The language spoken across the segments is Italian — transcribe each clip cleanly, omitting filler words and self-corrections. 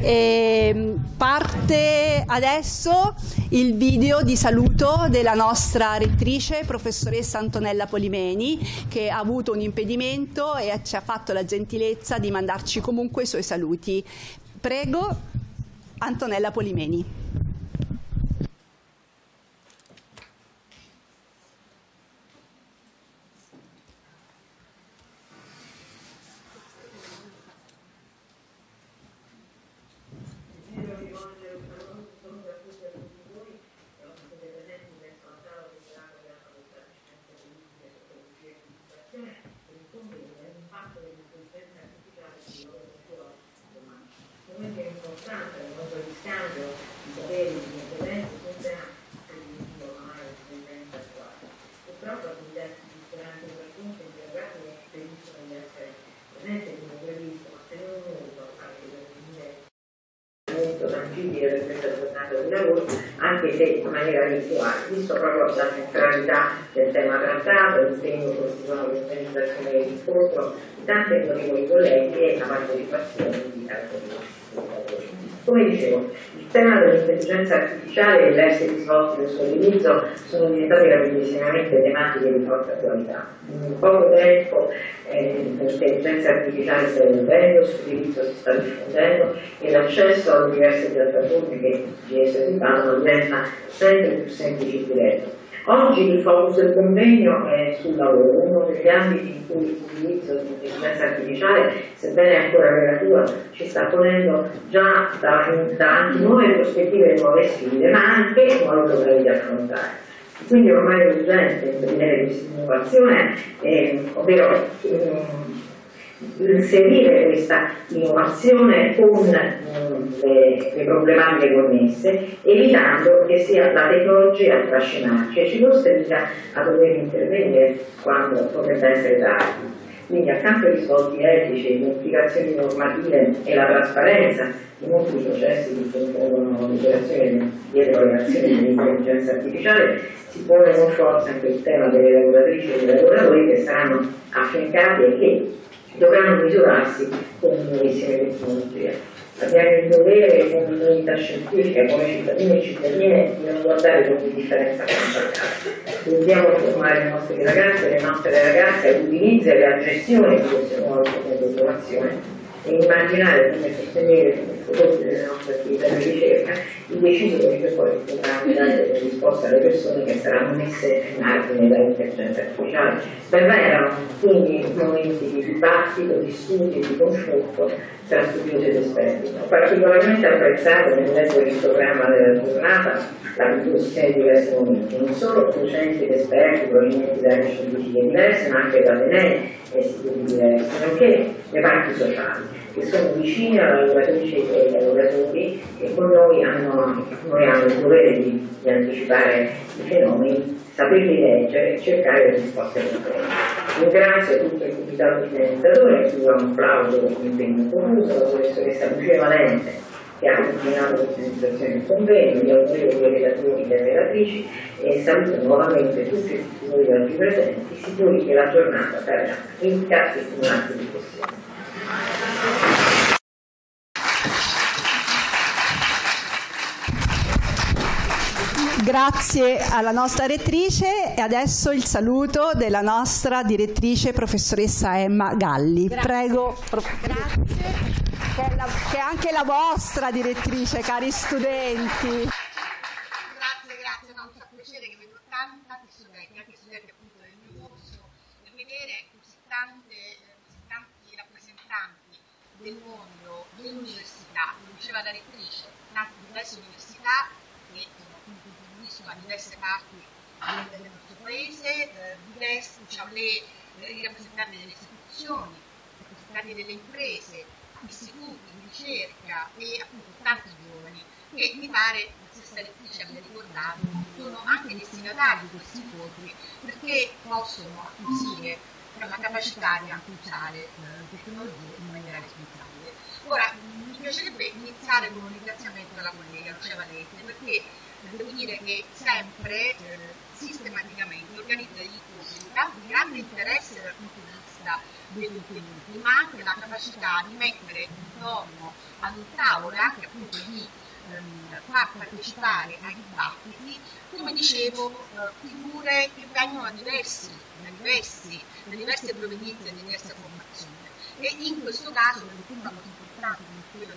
Parte adesso il video di saluto della nostra rettrice, professoressa Antonella Polimeni, che ha avuto un impedimento e ci ha fatto la gentilezza di mandarci comunque i suoi saluti. Prego, Antonella Polimeni. Anche se in maniera virtuale, visto proprio la centralità del tema trattato, l'impegno continuo dell'organizzazione dell'incontro di tanti autorevoli colleghi e la partecipazione di tanti ascoltatori. Come dicevo, il tema dell'intelligenza artificiale e gli esseri svolti del suo utilizzo sono diventati rapidissimamente tematiche di forte attualità. In poco tempo l'intelligenza artificiale sta evolvendo, il suo utilizzo si sta diffondendo e l'accesso alle diverse piattaforme che di esse si parlano diventa sempre più semplice e diretto. Oggi il focus del convegno è sul lavoro, uno degli ambiti in cui l'utilizzo dell'intelligenza artificiale, sebbene ancora relativa, ci sta ponendo già davanti nuove prospettive e nuove sfide, ma anche nuovi problemi da affrontare. Quindi ormai è urgente intervenire questa innovazione, ovvero inserire questa innovazione con le problematiche connesse, evitando che sia la tecnologia a trascinarci e ci costringa a dover intervenire quando potrebbe essere tardi. Quindi accanto ai risvolti etici, le implicazioni normative e la trasparenza di molti processi che compongono l'operazione dietro le azioni dell'intelligenza artificiale, si pone con forza anche il tema delle lavoratrici e dei lavoratori che saranno affiancati e che dovranno misurarsi con nuovissime tecnologie. Abbiamo il dovere come comunità scientifica, come cittadini e cittadine, di non guardare con indifferenza quanto dobbiamo formare le nostre ragazze e le nostre ragazze all'utilizzo e alla gestione di queste nuove forme di informazione e immaginare come sostenere come prodotti delle nostre attività di ricerca i decisori che poi potranno dare delle risposte alle persone che saranno messe in ordine dall'intelligenza artificiale. Ben vengano quindi momenti di dibattito, di studio e di confronto tra studiosi ed esperti. Ho particolarmente apprezzato nel leggere il programma della giornata la riproduzione di diversi momenti, non solo docenti ed esperti provenienti da aree scientifiche diverse, ma anche da atenei e istituti diversi, nonché le parti sociali, che sono vicine alle lavoratrici e ai lavoratori e con noi hanno il dovere di anticipare i fenomeni, saperli leggere e cercare le risposte concrete. Ringrazio tutto il comitato finanziatore, a cui ho un plauso per l'impegno profuso, la professoressa Lucia Valente, che ha coordinato l'organizzazione del convegno, gli autorevoli relatori e relatrici, e saluto nuovamente tutti i studiosi oggi presenti, sicuri che la giornata sarà ricca e stimolante di riflessione. Grazie alla nostra rettrice e adesso il saluto della nostra direttrice professoressa Emma Galli. Grazie. Prego. Grazie. Che è anche la vostra direttrice, cari studenti. Grazie, no, mi fa piacere che vedo tanti studenti, anche studenti appunto del mio corso, e vedere così tanti rappresentanti del mondo, dell'università, come diceva la rettrice, nati in diverse università che appunto contribuiscono a diverse parti del nostro paese, i rappresentanti delle istituzioni, i rappresentanti delle imprese, istituti di ricerca e appunto tanti giovani che mi pare la stessa rettrice abbia ricordato sono anche destinatari di questi incontri perché possono acquisire la capacità di anche usare tecnologie in maniera responsabile. Ora mi piacerebbe iniziare con un ringraziamento alla collega Lucia Valente perché devo dire che sempre sistematicamente organizza degli incontri di grande interesse dal punto di vista dei contenuti, ma anche la capacità di mettere intorno ad un tavolo e anche appunto di far partecipare ai dibattiti, come dicevo, figure che vengono da diverse provenienze e diverse formazioni. E in questo caso, per esempio, una cosa importante come quello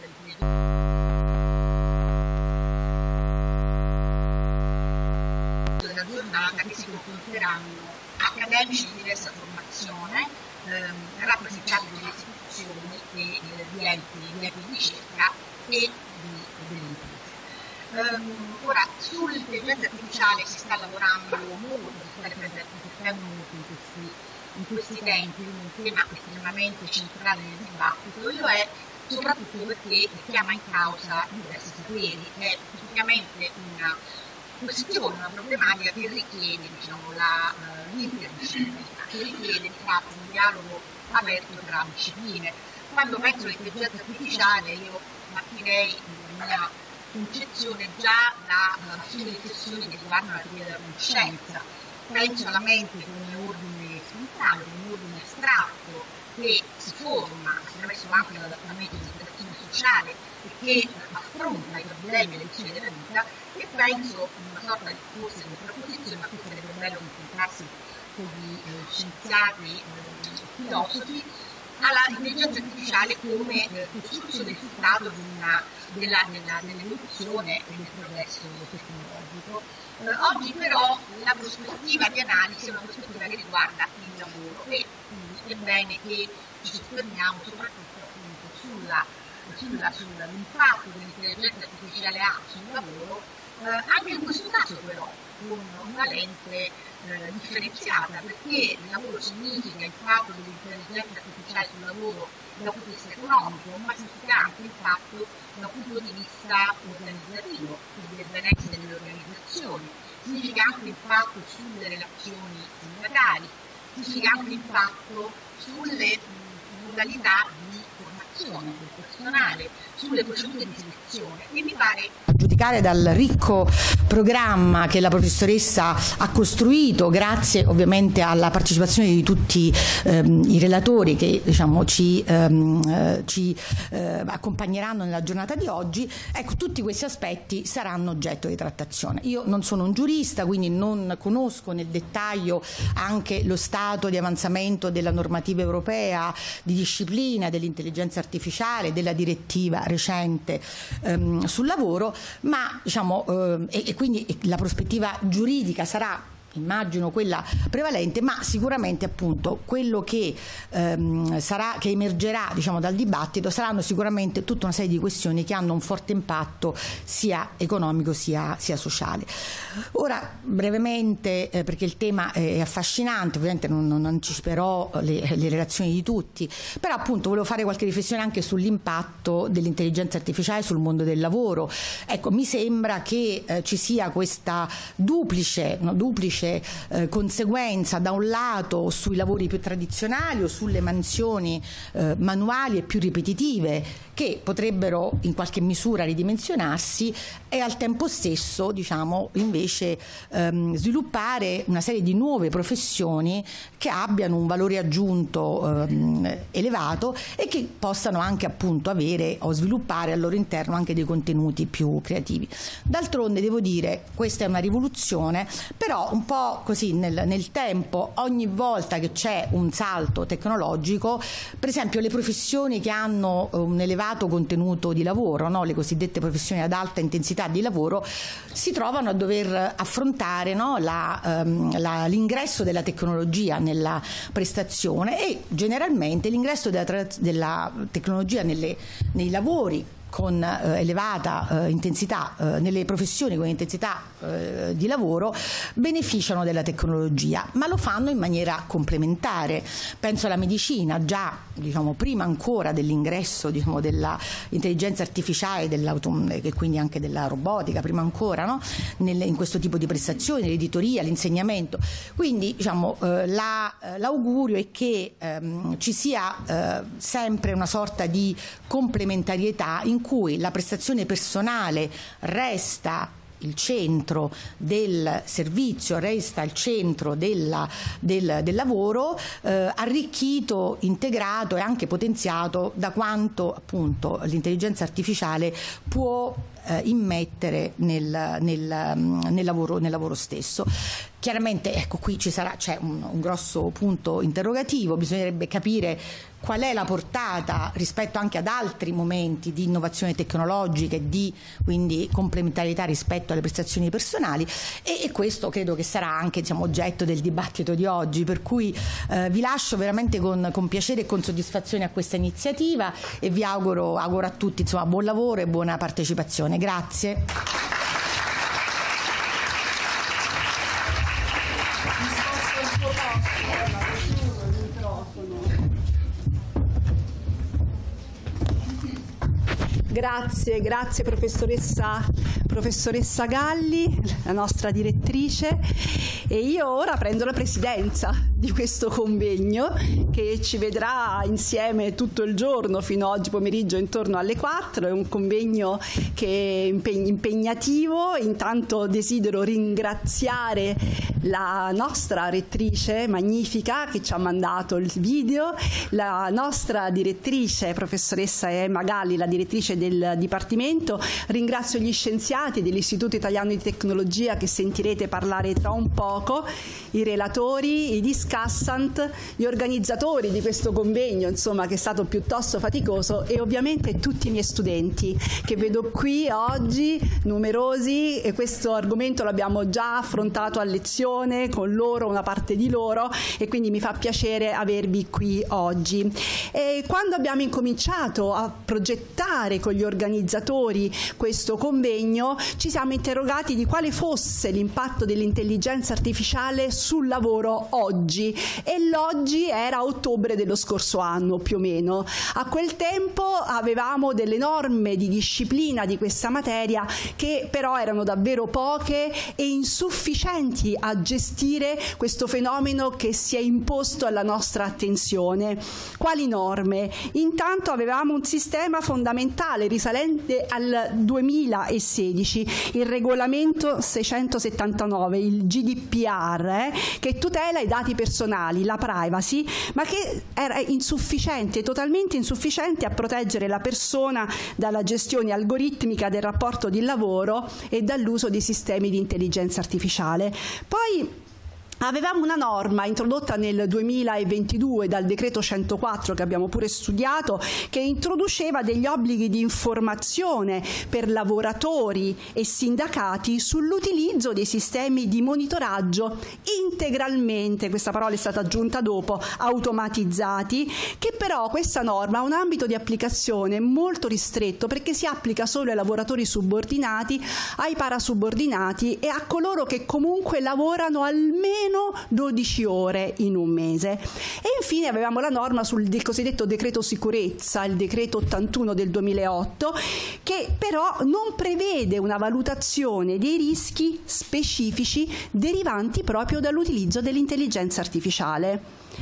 della giornata, che si confronteranno accademici di diversa formazione, rappresentanti delle istituzioni e di enti di ricerca e delle imprese. Ora, sull'intelligenza artificiale si sta lavorando molto, si sta riflettendo molto in questi tempi, un tema estremamente centrale nel dibattito, lo è soprattutto perché chiama in causa diversi saperi, è tipicamente una questione, una problematica che richiede l'interdisciplinarietà, che richiede di fatto un dialogo aperto tra discipline. Quando penso all'intelligenza artificiale io partirei nella mia concezione già sulle questioni che riguardano la teoria della conoscenza. Penso alla mente come un ordine spontaneo, un ordine astratto che si forma attraverso anche l'adattamento all'interazione sociale e che affronta i problemi e le visioni della vita, e penso una sorta di forse di contrapposizione, ma qui sarebbe bello confrontarsi con gli scienziati filosofi, all'intelligenza artificiale come costruzione e risultato dell'evoluzione e del progresso tecnologico. Oggi però la prospettiva di analisi è una prospettiva che riguarda il lavoro e quindi è bene che ci soffermiamo soprattutto appunto sull'impatto dell'intelligenza artificiale sul lavoro, anche in questo caso però con una lente differenziata, perché il lavoro significa il fatto dell'intelligenza artificiale sul lavoro da un punto di vista economico, ma significa anche il fatto da un punto di vista organizzativo, quindi del benessere delle organizzazioni, significa anche il fatto sulle relazioni sindacali, significa anche il fatto sulle modalità di formazione del personale, sulle procedure di selezione, e mi pare, a giudicare dal ricco programma che la professoressa ha costruito, grazie ovviamente alla partecipazione di tutti i relatori che ci accompagneranno nella giornata di oggi. Ecco, tutti questi aspetti saranno oggetto di trattazione. Io non sono un giurista, quindi non conosco nel dettaglio anche lo stato di avanzamento della normativa europea di disciplina dell'intelligenza artificiale, della direttiva recente sul lavoro, ma e quindi la prospettiva giuridica sarà, immagino, quella prevalente, ma sicuramente appunto quello che che emergerà dal dibattito saranno sicuramente tutta una serie di questioni che hanno un forte impatto sia economico sia sociale. Ora brevemente, perché il tema è affascinante, ovviamente non anticiperò le relazioni di tutti, però appunto volevo fare qualche riflessione anche sull'impatto dell'intelligenza artificiale sul mondo del lavoro. Ecco, mi sembra che ci sia questa duplice conseguenza, da un lato sui lavori più tradizionali o sulle mansioni manuali e più ripetitive, che potrebbero in qualche misura ridimensionarsi, e al tempo stesso invece sviluppare una serie di nuove professioni che abbiano un valore aggiunto elevato e che possano anche appunto avere o sviluppare al loro interno anche dei contenuti più creativi. D'altronde devo dire, questa è una rivoluzione, però un po' così nel tempo, ogni volta che c'è un salto tecnologico, per esempio le professioni che hanno un elevato contenuto di lavoro, no? Le cosiddette professioni ad alta intensità di lavoro, si trovano a dover affrontare l'ingresso della tecnologia nella prestazione, e generalmente l'ingresso della tecnologia nei lavori con elevata intensità, nelle professioni con intensità di lavoro, beneficiano della tecnologia, ma lo fanno in maniera complementare. Penso alla medicina, già prima ancora dell'ingresso della intelligenza artificiale e quindi anche della robotica, prima ancora, no? In questo tipo di prestazioni, l'editoria, l'insegnamento. Quindi l'augurio è che ci sia sempre una sorta di complementarietà in cui la prestazione personale resta il centro del servizio, resta il centro del lavoro, arricchito, integrato e anche potenziato da quanto appunto l'intelligenza artificiale può immettere nel lavoro stesso. Chiaramente, ecco, qui c'è un grosso punto interrogativo, bisognerebbe capire qual è la portata rispetto anche ad altri momenti di innovazione tecnologica e di quindi complementarietà rispetto alle prestazioni personali, e questo credo che sarà anche, diciamo, oggetto del dibattito di oggi, per cui vi lascio veramente con piacere e con soddisfazione a questa iniziativa e vi auguro a tutti, insomma, buon lavoro e buona partecipazione. Grazie. Grazie professoressa Galli, la nostra direttrice, e io ora prendo la presidenza di questo convegno che ci vedrà insieme tutto il giorno fino a oggi pomeriggio intorno alle 4. È un convegno che è impegnativo. Intanto desidero ringraziare la nostra rettrice magnifica che ci ha mandato il video, la nostra direttrice professoressa Emma Galli, la direttrice del Dipartimento. Ringrazio gli scienziati dell'Istituto Italiano di Tecnologia che sentirete parlare tra un poco, i relatori, i discussant, gli organizzatori di questo convegno, insomma, che è stato piuttosto faticoso, e ovviamente tutti i miei studenti che vedo qui oggi, numerosi, e questo argomento l'abbiamo già affrontato a lezione con loro, una parte di loro, e quindi mi fa piacere avervi qui oggi. E quando abbiamo incominciato a progettare con gli organizzatori questo convegno ci siamo interrogati di quale fosse l'impatto dell'intelligenza artificiale sul lavoro oggi, e l'oggi era ottobre dello scorso anno più o meno. A quel tempo avevamo delle norme di disciplina di questa materia che però erano davvero poche e insufficienti a gestire questo fenomeno che si è imposto alla nostra attenzione. Quali norme? Intanto avevamo un sistema fondamentale risalente al 2016, il regolamento 679, il GDPR, che tutela i dati personali, la privacy, ma che era insufficiente, totalmente insufficiente a proteggere la persona dalla gestione algoritmica del rapporto di lavoro e dall'uso di sistemi di intelligenza artificiale. Poi avevamo una norma introdotta nel 2022 dal decreto 104, che abbiamo pure studiato, che introduceva degli obblighi di informazione per lavoratori e sindacati sull'utilizzo dei sistemi di monitoraggio integralmente, questa parola è stata aggiunta dopo, automatizzati, che però questa norma ha un ambito di applicazione molto ristretto perché si applica solo ai lavoratori subordinati, ai parasubordinati e a coloro che comunque lavorano almeno 12 ore in un mese. E infine avevamo la norma sul cosiddetto decreto sicurezza, il decreto 81 del 2008, che però non prevede una valutazione dei rischi specifici derivanti proprio dall'utilizzo dell'intelligenza artificiale.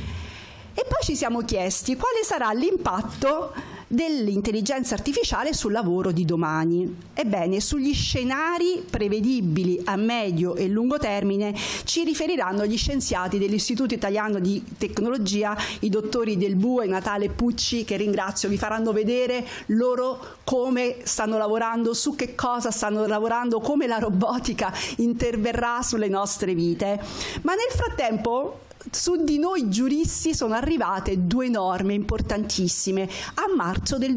E poi ci siamo chiesti quale sarà l'impatto dell'intelligenza artificiale sul lavoro di domani. Ebbene, sugli scenari prevedibili a medio e lungo termine ci riferiranno gli scienziati dell'Istituto Italiano di Tecnologia, i dottori Del Bue, Natale Pucci, che ringrazio. Vi faranno vedere loro come stanno lavorando, su che cosa stanno lavorando, come la robotica interverrà sulle nostre vite. Ma nel frattempo su di noi giuristi sono arrivate due norme importantissime a marzo del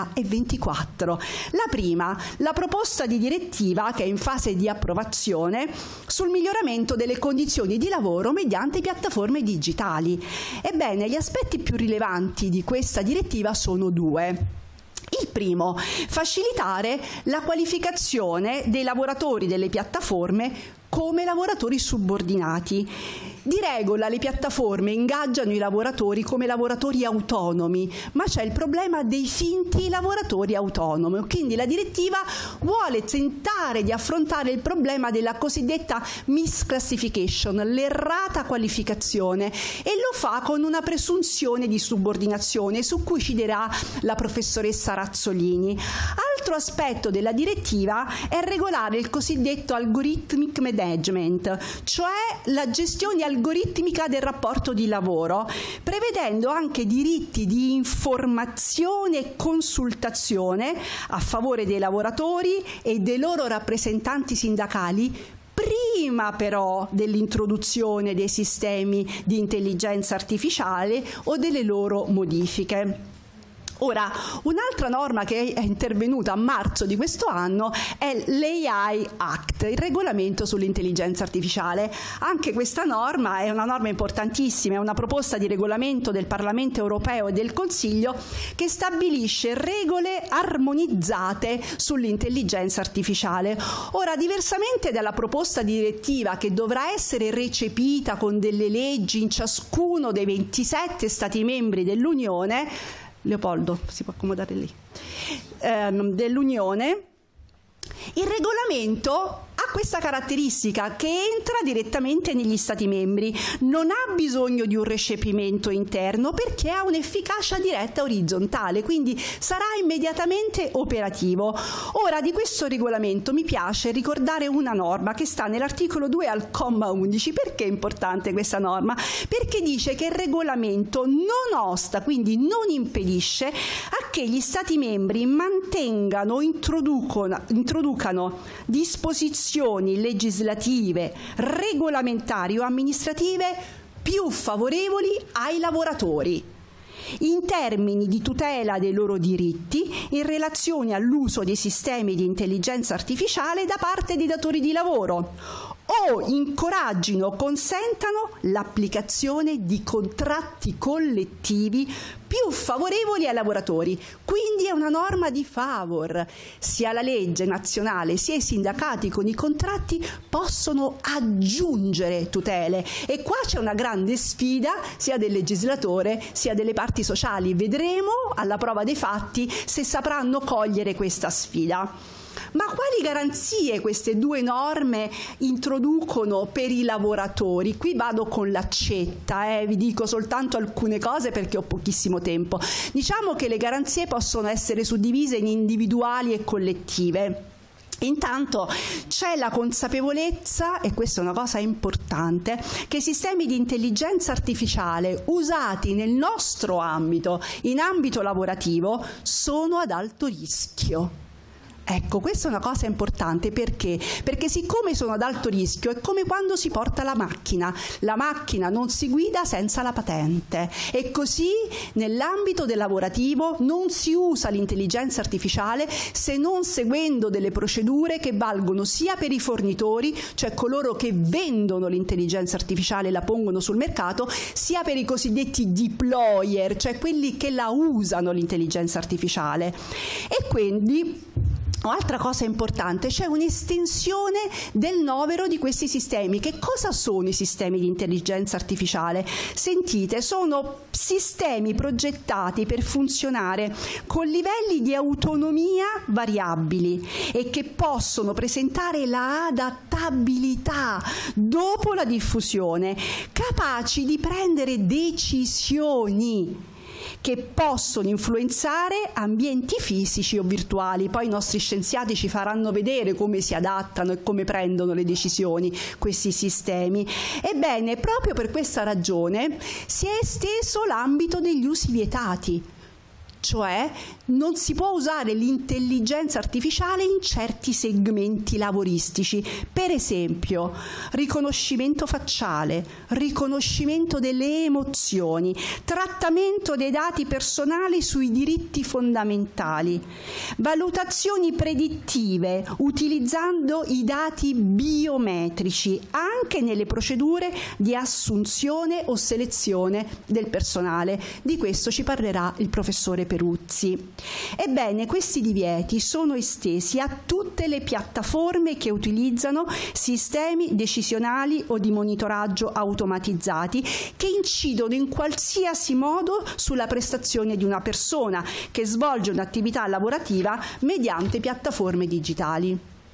2024. La prima, la proposta di direttiva che è in fase di approvazione sul miglioramento delle condizioni di lavoro mediante piattaforme digitali. Ebbene, gli aspetti più rilevanti di questa direttiva sono due. Il primo, facilitare la qualificazione dei lavoratori delle piattaforme come lavoratori subordinati. Di regola le piattaforme ingaggiano i lavoratori come lavoratori autonomi, ma c'è il problema dei finti lavoratori autonomi. Quindi la direttiva vuole tentare di affrontare il problema della cosiddetta misclassification, l'errata qualificazione, e lo fa con una presunzione di subordinazione su cui ci dirà la professoressa Razzolini. Al altro aspetto della direttiva è regolare il cosiddetto algorithmic management, cioè la gestione algoritmica del rapporto di lavoro, prevedendo anche diritti di informazione e consultazione a favore dei lavoratori e dei loro rappresentanti sindacali, prima però dell'introduzione dei sistemi di intelligenza artificiale o delle loro modifiche. Ora, un'altra norma che è intervenuta a marzo di questo anno è l'AI Act, il regolamento sull'intelligenza artificiale. Anche questa norma è una norma importantissima, è una proposta di regolamento del Parlamento europeo e del Consiglio che stabilisce regole armonizzate sull'intelligenza artificiale. Ora, diversamente dalla proposta direttiva che dovrà essere recepita con delle leggi in ciascuno dei 27 Stati membri dell'Unione, Leopoldo, si può accomodare lì, dell'Unione, il regolamento ha questa caratteristica che entra direttamente negli Stati membri, non ha bisogno di un recepimento interno perché ha un'efficacia diretta orizzontale, quindi sarà immediatamente operativo. Ora, di questo regolamento mi piace ricordare una norma che sta nell'articolo 2 al comma 11. Perché è importante questa norma? Perché dice che il regolamento non osta, quindi non impedisce a che gli Stati membri mantengano o introducano disposizioni legislative, regolamentari o amministrative più favorevoli ai lavoratori in termini di tutela dei loro diritti in relazione all'uso dei sistemi di intelligenza artificiale da parte dei datori di lavoro o incoraggino o consentano l'applicazione di contratti collettivi più favorevoli ai lavoratori. Quindi è una norma di favor. Sia la legge nazionale sia i sindacati con i contratti possono aggiungere tutele e qua c'è una grande sfida sia del legislatore sia delle parti sociali. Vedremo alla prova dei fatti se sapranno cogliere questa sfida. Ma quali garanzie queste due norme introducono per i lavoratori? Qui vado con l'accetta, vi dico soltanto alcune cose perché ho pochissimo tempo. Diciamo che le garanzie possono essere suddivise in individuali e collettive. Intanto c'è la consapevolezza, e questa è una cosa importante, che i sistemi di intelligenza artificiale usati nel nostro ambito, in ambito lavorativo, sono ad alto rischio. Ecco, questa è una cosa importante perché siccome sono ad alto rischio è come quando si porta la macchina non si guida senza la patente e così nell'ambito del lavorativo non si usa l'intelligenza artificiale se non seguendo delle procedure che valgono sia per i fornitori, cioè coloro che vendono l'intelligenza artificiale e la pongono sul mercato, sia per i cosiddetti deployer, cioè quelli che la usano l'intelligenza artificiale. E quindi altra cosa importante, c'è un'estensione del novero di questi sistemi. Che cosa sono i sistemi di intelligenza artificiale? Sentite, sono sistemi progettati per funzionare con livelli di autonomia variabili e che possono presentare la adattabilità dopo la diffusione, capaci di prendere decisioni che possono influenzare ambienti fisici o virtuali. Poi i nostri scienziati ci faranno vedere come si adattano e come prendono le decisioni questi sistemi. Ebbene, proprio per questa ragione si è esteso l'ambito degli usi vietati. Cioè non si può usare l'intelligenza artificiale in certi segmenti lavoristici, per esempio riconoscimento facciale, riconoscimento delle emozioni, trattamento dei dati personali sui diritti fondamentali, valutazioni predittive utilizzando i dati biometrici anche nelle procedure di assunzione o selezione del personale. Di questo ci parlerà il professore Peruzzi. Ebbene, questi divieti sono estesi a tutte le piattaforme che utilizzano sistemi decisionali o di monitoraggio automatizzati che incidono in qualsiasi modo sulla prestazione di una persona che svolge un'attività lavorativa mediante piattaforme digitali.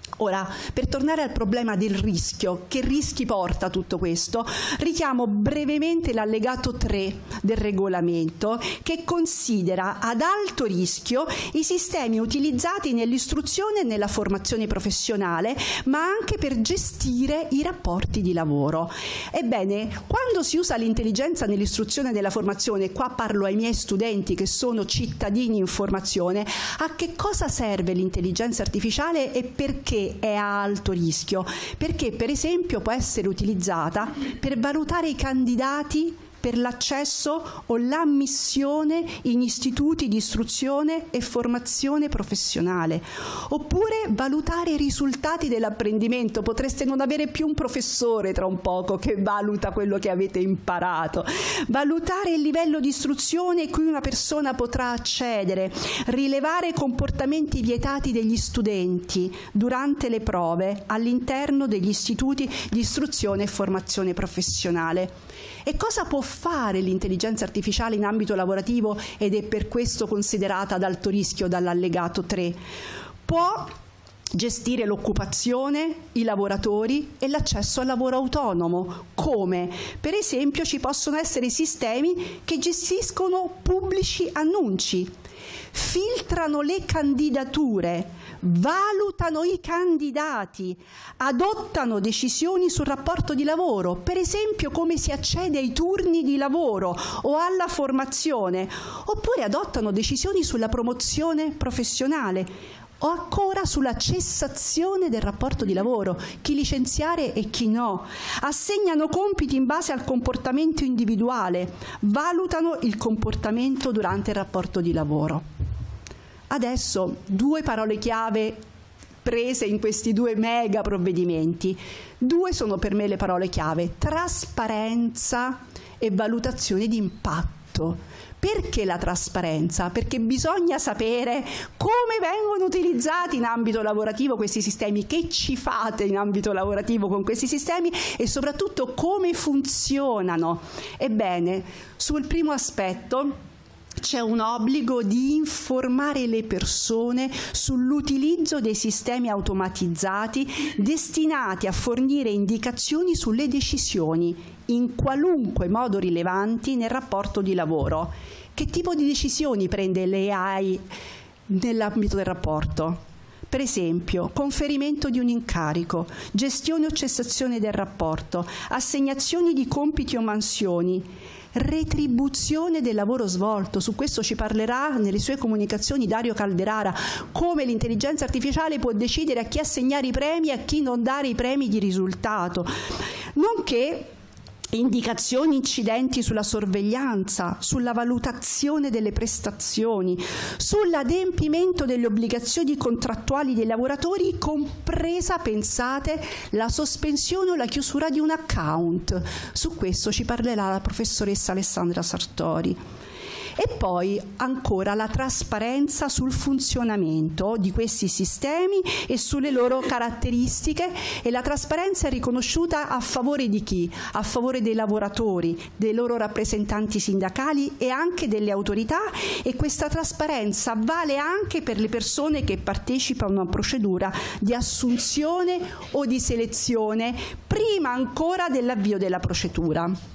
Ora, per tornare al problema del rischio, che rischi porta tutto questo, richiamo brevemente l'allegato 3 del regolamento, che considera ad alto rischio i sistemi utilizzati nell'istruzione e nella formazione professionale, ma anche per gestire i rapporti di lavoro. Ebbene, quando si usa l'intelligenza nell'istruzione e nella formazione, qua parlo ai miei studenti che sono cittadini in formazione, a che cosa serve l'intelligenza artificiale e perché è a alto rischio? Perché, per esempio, può essere utilizzata per valutare i candidati per l'accesso o l'ammissione in istituti di istruzione e formazione professionale, oppure valutare i risultati dell'apprendimento. Potreste non avere più un professore tra un poco che valuta quello che avete imparato. Valutare il livello di istruzione cui una persona potrà accedere, rilevare comportamenti vietati degli studenti durante le prove all'interno degli istituti di istruzione e formazione professionale. E cosa può fare l'intelligenza artificiale in ambito lavorativo ed è per questo considerata ad alto rischio dall'allegato 3? Può gestire l'occupazione, i lavoratori e l'accesso al lavoro autonomo. Come? Per esempio ci possono essere sistemi che gestiscono pubblici annunci, filtrano le candidature, valutano i candidati, adottano decisioni sul rapporto di lavoro, per esempio come si accede ai turni di lavoro o alla formazione, oppure adottano decisioni sulla promozione professionale o ancora sulla cessazione del rapporto di lavoro, chi licenziare e chi no, assegnano compiti in base al comportamento individuale, valutano il comportamento durante il rapporto di lavoro. Adesso 2 parole chiave prese in questi 2 mega provvedimenti. 2 sono per me le parole chiave: trasparenza e valutazione di impatto. Perché la trasparenza? Perché bisogna sapere come vengono utilizzati in ambito lavorativo questi sistemi, che ci fate in ambito lavorativo con questi sistemi e soprattutto come funzionano. Ebbene, sul primo aspetto c'è un obbligo di informare le persone sull'utilizzo dei sistemi automatizzati destinati a fornire indicazioni sulle decisioni in qualunque modo rilevanti nel rapporto di lavoro. Che tipo di decisioni prende l'AI nell'ambito del rapporto? Per esempio, conferimento di un incarico, gestione o cessazione del rapporto, assegnazioni di compiti o mansioni, retribuzione del lavoro svolto. Su questo ci parlerà nelle sue comunicazioni Dario Calderara, come l'intelligenza artificiale può decidere a chi assegnare i premi e a chi non dare i premi di risultato, nonché indicazioni incidenti sulla sorveglianza, sulla valutazione delle prestazioni, sull'adempimento delle obbligazioni contrattuali dei lavoratori, compresa, pensate, la sospensione o la chiusura di un account. Su questo ci parlerà la professoressa Alessandra Sartori. E poi ancora la trasparenza sul funzionamento di questi sistemi e sulle loro caratteristiche, e la trasparenza è riconosciuta a favore di chi? A favore dei lavoratori, dei loro rappresentanti sindacali e anche delle autorità, e questa trasparenza vale anche per le persone che partecipano a una procedura di assunzione o di selezione prima ancora dell'avvio della procedura.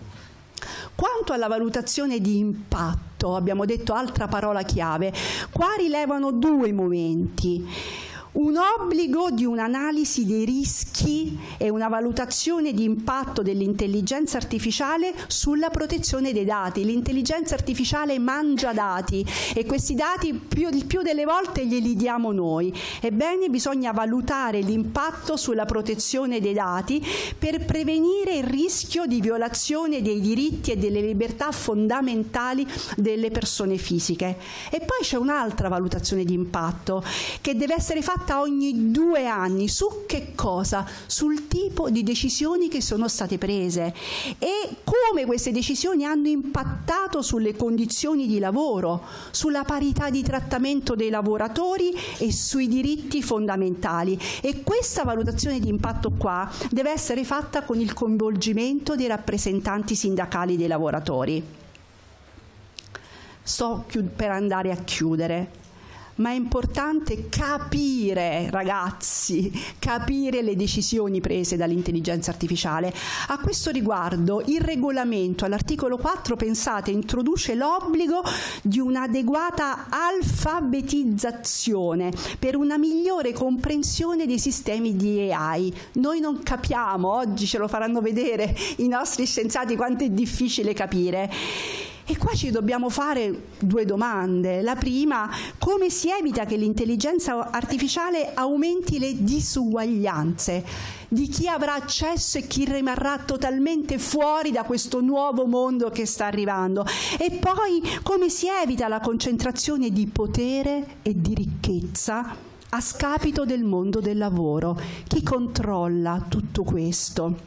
Quanto alla valutazione di impatto, abbiamo detto altra parola chiave, qua rilevano 2 momenti. Un obbligo di un'analisi dei rischi e una valutazione di impatto dell'intelligenza artificiale sulla protezione dei dati. L'intelligenza artificiale mangia dati e questi dati il più delle volte glieli diamo noi. Ebbene, bisogna valutare l'impatto sulla protezione dei dati per prevenire il rischio di violazione dei diritti e delle libertà fondamentali delle persone fisiche. E poi c'è un'altra valutazione di impatto che deve essere fatta ogni 2 anni. Su che cosa? Sul tipo di decisioni che sono state prese e come queste decisioni hanno impattato sulle condizioni di lavoro, sulla parità di trattamento dei lavoratori e sui diritti fondamentali. E questa valutazione di impatto qua deve essere fatta con il coinvolgimento dei rappresentanti sindacali dei lavoratori. Sto per andare a chiudere. ma è importante capire, ragazzi, capire le decisioni prese dall'intelligenza artificiale. A questo riguardo il regolamento all'articolo 4, pensate, introduce l'obbligo di un'adeguata alfabetizzazione per una migliore comprensione dei sistemi di AI. Noi non capiamo, oggi ce lo faranno vedere i nostri scienziati quanto è difficile capire. E qua ci dobbiamo fare due domande. La prima, come si evita che l'intelligenza artificiale aumenti le disuguaglianze di chi avrà accesso e chi rimarrà totalmente fuori da questo nuovo mondo che sta arrivando? E poi, come si evita la concentrazione di potere e di ricchezza a scapito del mondo del lavoro? Chi controlla tutto questo?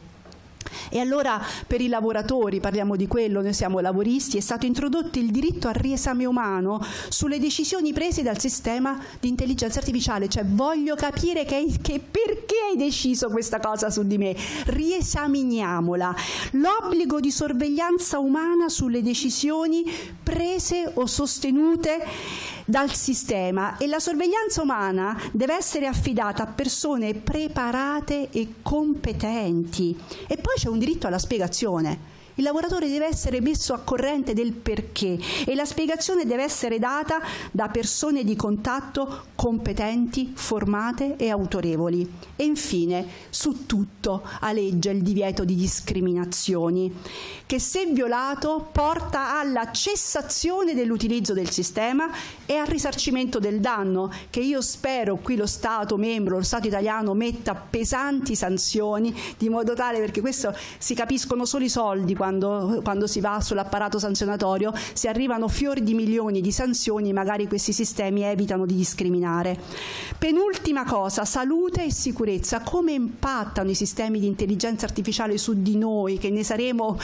E allora per i lavoratori, parliamo di quello, noi siamo lavoristi, è stato introdotto il diritto al riesame umano sulle decisioni prese dal sistema di intelligenza artificiale, cioè voglio capire che perché hai deciso questa cosa su di me, riesaminiamola. L'obbligo di sorveglianza umana sulle decisioni prese o sostenute dal sistema, e la sorveglianza umana deve essere affidata a persone preparate e competenti. E poi c'è un diritto alla spiegazione. Il lavoratore deve essere messo a corrente del perché e la spiegazione deve essere data da persone di contatto competenti, formate e autorevoli. E infine, su tutto aleggia il divieto di discriminazioni, che se violato porta alla cessazione dell'utilizzo del sistema e al risarcimento del danno, che io spero qui lo Stato membro, lo Stato italiano, metta pesanti sanzioni, di modo tale, perché questo si capiscono solo i soldi quando si va sull'apparato sanzionatorio, si arrivano fior di milioni di sanzioni, magari questi sistemi evitano di discriminare. Penultima cosa, salute e sicurezza. Come impattano i sistemi di intelligenza artificiale su di noi, che ne saremo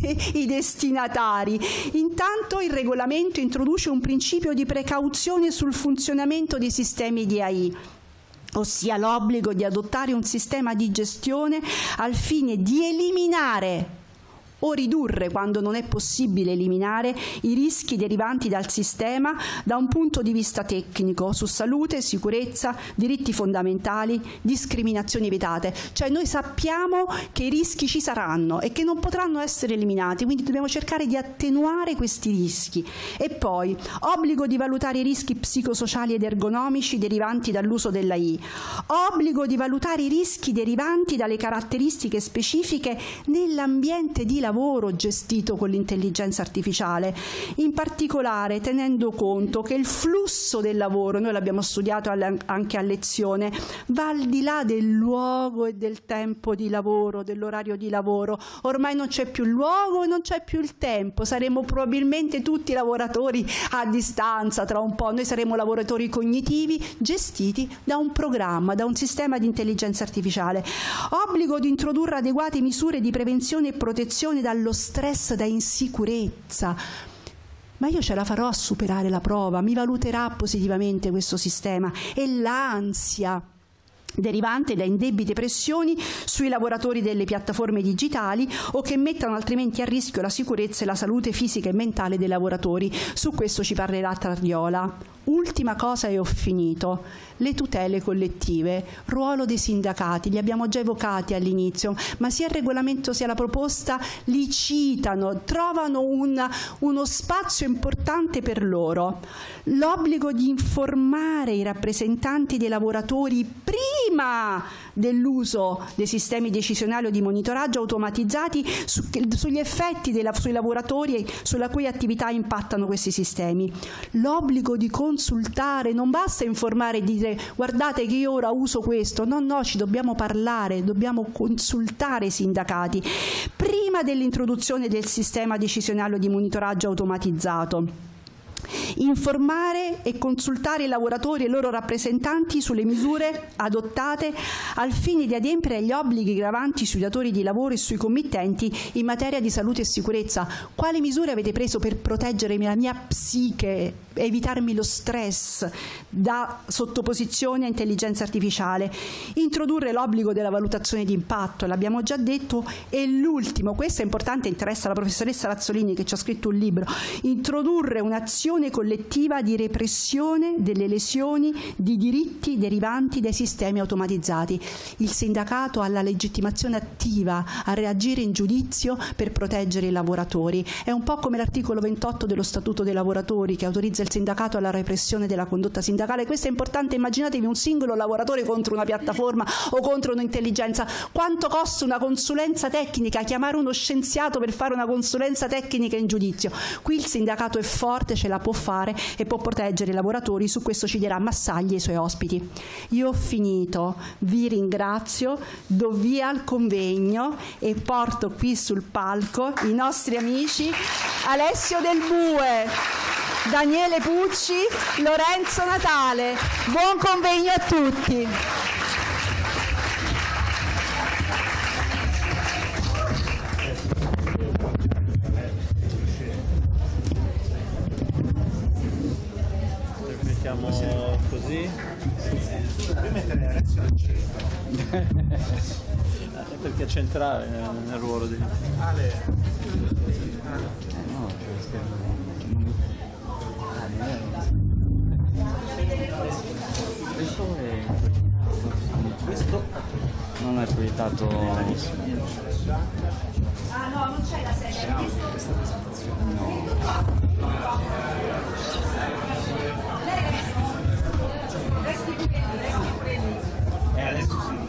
i destinatari? Intanto il regolamento introduce un principio di precauzione sul funzionamento dei sistemi di AI, ossia l'obbligo di adottare un sistema di gestione al fine di eliminare o ridurre, quando non è possibile eliminare, i rischi derivanti dal sistema da un punto di vista tecnico, su salute, sicurezza, diritti fondamentali, discriminazioni vietate. Cioè noi sappiamo che i rischi ci saranno e che non potranno essere eliminati, quindi dobbiamo cercare di attenuare questi rischi. E poi obbligo di valutare i rischi psicosociali ed ergonomici derivanti dall'uso dell'AI, obbligo di valutare i rischi derivanti dalle caratteristiche specifiche nell'ambiente di lavoro gestito con l'intelligenza artificiale, in particolare tenendo conto che il flusso del lavoro, noi l'abbiamo studiato anche a lezione, va al di là del luogo e del tempo di lavoro, dell'orario di lavoro. Ormai non c'è più il luogo e non c'è più il tempo, saremo probabilmente tutti lavoratori a distanza tra un po', noi saremo lavoratori cognitivi gestiti da un programma, da un sistema di intelligenza artificiale. Obbligo di introdurre adeguate misure di prevenzione e protezione dallo stress, da insicurezza. Ma io ce la farò a superare la prova? Mi valuterà positivamente questo sistema? E l'ansia derivante da indebite pressioni sui lavoratori delle piattaforme digitali o che mettano altrimenti a rischio la sicurezza e la salute fisica e mentale dei lavoratori. Su questo ci parlerà Tardiola. Ultima cosa e ho finito, le tutele collettive, ruolo dei sindacati, li abbiamo già evocati all'inizio, ma sia il regolamento sia la proposta li citano, trovano uno spazio importante per loro. L'obbligo di informare i rappresentanti dei lavoratori prima dell'uso dei sistemi decisionali o di monitoraggio automatizzati sugli effetti sui lavoratori e sulla cui attività impattano questi sistemi. L'obbligo di consultare, non basta informare e dire guardate che io ora uso questo, no, ci dobbiamo parlare, dobbiamo consultare i sindacati prima dell'introduzione del sistema decisionale o di monitoraggio automatizzato. Informare e consultare i lavoratori e i loro rappresentanti sulle misure adottate al fine di adempiere agli obblighi gravanti sui datori di lavoro e sui committenti in materia di salute e sicurezza. Quali misure avete preso per proteggere la mia psiche, evitarmi lo stress da sottoposizione a intelligenza artificiale? Introdurre l'obbligo della valutazione di impatto, l'abbiamo già detto, e l'ultimo, questo è importante, interessa la professoressa Lazzolini che ci ha scritto un libro, introdurre un'azione collettiva collettiva di repressione delle lesioni di diritti derivanti dai sistemi automatizzati. Il sindacato ha la legittimazione attiva a reagire in giudizio per proteggere i lavoratori. È un po' come l'articolo 28 dello Statuto dei lavoratori che autorizza il sindacato alla repressione della condotta sindacale. Questo è importante, immaginatevi un singolo lavoratore contro una piattaforma o contro un'intelligenza. Quanto costa una consulenza tecnica? Chiamare uno scienziato per fare una consulenza tecnica in giudizio. Qui il sindacato è forte, ce la può fare e può proteggere i lavoratori. Su questo ci dirà Massagli e i suoi ospiti. Io ho finito, vi ringrazio, do via al convegno e porto qui sul palco i nostri amici Alessio Del Bue, Daniele Pucci, Lorenzo Natale. Buon convegno a tutti. Mettiamo così. Puoi mettere Alessio al centro. Perché è centrale nel ruolo di Ale. Questo non è proiettato. Ah no, non c'è la sedia. No. Adesso sì.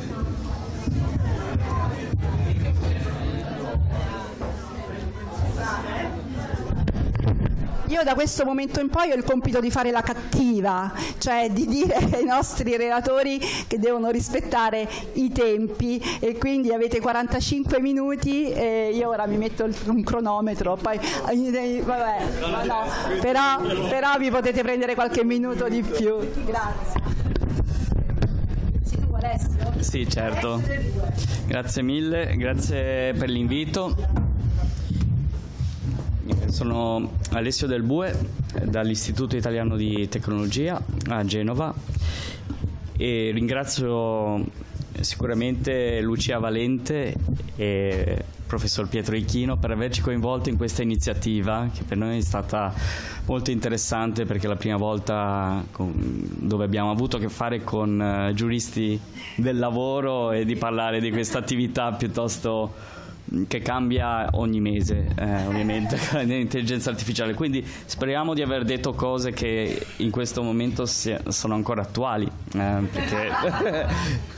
Io da questo momento in poi ho il compito di fare la cattiva, cioè di dire ai nostri relatori che devono rispettare i tempi e quindi avete 45 minuti e io ora mi metto un cronometro, poi vabbè, ma no, però vi potete prendere qualche minuto di più. Grazie. Sei tu Alessio? Sì, certo. Grazie mille, grazie per l'invito. Sono Alessio Del Bue dall'Istituto Italiano di Tecnologia a Genova e ringrazio sicuramente Lucia Valente e professor Pietro Ichino per averci coinvolto in questa iniziativa che per noi è stata molto interessante perché è la prima volta dove abbiamo avuto a che fare con giuristi del lavoro e di parlare di questa attività piuttosto che cambia ogni mese ovviamente l'intelligenza artificiale, quindi speriamo di aver detto cose che in questo momento sono ancora attuali perché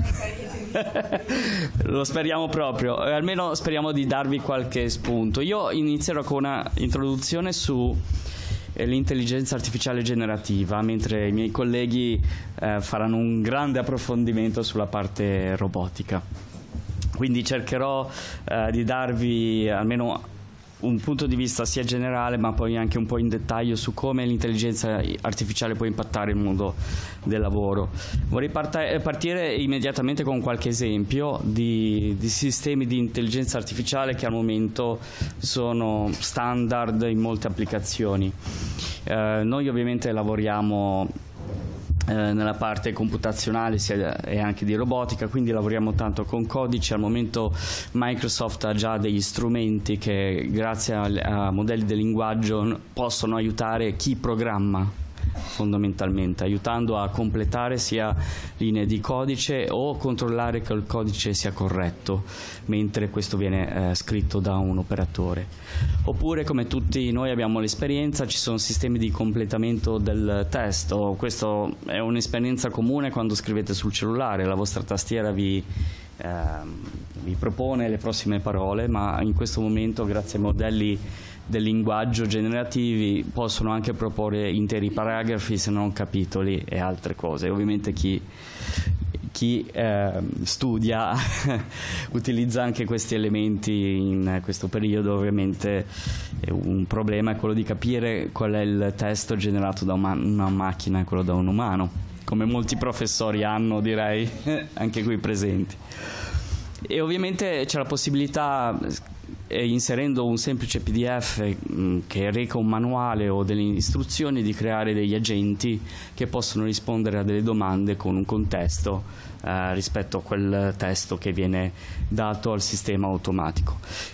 lo speriamo proprio, almeno speriamo di darvi qualche spunto. Io inizierò con una introduzione su l'intelligenza artificiale generativa, mentre i miei colleghi faranno un grande approfondimento sulla parte robotica. Quindi cercherò di darvi almeno un punto di vista sia generale ma poi anche un po' in dettaglio su come l'intelligenza artificiale può impattare il mondo del lavoro. Vorrei partire immediatamente con qualche esempio di sistemi di intelligenza artificiale che al momento sono standard in molte applicazioni. Noi ovviamente lavoriamo nella parte computazionale e anche di robotica, quindi lavoriamo tanto con codice. Al momento Microsoft ha già degli strumenti che grazie a modelli di linguaggio possono aiutare chi programma fondamentalmente, aiutando a completare sia linee di codice o controllare che il codice sia corretto mentre questo viene scritto da un operatore. Oppure, come tutti noi abbiamo l'esperienza, ci sono sistemi di completamento del testo. Questo è un'esperienza comune quando scrivete sul cellulare, la vostra tastiera vi propone le prossime parole, ma in questo momento grazie ai modelli del linguaggio generativi possono anche proporre interi paragrafi se non capitoli e altre cose. Ovviamente chi studia utilizza anche questi elementi in questo periodo. Ovviamente un problema è quello di capire qual è il testo generato da una macchina e quello da un umano, come molti professori hanno, direi, anche qui presenti. E ovviamente c'è la possibilità, inserendo un semplice PDF che reca un manuale o delle istruzioni, di creare degli agenti che possono rispondere a delle domande con un contesto rispetto a quel testo che viene dato al sistema automatico.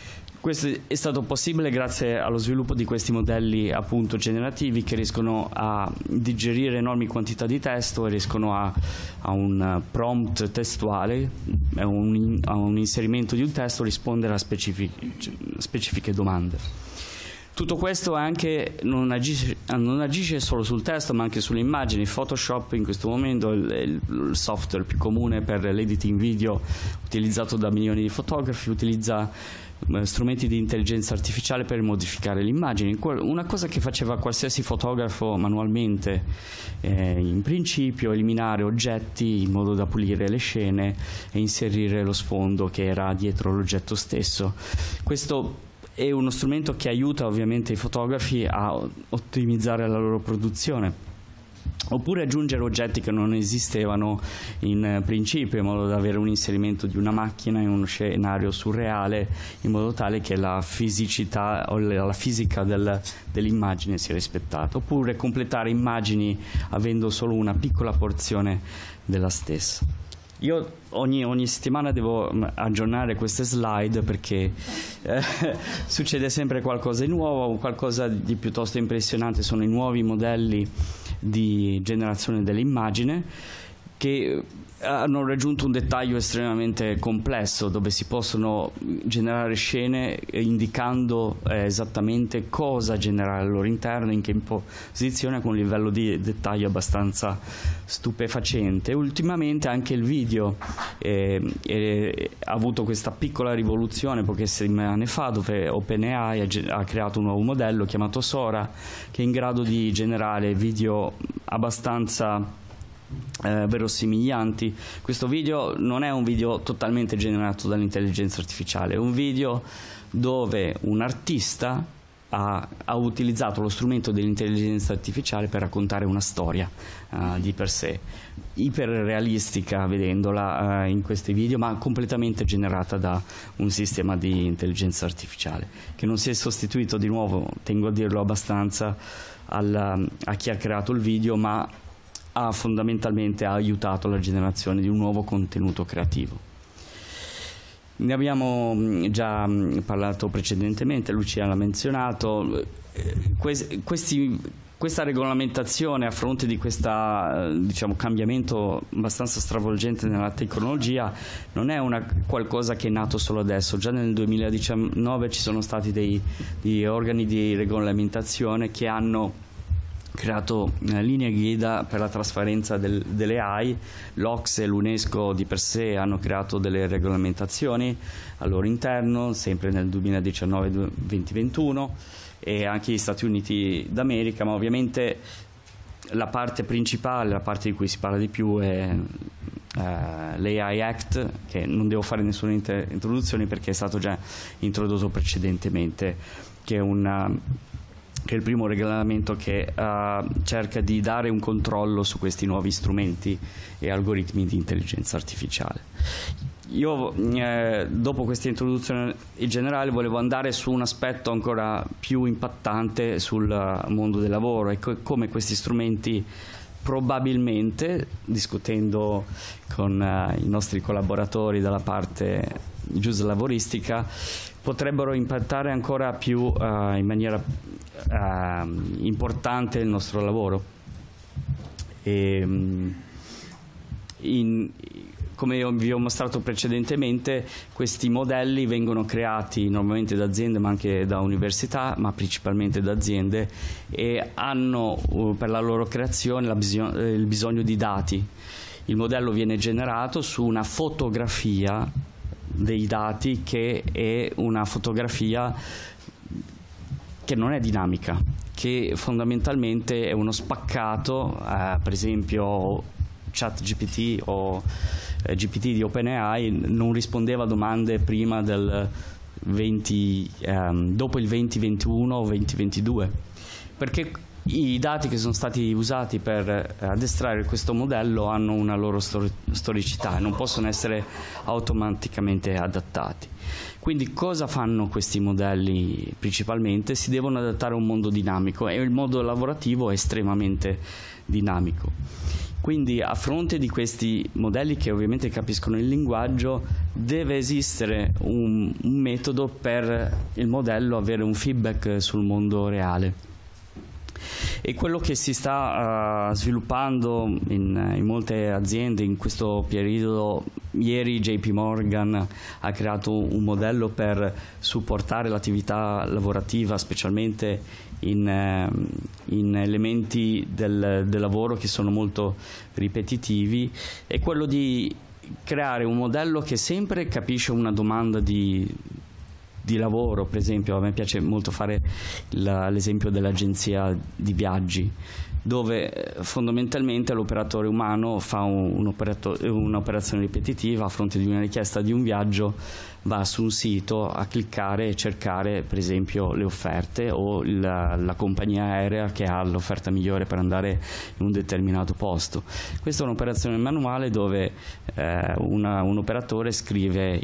Questo è stato possibile grazie allo sviluppo di questi modelli appunto generativi che riescono a digerire enormi quantità di testo e riescono a un prompt testuale, a un inserimento di un testo, rispondere a specifiche domande. Tutto questo anche non agisce solo sul testo ma anche sulle immagini. Photoshop in questo momento è il software più comune per l'editing video utilizzato da milioni di fotografi, utilizza strumenti di intelligenza artificiale per modificare le immagini, una cosa che faceva qualsiasi fotografo manualmente in principio, eliminare oggetti in modo da pulire le scene e inserire lo sfondo che era dietro l'oggetto stesso. Questo è uno strumento che aiuta ovviamente i fotografi a ottimizzare la loro produzione, oppure aggiungere oggetti che non esistevano in principio, in modo da avere un inserimento di una macchina in uno scenario surreale, in modo tale che la fisicità o la fisica dell'immagine sia rispettata, oppure completare immagini avendo solo una piccola porzione della stessa. Io ogni settimana devo aggiornare queste slide perché succede sempre qualcosa di nuovo, qualcosa di piuttosto impressionante. Sono i nuovi modelli di generazione dell'immagine che hanno raggiunto un dettaglio estremamente complesso, dove si possono generare scene indicando esattamente cosa generare al loro interno, in che posizione, con un livello di dettaglio abbastanza stupefacente. Ultimamente anche il video ha avuto questa piccola rivoluzione poche settimane fa, dove OpenAI ha creato un nuovo modello chiamato Sora, che è in grado di generare video abbastanza verosimiglianti. Questo video non è un video totalmente generato dall'intelligenza artificiale, è un video dove un artista ha utilizzato lo strumento dell'intelligenza artificiale per raccontare una storia di per sé, iperrealistica vedendola in questi video, ma completamente generata da un sistema di intelligenza artificiale, che non si è sostituito, di nuovo tengo a dirlo abbastanza, a chi ha creato il video, ma fondamentalmente ha aiutato la generazione di un nuovo contenuto creativo. Ne abbiamo già parlato precedentemente, Lucia l'ha menzionato. Questa regolamentazione, a fronte di questo cambiamento abbastanza stravolgente nella tecnologia, non è qualcosa che è nato solo adesso. Già nel 2019 ci sono stati degli organi di regolamentazione che hanno creato linee guida per la trasparenza delle AI. L'OCSE e l'UNESCO di per sé hanno creato delle regolamentazioni al loro interno, sempre nel 2019-2021, e anche gli Stati Uniti d'America, ma ovviamente la parte principale, la parte di cui si parla di più è l'AI Act, che non devo fare nessuna introduzione perché è stato già introdotto precedentemente, che è il primo regolamento che cerca di dare un controllo su questi nuovi strumenti e algoritmi di intelligenza artificiale. Io dopo questa introduzione in generale volevo andare su un aspetto ancora più impattante sul mondo del lavoro e come questi strumenti probabilmente, discutendo con i nostri collaboratori dalla parte giuslavoristica, potrebbero impattare ancora più in maniera importante il nostro lavoro. Come vi ho mostrato precedentemente, questi modelli vengono creati normalmente da aziende, ma anche da università, ma principalmente da aziende, e hanno per la loro creazione il bisogno di dati. Il modello viene generato su una fotografia dei dati, che è una fotografia che non è dinamica, che fondamentalmente è uno spaccato. Per esempio ChatGPT o GPT di OpenAI non rispondeva a domande prima del dopo il 2021 o 2022, perché i dati che sono stati usati per addestrare questo modello hanno una loro storicità e non possono essere automaticamente adattati. Quindi cosa fanno questi modelli? Principalmente si devono adattare a un mondo dinamico, e il mondo lavorativo è estremamente dinamico. Quindi a fronte di questi modelli che ovviamente capiscono il linguaggio, deve esistere un metodo per il modello avere un feedback sul mondo reale. E quello che si sta sviluppando in molte aziende in questo periodo, ieri JP Morgan ha creato un modello per supportare l'attività lavorativa, specialmente in elementi del lavoro che sono molto ripetitivi, è quello di creare un modello che sempre capisce una domanda di lavoro. Per esempio, a me piace molto fare l'esempio dell'agenzia di viaggi, dove fondamentalmente l'operatore umano fa un'operazione ripetitiva. A fronte di una richiesta di un viaggio va su un sito a cliccare e cercare per esempio le offerte o la compagnia aerea che ha l'offerta migliore per andare in un determinato posto. Questa è un'operazione manuale dove un operatore scrive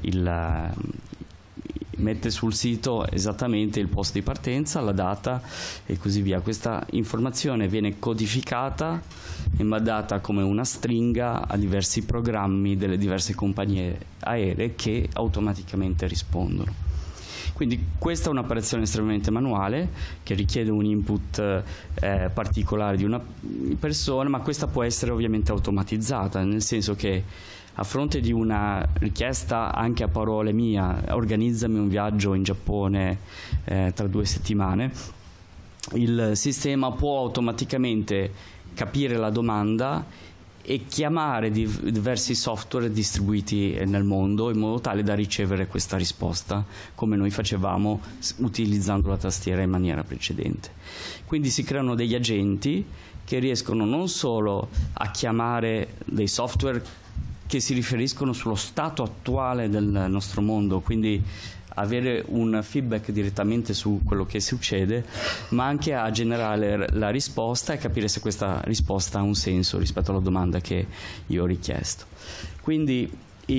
mette sul sito esattamente il posto di partenza, la data e così via. Questa informazione viene codificata e mandata come una stringa a diversi programmi delle diverse compagnie aeree che automaticamente rispondono. Quindi questa è un'operazione estremamente manuale che richiede un input particolare di una persona, ma questa può essere ovviamente automatizzata, nel senso che a fronte di una richiesta anche a parole mia, organizzami un viaggio in Giappone tra 2 settimane, il sistema può automaticamente capire la domanda e chiamare diversi software distribuiti nel mondo in modo tale da ricevere questa risposta, come noi facevamo utilizzando la tastiera in maniera precedente. Quindi si creano degli agenti che riescono non solo a chiamare dei software che si riferiscono sullo stato attuale del nostro mondo, quindi avere un feedback direttamente su quello che succede, ma anche a generare la risposta e capire se questa risposta ha un senso rispetto alla domanda che io ho richiesto. Quindi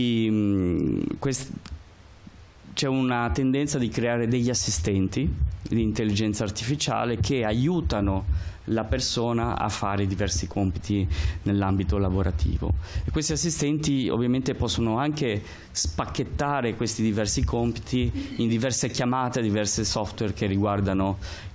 c'è una tendenza di creare degli assistenti di intelligenza artificiale che aiutano la persona a fare diversi compiti nell'ambito lavorativo, e questi assistenti ovviamente possono anche spacchettare questi diversi compiti in diverse chiamate a diverse software che riguardano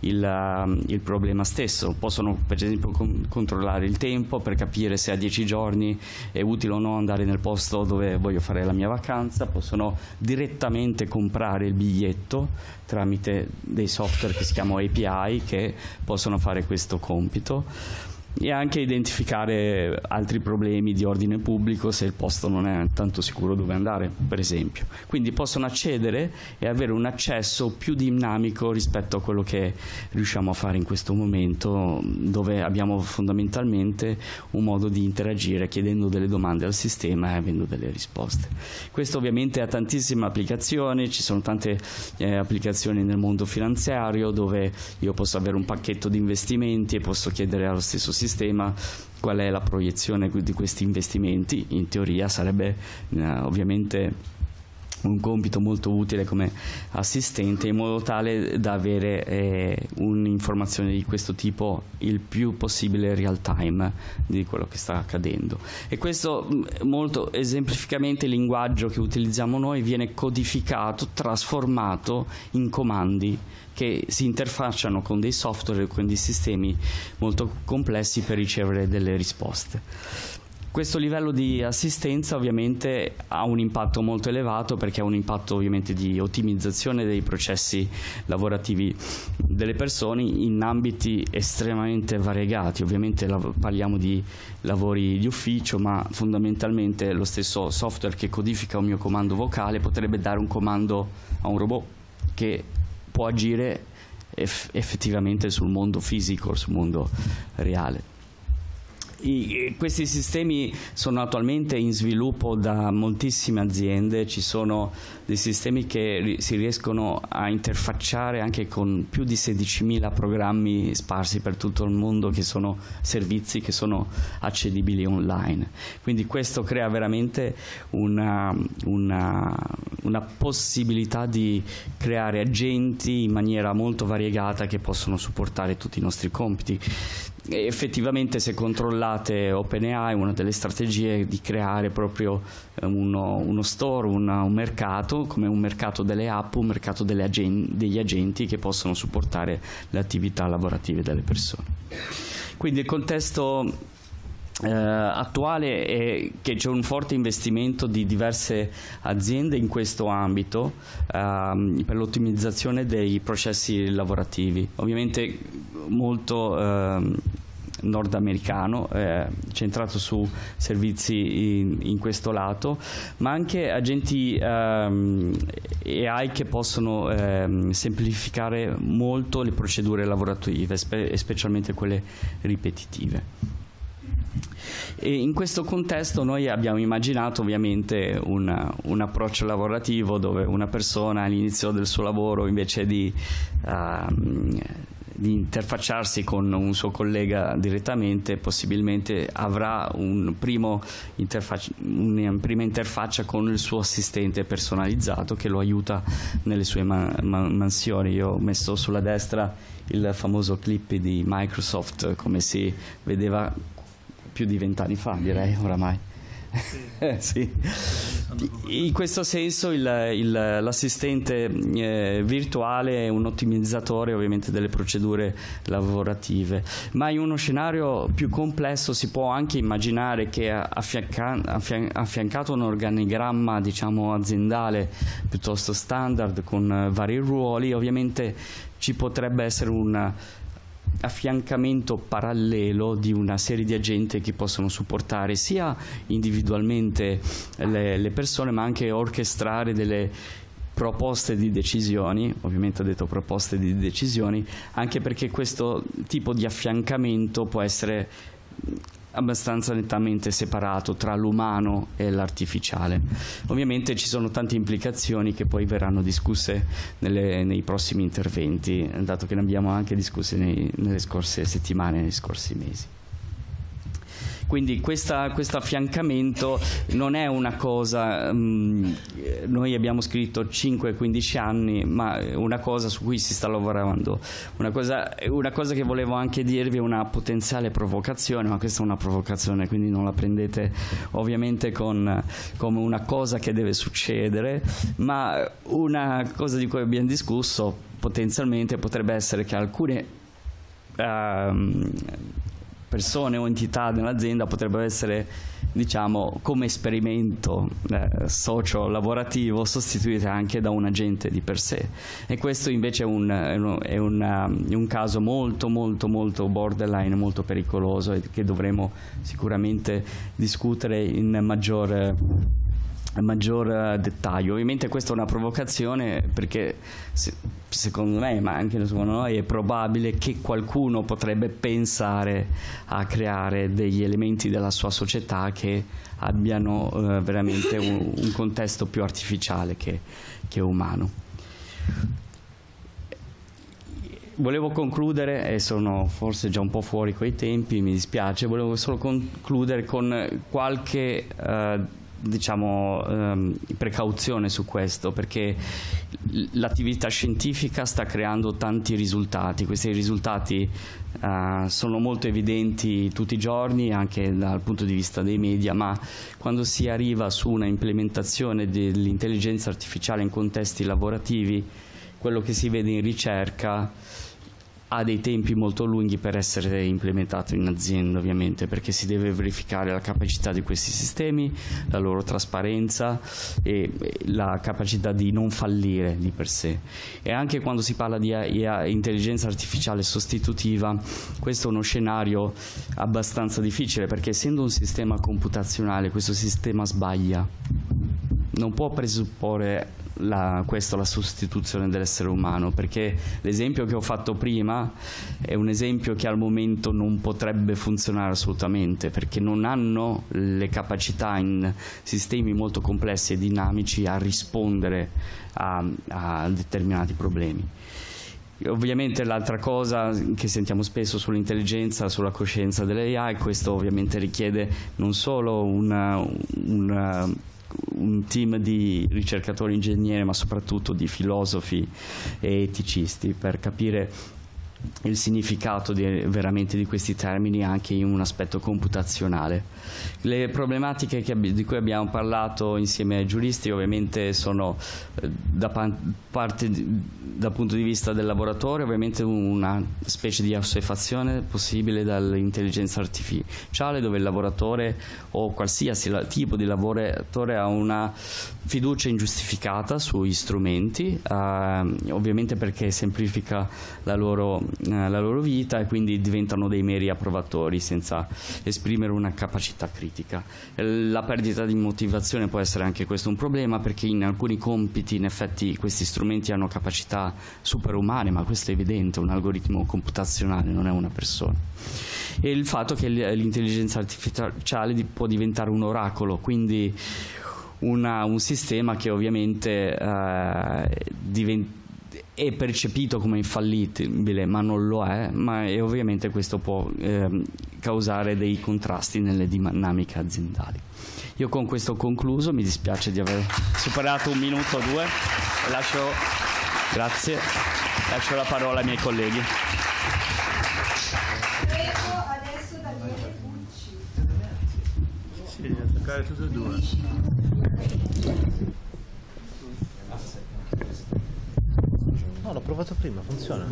il problema stesso. Possono per esempio controllare il tempo per capire se a 10 giorni è utile o no andare nel posto dove voglio fare la mia vacanza, possono direttamente comprare il biglietto tramite dei software che si chiamano API che possono fare questo compito, e anche identificare altri problemi di ordine pubblico se il posto non è tanto sicuro dove andare, per esempio. Quindi possono accedere e avere un accesso più dinamico rispetto a quello che riusciamo a fare in questo momento, dove abbiamo fondamentalmente un modo di interagire chiedendo delle domande al sistema e avendo delle risposte. Questo ovviamente ha tantissime applicazioni, ci sono tante applicazioni nel mondo finanziario dove io posso avere un pacchetto di investimenti e posso chiedere allo stesso sistema qual è la proiezione di questi investimenti. In teoria sarebbe ovviamente un compito molto utile come assistente, in modo tale da avere un'informazione di questo tipo il più possibile real time di quello che sta accadendo. E questo molto esemplificamente il linguaggio che utilizziamo noi viene codificato, trasformato in comandi che si interfacciano con dei software e con dei sistemi molto complessi per ricevere delle risposte. Questo livello di assistenza ovviamente ha un impatto molto elevato, perché ha un impatto ovviamente di ottimizzazione dei processi lavorativi delle persone in ambiti estremamente variegati. Ovviamente parliamo di lavori di ufficio, ma fondamentalmente lo stesso software che codifica un mio comando vocale potrebbe dare un comando a un robot che può agire effettivamente sul mondo fisico, sul mondo reale. Questi sistemi sono attualmente in sviluppo da moltissime aziende, ci sono dei sistemi che si riescono a interfacciare anche con più di 16.000 programmi sparsi per tutto il mondo, che sono servizi che sono accedibili online. Quindi questo crea veramente una possibilità di creare agenti in maniera molto variegata che possono supportare tutti i nostri compiti. effettivamente, se controllate OpenAI, una delle strategie è di creare proprio uno store, un mercato, come un mercato delle app, un mercato degli agenti che possono supportare le attività lavorative delle persone. Quindi il contesto attuale è che c'è un forte investimento di diverse aziende in questo ambito per l'ottimizzazione dei processi lavorativi, ovviamente molto nordamericano, centrato su servizi in questo lato, ma anche agenti AI che possono semplificare molto le procedure lavorative, specialmente quelle ripetitive. E in questo contesto noi abbiamo immaginato ovviamente un approccio lavorativo dove una persona all'inizio del suo lavoro, invece di interfacciarsi con un suo collega direttamente, possibilmente avrà una prima interfaccia con il suo assistente personalizzato che lo aiuta nelle sue mansioni. Io ho messo sulla destra il famoso clip di Microsoft, come si vedeva più di 20 anni fa, direi oramai. Sì. In questo senso l'assistente virtuale è un ottimizzatore ovviamente delle procedure lavorative, ma in uno scenario più complesso si può anche immaginare che affiancato un organigramma, diciamo, aziendale piuttosto standard con vari ruoli, ovviamente ci potrebbe essere un affiancamento parallelo di una serie di agenti che possono supportare sia individualmente le persone, ma anche orchestrare delle proposte di decisioni. Ovviamente ho detto proposte di decisioni, anche perché questo tipo di affiancamento può essere abbastanza nettamente separato tra l'umano e l'artificiale. Ovviamente ci sono tante implicazioni che poi verranno discusse nei prossimi interventi, dato che ne abbiamo anche discusse nelle scorse settimane, negli scorsi mesi. Quindi questo affiancamento non è una cosa, noi abbiamo scritto 5-15 anni, ma è una cosa su cui si sta lavorando. Una cosa che volevo anche dirvi è una potenziale provocazione, ma questa è una provocazione, quindi non la prendete ovviamente come una cosa che deve succedere, ma una cosa di cui abbiamo discusso potenzialmente potrebbe essere che alcune persone o entità nell'azienda potrebbero essere, diciamo, come esperimento socio-lavorativo sostituite anche da un agente di per sé, e questo invece è un caso molto molto molto borderline, molto pericoloso, e che dovremo sicuramente discutere in maggior dettaglio. Ovviamente questa è una provocazione perché secondo me, ma anche secondo noi, è probabile che qualcuno potrebbe pensare a creare degli elementi della sua società che abbiano veramente un contesto più artificiale che umano. Volevo concludere, e sono forse già un po' fuori coi tempi, mi dispiace, volevo solo concludere con qualche precauzione su questo, perché l'attività scientifica sta creando tanti risultati. Questi risultati sono molto evidenti tutti i giorni, anche dal punto di vista dei media, ma quando si arriva su una implementazione dell'intelligenza artificiale in contesti lavorativi, quello che si vede in ricerca ha dei tempi molto lunghi per essere implementato in azienda, ovviamente, perché si deve verificare la capacità di questi sistemi, la loro trasparenza e la capacità di non fallire di per sé. E anche quando si parla di intelligenza artificiale sostitutiva, questo è uno scenario abbastanza difficile, perché essendo un sistema computazionale, questo sistema sbaglia. Non può presupporre la sostituzione dell'essere umano, perché l'esempio che ho fatto prima è un esempio che al momento non potrebbe funzionare assolutamente, perché non hanno le capacità in sistemi molto complessi e dinamici a rispondere a determinati problemi. Ovviamente l'altra cosa che sentiamo spesso sull'intelligenza, sulla coscienza delle AI, questo ovviamente richiede non solo un team di ricercatori ingegneri, ma soprattutto di filosofi e eticisti per capire il significato veramente di questi termini anche in un aspetto computazionale. Le problematiche di cui abbiamo parlato insieme ai giuristi ovviamente sono dal punto di vista del lavoratore ovviamente una specie di assuefazione possibile dall'intelligenza artificiale, dove il lavoratore o qualsiasi tipo di lavoratore ha una fiducia ingiustificata sugli strumenti, ovviamente perché semplifica la loro vita e quindi diventano dei meri approvatori senza esprimere una capacità critica. La perdita di motivazione può essere anche questo un problema, perché in alcuni compiti in effetti questi strumenti hanno capacità superumane, ma questo è evidente, un algoritmo computazionale non è una persona. E il fatto che l'intelligenza artificiale può diventare un oracolo, quindi un sistema che ovviamente è percepito come infallibile, ma non lo è, e ovviamente questo può causare dei contrasti nelle dinamiche aziendali. Io con questo ho concluso, mi dispiace di aver superato 1 minuto o 2, grazie, lascio la parola ai miei colleghi. Prego adesso Daniele Pucci. Sì, attaccare tutte e 2. No, l'ho provato prima, funziona.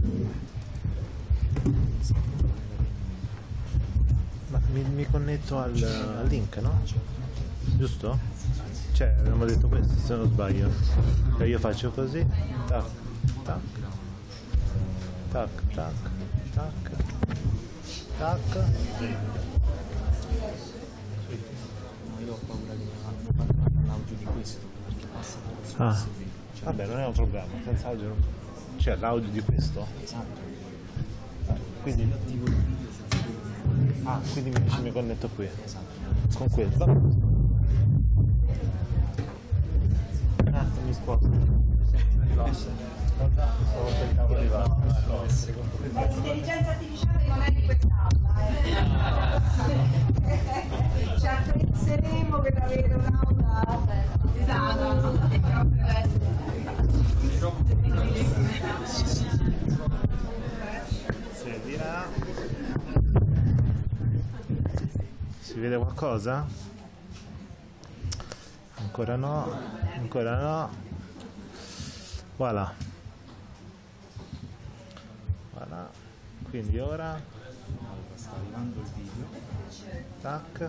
Ma mi connetto al link, no? Giusto? Cioè, abbiamo detto questo, se non sbaglio. Cioè, io faccio così, tac, tac, tac, tac, tac, tac. Io ho paura di non l'audio di questo, perché passa Vabbè, non è un problema, senza audio. Cioè, l'audio di questo? Esatto. Quindi mi connetto qui. Esatto. Con quello. Mi sposto. L'intelligenza artificiale non è di quest'aula. Ci attrezzeremo per avere un'aula. Esatto. Si vede qualcosa? Ancora no, ancora no. Voilà. Voilà. Quindi ora sta arrivando il video. Tac.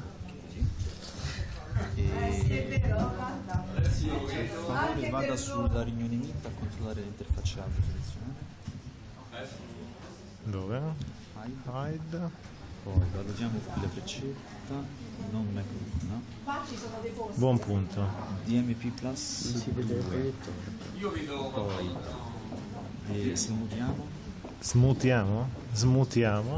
E per favore vada sulla riunione Meet a controllare l'interfaccia audio selezionata. Dove? Hide. Poi valutiamo qui la freccetta, non macro, no? Buon punto. DMP Plus si vede il proiettore. Poi smutiamo. Smutiamo? Smutiamo.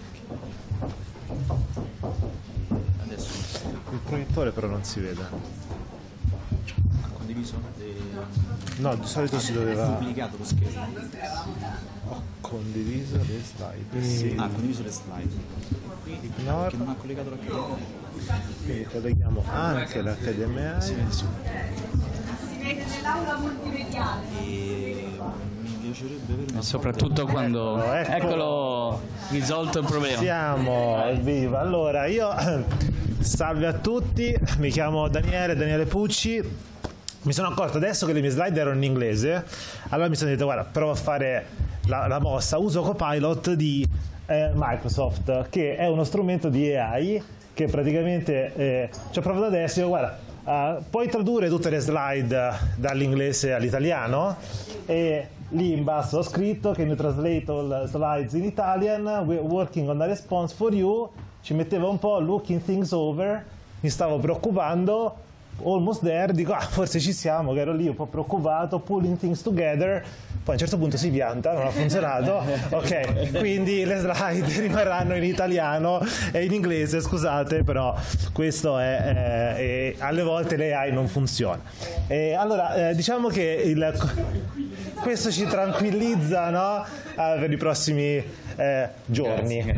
Adesso il proiettore però non si vede. Ha condiviso no, di solito si doveva. Ha duplicato lo schermo. Ho condiviso le slide. Sì. Ha condiviso le slide. Qui Ignore. Che non ha collegato l'HDMI. Quindi colleghiamo anche l'HDMI. Si vede subito. Si vede nell'aula multimediale. E mi piacerebbe avere una Soprattutto quando eccolo risolto il problema. Siamo evviva. Allora io salve a tutti, mi chiamo Daniele Pucci. Mi sono accorto adesso che le mie slide erano in inglese, allora mi sono detto guarda, provo a fare la mossa, uso Copilot di Microsoft, che è uno strumento di AI che praticamente ci ho provato adesso. Io, guarda, puoi tradurre tutte le slide dall'inglese all'italiano, e lì in basso ho scritto "Can you translate all slides in Italian? We're working on a response for you". Ci metteva un po' looking things over, mi stavo preoccupando, almost there, dico forse ci siamo, che ero lì un po' preoccupato, pulling things together, poi a un certo punto si pianta, non ha funzionato, ok, quindi le slide rimarranno in italiano e in inglese, scusate, però questo è alle volte l'AI non funziona. Allora, diciamo che questo ci tranquillizza, no? Per i prossimi giorni.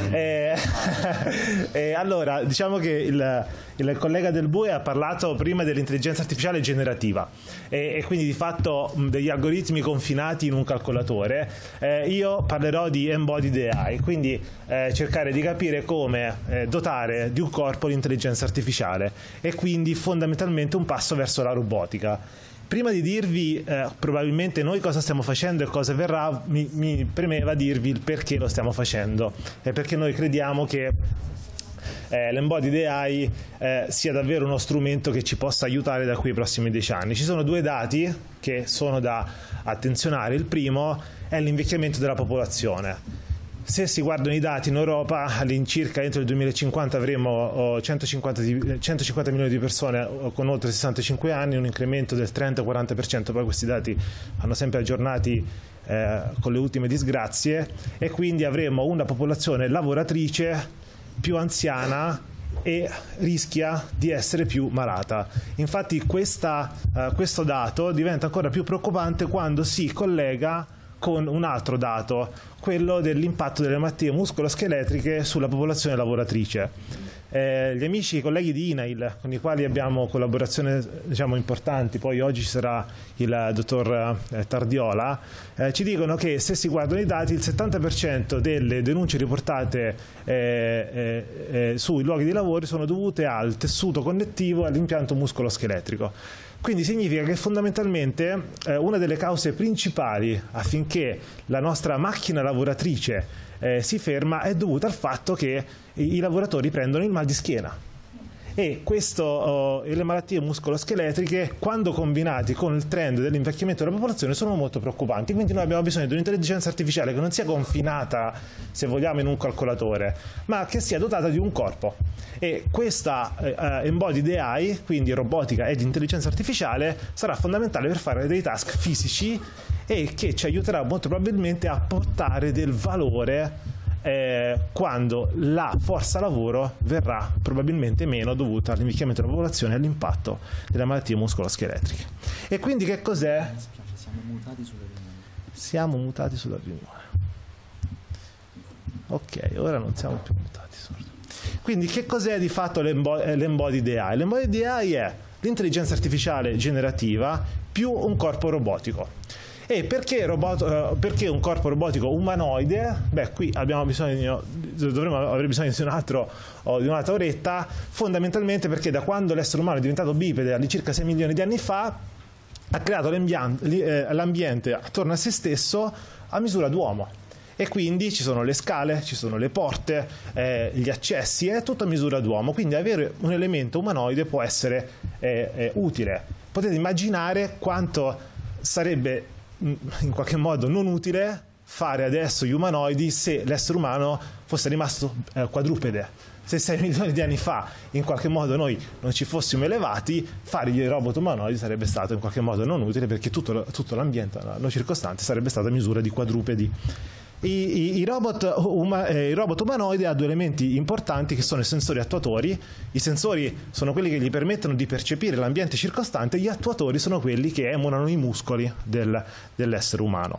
Grazie. Allora, diciamo che il collega Del Bue ha parlato prima dell'intelligenza artificiale generativa e quindi di fatto degli algoritmi confinati in un calcolatore. Io parlerò di embodied AI, quindi cercare di capire come dotare di un corpo l'intelligenza artificiale e quindi fondamentalmente un passo verso la robotica. Prima di dirvi probabilmente noi cosa stiamo facendo e cosa verrà, mi premeva dirvi il perché lo stiamo facendo e perché noi crediamo che l'embodied AI sia davvero uno strumento che ci possa aiutare da qui ai prossimi 10 anni. Ci sono due dati che sono da attenzionare. Il primo è l'invecchiamento della popolazione. Se si guardano i dati in Europa, all'incirca entro il 2050 avremo 150 milioni di persone con oltre 65 anni, un incremento del 30-40%, poi questi dati vanno sempre aggiornati con le ultime disgrazie, e quindi avremo una popolazione lavoratrice più anziana e rischia di essere più malata. Infatti questo dato diventa ancora più preoccupante quando si collega con un altro dato, quello dell'impatto delle malattie muscoloscheletriche sulla popolazione lavoratrice. Gli amici, i colleghi di INAIL, con i quali abbiamo collaborazioni importanti, poi oggi ci sarà il dottor Tardiola, ci dicono che se si guardano i dati il 70% delle denunce riportate sui luoghi di lavoro sono dovute al tessuto connettivo e all'impianto muscoloscheletrico. Quindi significa che fondamentalmente una delle cause principali affinché la nostra macchina lavoratrice si ferma è dovuta al fatto che i lavoratori prendono il mal di schiena. E questo e le malattie muscoloscheletriche, quando combinati con il trend dell'invecchiamento della popolazione, sono molto preoccupanti. Quindi noi abbiamo bisogno di un'intelligenza artificiale che non sia confinata, se vogliamo, in un calcolatore, ma che sia dotata di un corpo. E questa embodied AI, quindi robotica ed intelligenza artificiale, sarà fondamentale per fare dei task fisici e che ci aiuterà molto probabilmente a portare del valore quando la forza lavoro verrà probabilmente meno dovuta all'invecchiamento della popolazione e all'impatto delle malattie muscoloscheletriche. E quindi che cos'è? Siamo mutati sulla riunione. Siamo mutati sulla riunione. Ok, ora non siamo più mutati. Quindi che cos'è di fatto l'embodied AI? L'embodied AI è l'intelligenza artificiale generativa più un corpo robotico. E perché un corpo robotico umanoide? Beh, qui abbiamo bisogno, dovremmo avere bisogno di un'altra oretta, fondamentalmente perché da quando l'essere umano è diventato bipede all'incirca 6 milioni di anni fa, ha creato l'ambiente attorno a se stesso a misura d'uomo. E quindi ci sono le scale, ci sono le porte, gli accessi, è tutto a misura d'uomo. Quindi avere un elemento umanoide può essere utile. Potete immaginare quanto sarebbe in qualche modo non utile fare adesso gli umanoidi se l'essere umano fosse rimasto quadrupede. Se 6 milioni di anni fa in qualche modo noi non ci fossimo elevati, fare gli robot umanoidi sarebbe stato in qualche modo non utile, perché tutto l'ambiente circostante sarebbe stato a misura di quadrupedi. I robot umanoidi hanno due elementi importanti che sono i sensori attuatori. I sensori sono quelli che gli permettono di percepire l'ambiente circostante, gli attuatori sono quelli che emulano i muscoli dell'essere umano.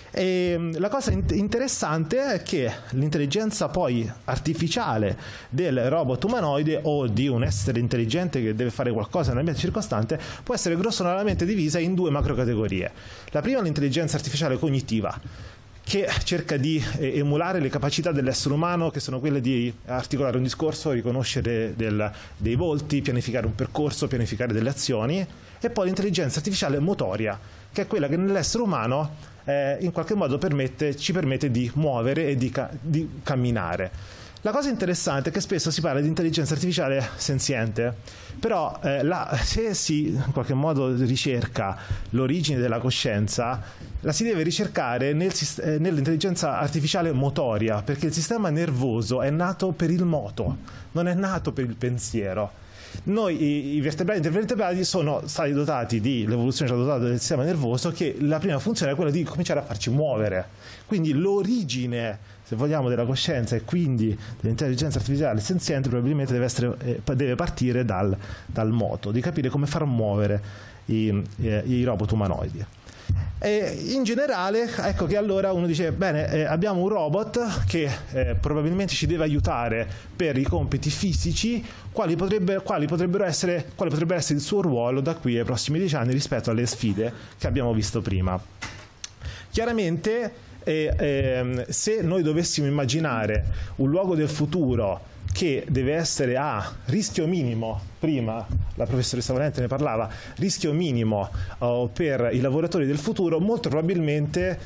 E la cosa interessante è che l'intelligenza poi artificiale del robot umanoide o di un essere intelligente che deve fare qualcosa nell'ambiente circostante può essere grossolanamente divisa in due macrocategorie. La prima è l'intelligenza artificiale cognitiva, che cerca di emulare le capacità dell'essere umano, che sono quelle di articolare un discorso, riconoscere dei volti, pianificare un percorso, pianificare delle azioni, e poi l'intelligenza artificiale motoria, che è quella che nell'essere umano in qualche modo ci permette di muovere e di camminare. La cosa interessante è che spesso si parla di intelligenza artificiale senziente, però se si in qualche modo ricerca l'origine della coscienza, la si deve ricercare nell'intelligenza artificiale motoria, perché il sistema nervoso è nato per il moto, non è nato per il pensiero. Noi, i vertebrati sono stati dotati l'evoluzione ci ha dotato del sistema nervoso, che la prima funzione è quella di cominciare a farci muovere. Quindi l'origine, se vogliamo, della coscienza e quindi dell'intelligenza artificiale senziente probabilmente deve partire dal moto, di capire come far muovere i robot umanoidi. E in generale, ecco che allora uno dice, bene, abbiamo un robot che probabilmente ci deve aiutare per i compiti fisici, quale potrebbe essere il suo ruolo da qui ai prossimi 10 anni rispetto alle sfide che abbiamo visto prima. Chiaramente, se noi dovessimo immaginare un luogo del futuro che deve essere a rischio minimo, prima la professoressa Valente ne parlava, rischio minimo per i lavoratori del futuro, molto probabilmente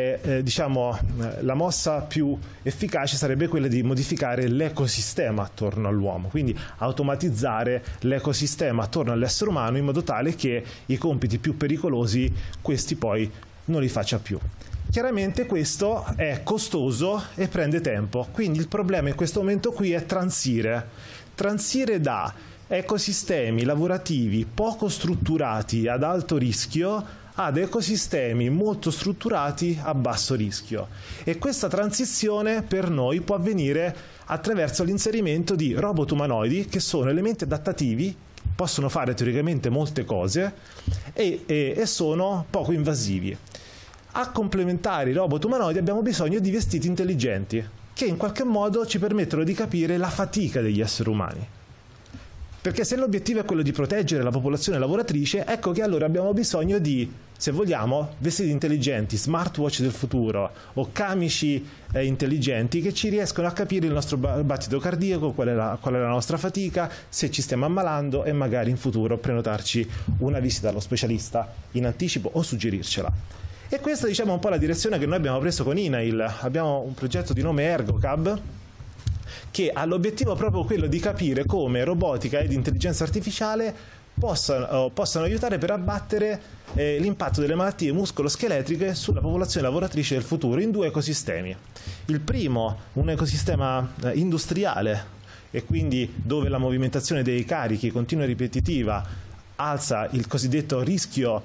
la mossa più efficace sarebbe quella di modificare l'ecosistema attorno all'uomo, quindi automatizzare l'ecosistema attorno all'essere umano in modo tale che i compiti più pericolosi questi poi non li faccia più. Chiaramente questo è costoso e prende tempo, quindi il problema in questo momento qui è transire da ecosistemi lavorativi poco strutturati ad alto rischio ad ecosistemi molto strutturati a basso rischio, e questa transizione per noi può avvenire attraverso l'inserimento di robot umanoidi che sono elementi adattativi, possono fare teoricamente molte cose e sono poco invasivi. A complementare i robot umanoidi abbiamo bisogno di vestiti intelligenti che in qualche modo ci permettono di capire la fatica degli esseri umani. Perché se l'obiettivo è quello di proteggere la popolazione lavoratrice, ecco che allora abbiamo bisogno di, se vogliamo, vestiti intelligenti, smartwatch del futuro o camici intelligenti che ci riescono a capire il nostro battito cardiaco, qual è la nostra fatica, se ci stiamo ammalando, e magari in futuro prenotarci una visita allo specialista in anticipo o suggerircela. E questa, diciamo, è un po' la direzione che noi abbiamo preso con INAIL. Abbiamo un progetto di nome ErgoCab che ha l'obiettivo proprio quello di capire come robotica ed intelligenza artificiale possano aiutare per abbattere l'impatto delle malattie muscoloscheletriche sulla popolazione lavoratrice del futuro in 2 ecosistemi. Il primo, un ecosistema industriale, e quindi dove la movimentazione dei carichi continua e ripetitiva alza il cosiddetto rischio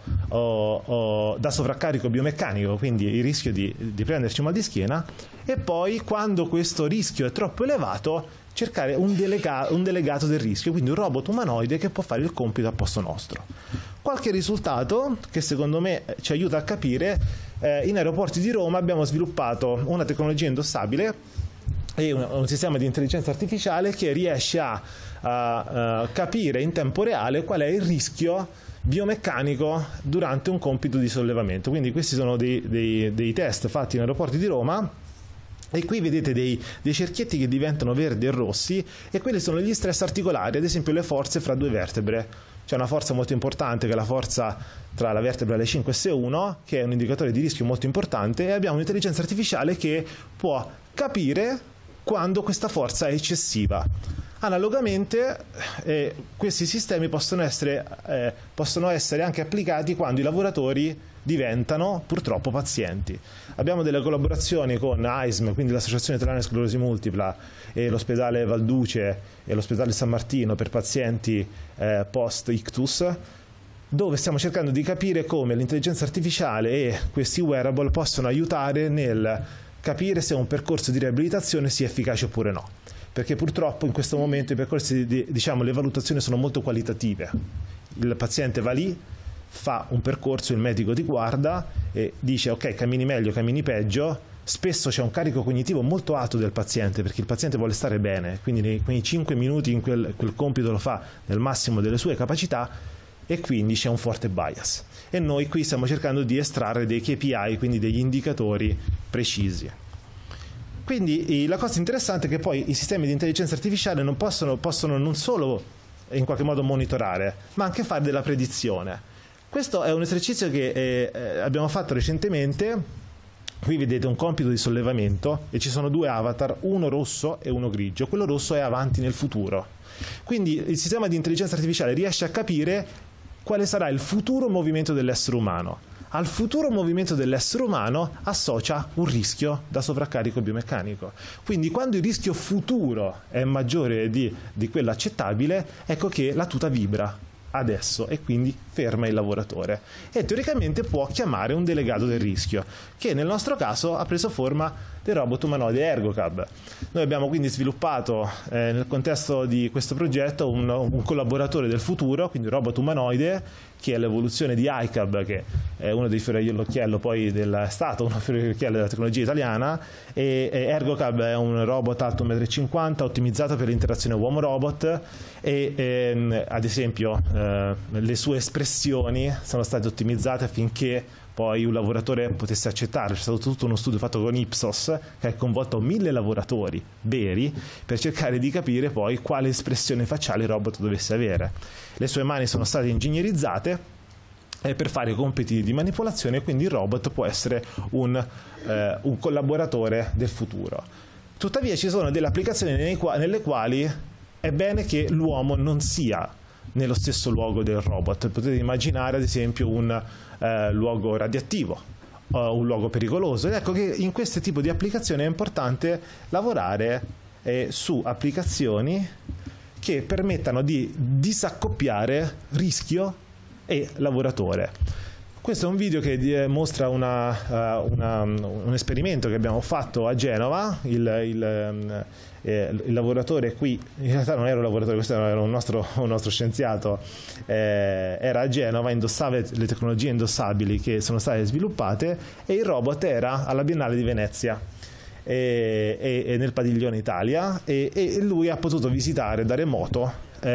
da sovraccarico biomeccanico, quindi il rischio di prenderci un mal di schiena, e poi quando questo rischio è troppo elevato cercare un delegato del rischio, quindi un robot umanoide che può fare il compito al posto nostro. Qualche risultato che secondo me ci aiuta a capire: in aeroporti di Roma abbiamo sviluppato una tecnologia indossabile e un sistema di intelligenza artificiale che riesce a capire in tempo reale qual è il rischio biomeccanico durante un compito di sollevamento. Quindi questi sono dei test fatti in aeroporti di Roma, e qui vedete dei cerchietti che diventano verdi e rossi, e quelli sono gli stress articolari, ad esempio le forze fra 2 vertebre. C'è una forza molto importante che è la forza tra la vertebra L5 e S1, che è un indicatore di rischio molto importante, e abbiamo un'intelligenza artificiale che può capire quando questa forza è eccessiva. Analogamente questi sistemi possono essere anche applicati quando i lavoratori diventano purtroppo pazienti. Abbiamo delle collaborazioni con AISM, quindi l'Associazione Italiana di Sclerosi Multipla, e l'ospedale Valduce e l'ospedale San Martino per pazienti post-ictus, dove stiamo cercando di capire come l'intelligenza artificiale e questi wearable possono aiutare nel capire se un percorso di riabilitazione sia efficace oppure no, perché purtroppo in questo momento i percorsi le valutazioni sono molto qualitative. Il paziente va lì, fa un percorso, il medico ti guarda e dice ok, cammini meglio, cammini peggio. Spesso c'è un carico cognitivo molto alto del paziente, perché il paziente vuole stare bene, quindi nei 5 minuti in quel compito lo fa nel massimo delle sue capacità, e quindi c'è un forte bias. E noi qui stiamo cercando di estrarre dei KPI, quindi degli indicatori precisi. Quindi la cosa interessante è che poi i sistemi di intelligenza artificiale non possono non solo in qualche modo monitorare, ma anche fare della predizione. Questo è un esercizio che abbiamo fatto recentemente. Qui vedete un compito di sollevamento e ci sono 2 avatar, uno rosso e uno grigio. Quello rosso è avanti nel futuro. Quindi il sistema di intelligenza artificiale riesce a capire quale sarà il futuro movimento dell'essere umano. Al futuro movimento dell'essere umano associa un rischio da sovraccarico biomeccanico. Quindi quando il rischio futuro è maggiore di quello accettabile, ecco che la tuta vibra. adesso, e quindi ferma il lavoratore e teoricamente può chiamare un delegato del rischio, che nel nostro caso ha preso forma del robot umanoide ErgoCab. Noi abbiamo quindi sviluppato nel contesto di questo progetto un collaboratore del futuro, quindi un robot umanoide, che è l'evoluzione di iCab, che è uno dei fiori all'occhiello, poi è stato uno dei fiori all'occhiello della tecnologia italiana, e ErgoCab è un robot alto 1,50 m, ottimizzato per l'interazione uomo-robot, e ad esempio le sue espressioni sono state ottimizzate affinché poi un lavoratore potesse accettarlo. C'è stato tutto uno studio fatto con Ipsos che ha coinvolto 1000 lavoratori veri per cercare di capire poi quale espressione facciale il robot dovesse avere. Le sue mani sono state ingegnerizzate per fare compiti di manipolazione, e quindi il robot può essere un collaboratore del futuro. Tuttavia ci sono delle applicazioni nelle quali è bene che l'uomo non sia nello stesso luogo del robot. Potete immaginare ad esempio un luogo radioattivo o un luogo pericoloso, ed ecco che in questo tipo di applicazioni è importante lavorare su applicazioni che permettano di disaccoppiare rischio e lavoratore. Questo è un video che mostra un esperimento che abbiamo fatto a Genova. Il lavoratore qui, in realtà non era un lavoratore, questo era un nostro scienziato, era a Genova, indossava le tecnologie indossabili che sono state sviluppate, e il robot era alla Biennale di Venezia e nel padiglione Italia, e lui ha potuto visitare da remoto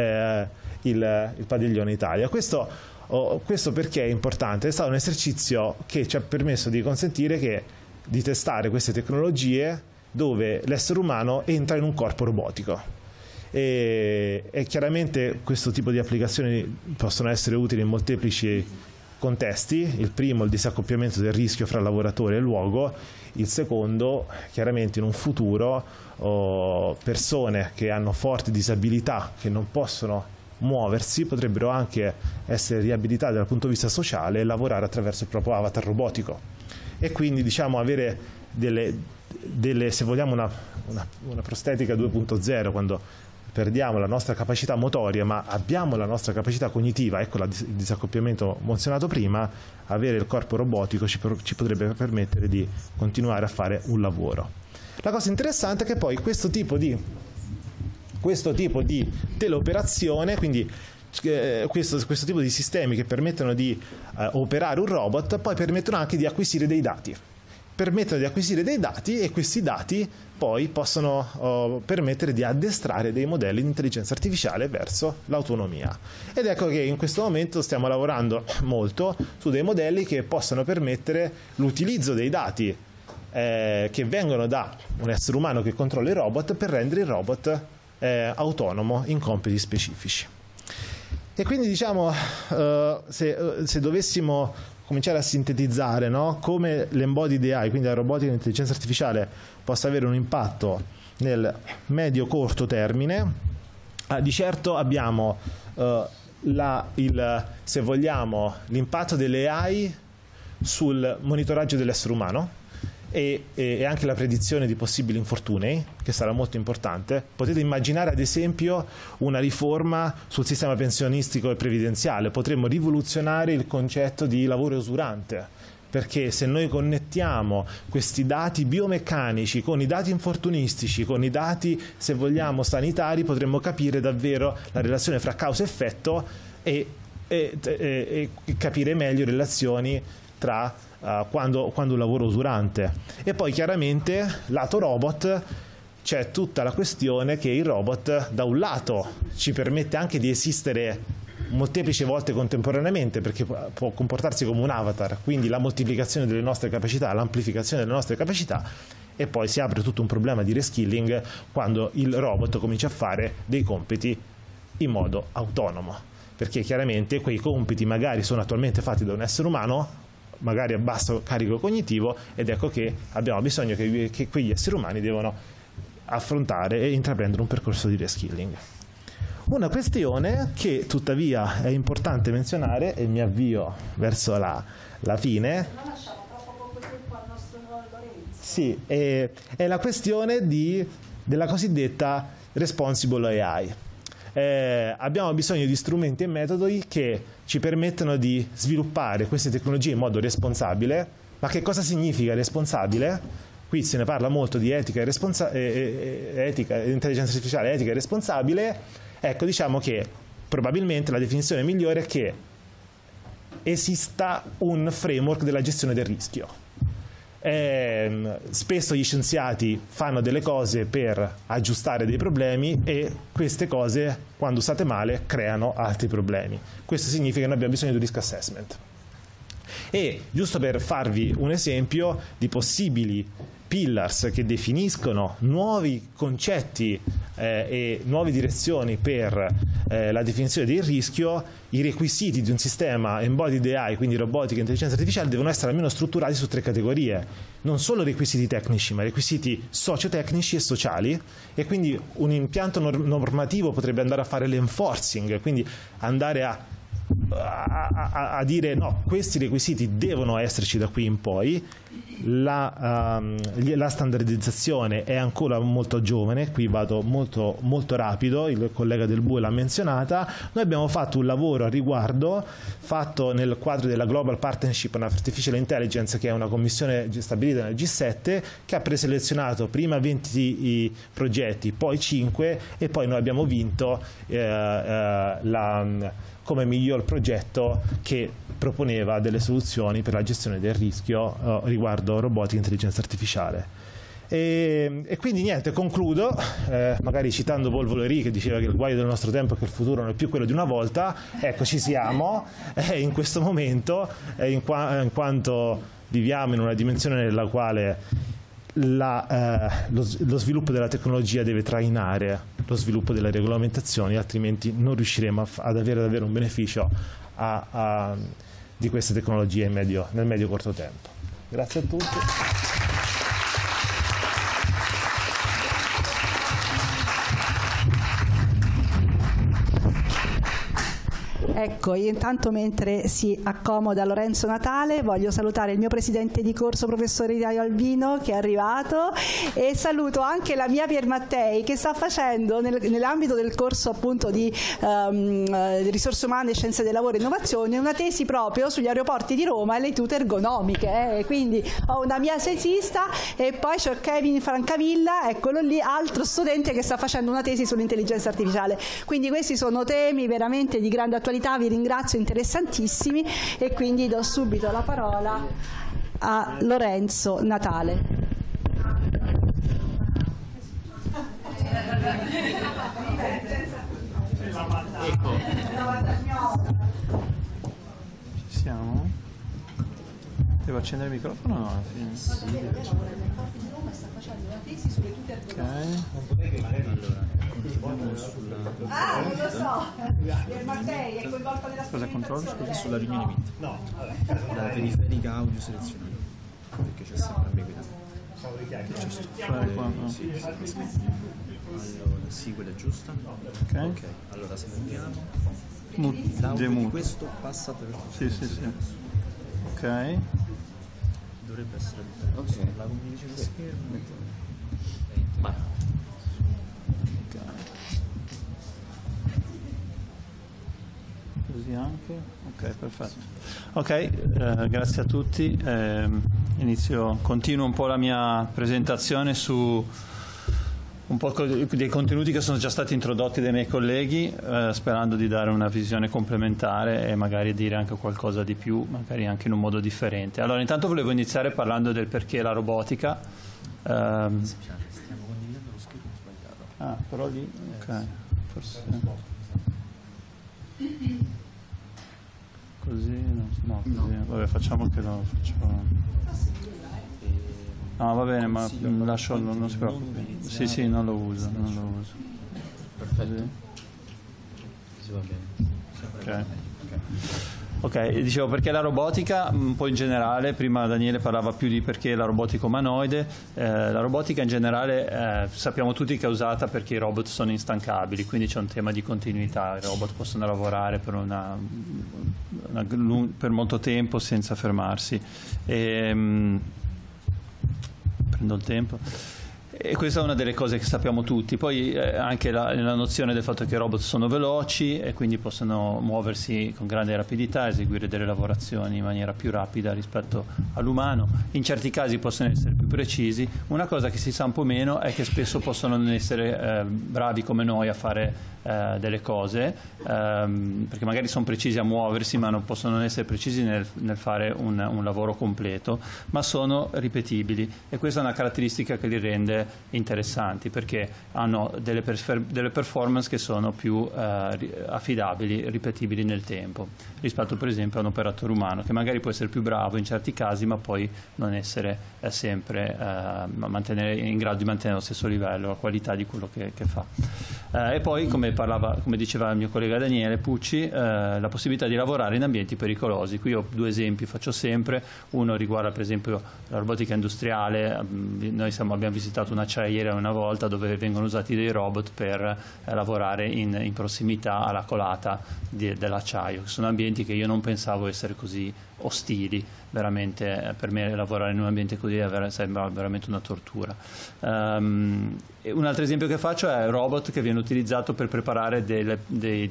il padiglione Italia. Questo perché è importante? È stato un esercizio che ci ha permesso di consentire di testare queste tecnologie dove l'essere umano entra in un corpo robotico, e chiaramente questo tipo di applicazioni possono essere utili in molteplici contesti. Il primo, il disaccoppiamento del rischio fra lavoratore e luogo; il secondo, chiaramente in un futuro persone che hanno forti disabilità, che non possono muoversi, potrebbero anche essere riabilitate dal punto di vista sociale e lavorare attraverso il proprio avatar robotico, e quindi avere se vogliamo una prostetica 2.0, quando perdiamo la nostra capacità motoria ma abbiamo la nostra capacità cognitiva, ecco il disaccoppiamento menzionato prima. Avere il corpo robotico ci potrebbe permettere di continuare a fare un lavoro. La cosa interessante è che poi questo tipo di teleoperazione, quindi questo tipo di sistemi che permettono di operare un robot, poi permettono anche di acquisire dei dati. E questi dati poi possono permettere di addestrare dei modelli di intelligenza artificiale verso l'autonomia. Ed ecco che in questo momento stiamo lavorando molto su dei modelli che possano permettere l'utilizzo dei dati che vengono da un essere umano che controlla il robot, per rendere il robot autonomo in compiti specifici. E quindi se dovessimo cominciare a sintetizzare, no? Come l'embodied AI, quindi la robotica e l'intelligenza artificiale, possa avere un impatto nel medio-corto termine, di certo abbiamo se vogliamo, l'impatto delle AI sul monitoraggio dell'essere umano, e anche la predizione di possibili infortuni, che sarà molto importante. Potete immaginare ad esempio una riforma sul sistema pensionistico e previdenziale. Potremmo rivoluzionare il concetto di lavoro usurante, perché se noi connettiamo questi dati biomeccanici con i dati infortunistici, con i dati, se vogliamo, sanitari, potremmo capire davvero la relazione fra causa e effetto e capire meglio relazioni tra quando un lavoro usurante. E poi chiaramente lato robot c'è tutta la questione che il robot da un lato ci permette anche di esistere molteplici volte contemporaneamente, perché può comportarsi come un avatar, quindi la moltiplicazione delle nostre capacità, l'amplificazione delle nostre capacità, e poi si apre tutto un problema di reskilling quando il robot comincia a fare dei compiti in modo autonomo, perché chiaramente quei compiti magari sono attualmente fatti da un essere umano, magari a basso carico cognitivo, ed ecco che abbiamo bisogno che quegli esseri umani devono affrontare e intraprendere un percorso di reskilling. Una questione che tuttavia è importante menzionare, e mi avvio verso la fine. Non lasciamo troppo poco tempo al nostro Lorenzo. Sì, è la questione della cosiddetta responsible AI. abbiamo bisogno di strumenti e metodi che ci permettono di sviluppare queste tecnologie in modo responsabile. Ma che cosa significa responsabile? Qui se ne parla molto di etica, intelligenza artificiale, etica e responsabile. Ecco, diciamo che probabilmente la definizione migliore è che esista un framework della gestione del rischio. Spesso gli scienziati fanno delle cose per aggiustare dei problemi e queste cose, quando usate male, creano altri problemi. Questo significa che noi abbiamo bisogno di un risk assessment. E giusto per farvi un esempio di possibili pillars che definiscono nuovi concetti e nuove direzioni per la definizione del rischio, i requisiti di un sistema embodied AI, quindi robotica e intelligenza artificiale, devono essere almeno strutturati su 3 categorie. Non solo requisiti tecnici, ma requisiti sociotecnici e sociali, e quindi un impianto normativo potrebbe andare a fare l'enforcing, quindi andare a dire no, questi requisiti devono esserci da qui in poi. La standardizzazione è ancora molto giovane, qui vado molto, molto rapido, il collega Del Bue l'ha menzionata. Noi abbiamo fatto un lavoro a riguardo, fatto nel quadro della Global Partnership on Artificial Intelligence, che è una commissione stabilita nel G7, che ha preselezionato prima 20 progetti, poi 5, e poi noi abbiamo vinto come miglior progetto che proponeva delle soluzioni per la gestione del rischio riguardo robotica e intelligenza artificiale. E quindi niente, concludo, magari citando Paul Valéry, che diceva che il guaio del nostro tempo è che il futuro non è più quello di una volta. Ecco, ci siamo in questo momento, in quanto viviamo in una dimensione nella quale lo sviluppo della tecnologia deve trainare lo sviluppo delle regolamentazioni, altrimenti non riusciremo ad avere davvero un beneficio di queste tecnologie nel medio-corto tempo. Grazie a tutti. Ecco, io intanto, mentre si accomoda Lorenzo Natale, voglio salutare il mio presidente di corso, professore Dario Albino, che è arrivato, e saluto anche la mia Pier Mattei, che sta facendo nell'ambito del corso appunto di risorse umane, scienze del lavoro e innovazione una tesi proprio sugli aeroporti di Roma e le tute ergonomiche. Quindi ho una mia tesista e poi c'è Kevin Francavilla, eccolo lì, altro studente che sta facendo una tesi sull'intelligenza artificiale. Quindi questi sono temi veramente di grande attualità. Vi ringrazio, interessantissimi, e quindi do subito la parola a Lorenzo Natale. Ecco. Ci siamo? Devo accendere il microfono o no? Alla fine? Sì, sta facendo una tesi sulle tute ergonomiche. Allora, sulla... non lo so. Pier Mattei è coinvolto nella cosa controllo? Scusa, sulla riunione meet. No, la periferica audio selezionata, perché c'è sempre ambiguità. Giusto. Fare qua, no? Sì. Allora, sì, quella è giusta. Ok. Allora, se muoviamo, L'audio di questo passa attraverso. Sì. Ok. Dovrebbe essere la condivisione di schermo. Vai. Così anche? Ok, perfetto. Ok, grazie a tutti. Continuo un po' la mia presentazione su un po' dei contenuti che sono già stati introdotti dai miei colleghi, sperando di dare una visione complementare e magari dire anche qualcosa di più, magari anche in un modo differente. Allora, intanto volevo iniziare parlando del perché la robotica. Stiamo condividendo lo schermo sbagliato. Ah, però lì, ok, forse così, no, così. Vabbè, facciamo che lo faccio. No, va bene, ma lascio, non si preoccupi. Sì, non lo uso. Perfetto. Sì, va bene. Ok, dicevo perché la robotica, un po' in generale, prima Daniele parlava più di perché la robotica umanoide. La robotica in generale sappiamo tutti che è usata perché i robot sono instancabili, quindi c'è un tema di continuità, i robot possono lavorare per per molto tempo senza fermarsi. Prendo il tempo. E questa è una delle cose che sappiamo tutti. Poi anche la nozione del fatto che i robot sono veloci e quindi possono muoversi con grande rapidità, eseguire delle lavorazioni in maniera più rapida rispetto all'umano. In certi casi possono essere più precisi. Una cosa che si sa un po' meno è che spesso possono non essere bravi come noi a fare delle cose, perché magari sono precisi a muoversi ma non possono essere precisi nel fare un lavoro completo, ma sono ripetibili, e questa è una caratteristica che li rende interessanti, perché hanno delle performance che sono più affidabili, ripetibili nel tempo, rispetto per esempio a un operatore umano che magari può essere più bravo in certi casi ma poi non essere sempre in grado di mantenere lo stesso livello, la qualità di quello che fa. E poi, come diceva il mio collega Daniele Pucci, la possibilità di lavorare in ambienti pericolosi. Qui ho 2 esempi, faccio sempre. Uno riguarda per esempio la robotica industriale. Noi abbiamo visitato un'acciaiera una volta dove vengono usati dei robot per lavorare in prossimità alla colata dell'acciaio. Sono ambienti che io non pensavo essere così ostili. Veramente per me lavorare in un ambiente così sembra veramente una tortura. Un altro esempio che faccio è il robot che viene utilizzato per preparare dei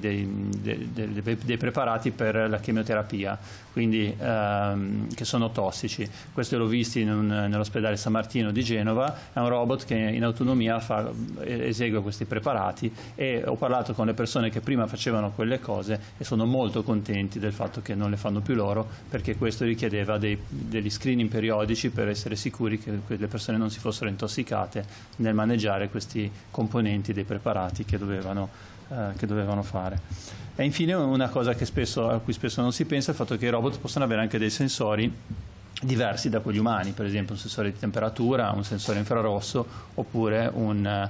preparati per la chemioterapia, quindi che sono tossici. Questo l'ho visto nell'ospedale San Martino di Genova. È un robot che in autonomia esegue questi preparati, e ho parlato con le persone che prima facevano quelle cose e sono molto contenti del fatto che non le fanno più loro, perché questo richiedeva degli screening periodici per essere sicuri che le persone non si fossero intossicate nel maneggiare questi componenti dei preparati che dovevano fare. E infine una cosa a cui spesso non si pensa è il fatto che i robot possono avere anche dei sensori diversi da quelli umani, per esempio un sensore di temperatura, un sensore infrarosso, oppure un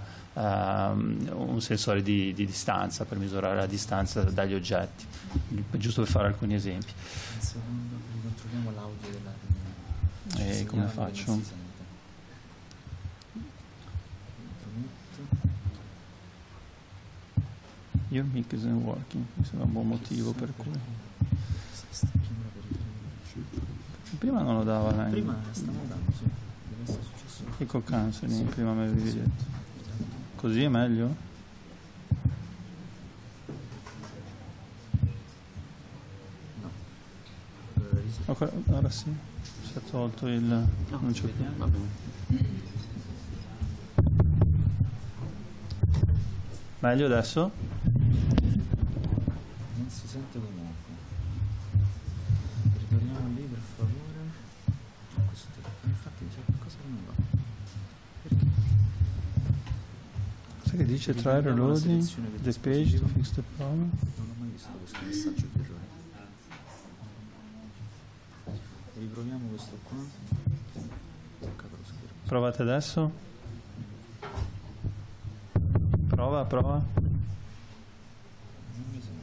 sensore di distanza per misurare la distanza dagli oggetti, giusto per fare alcuni esempi. Un secondo, ricontrolliamo l'audio della E come faccio? Your mic isn't working, questo è un buon motivo per cui. Prima non lo dava neanche. Prima stavo dando, sì. Deve essere successo. Che col canzone, prima me l'avevi detto. Così è meglio? No. Ok, ora sì. Si è tolto il... No, non c'è più. va bene. Meglio adesso? Non si sente comunque. Ritorniamo lì per favore. Infatti c'è qualcosa che non va. Perché? Sai che dice try reloading the page to fix the problem? Non ho mai visto questo messaggio di errore. Riproviamo questo qua. Toccato lo schermo. Provate adesso? Prova. Non mi sembra.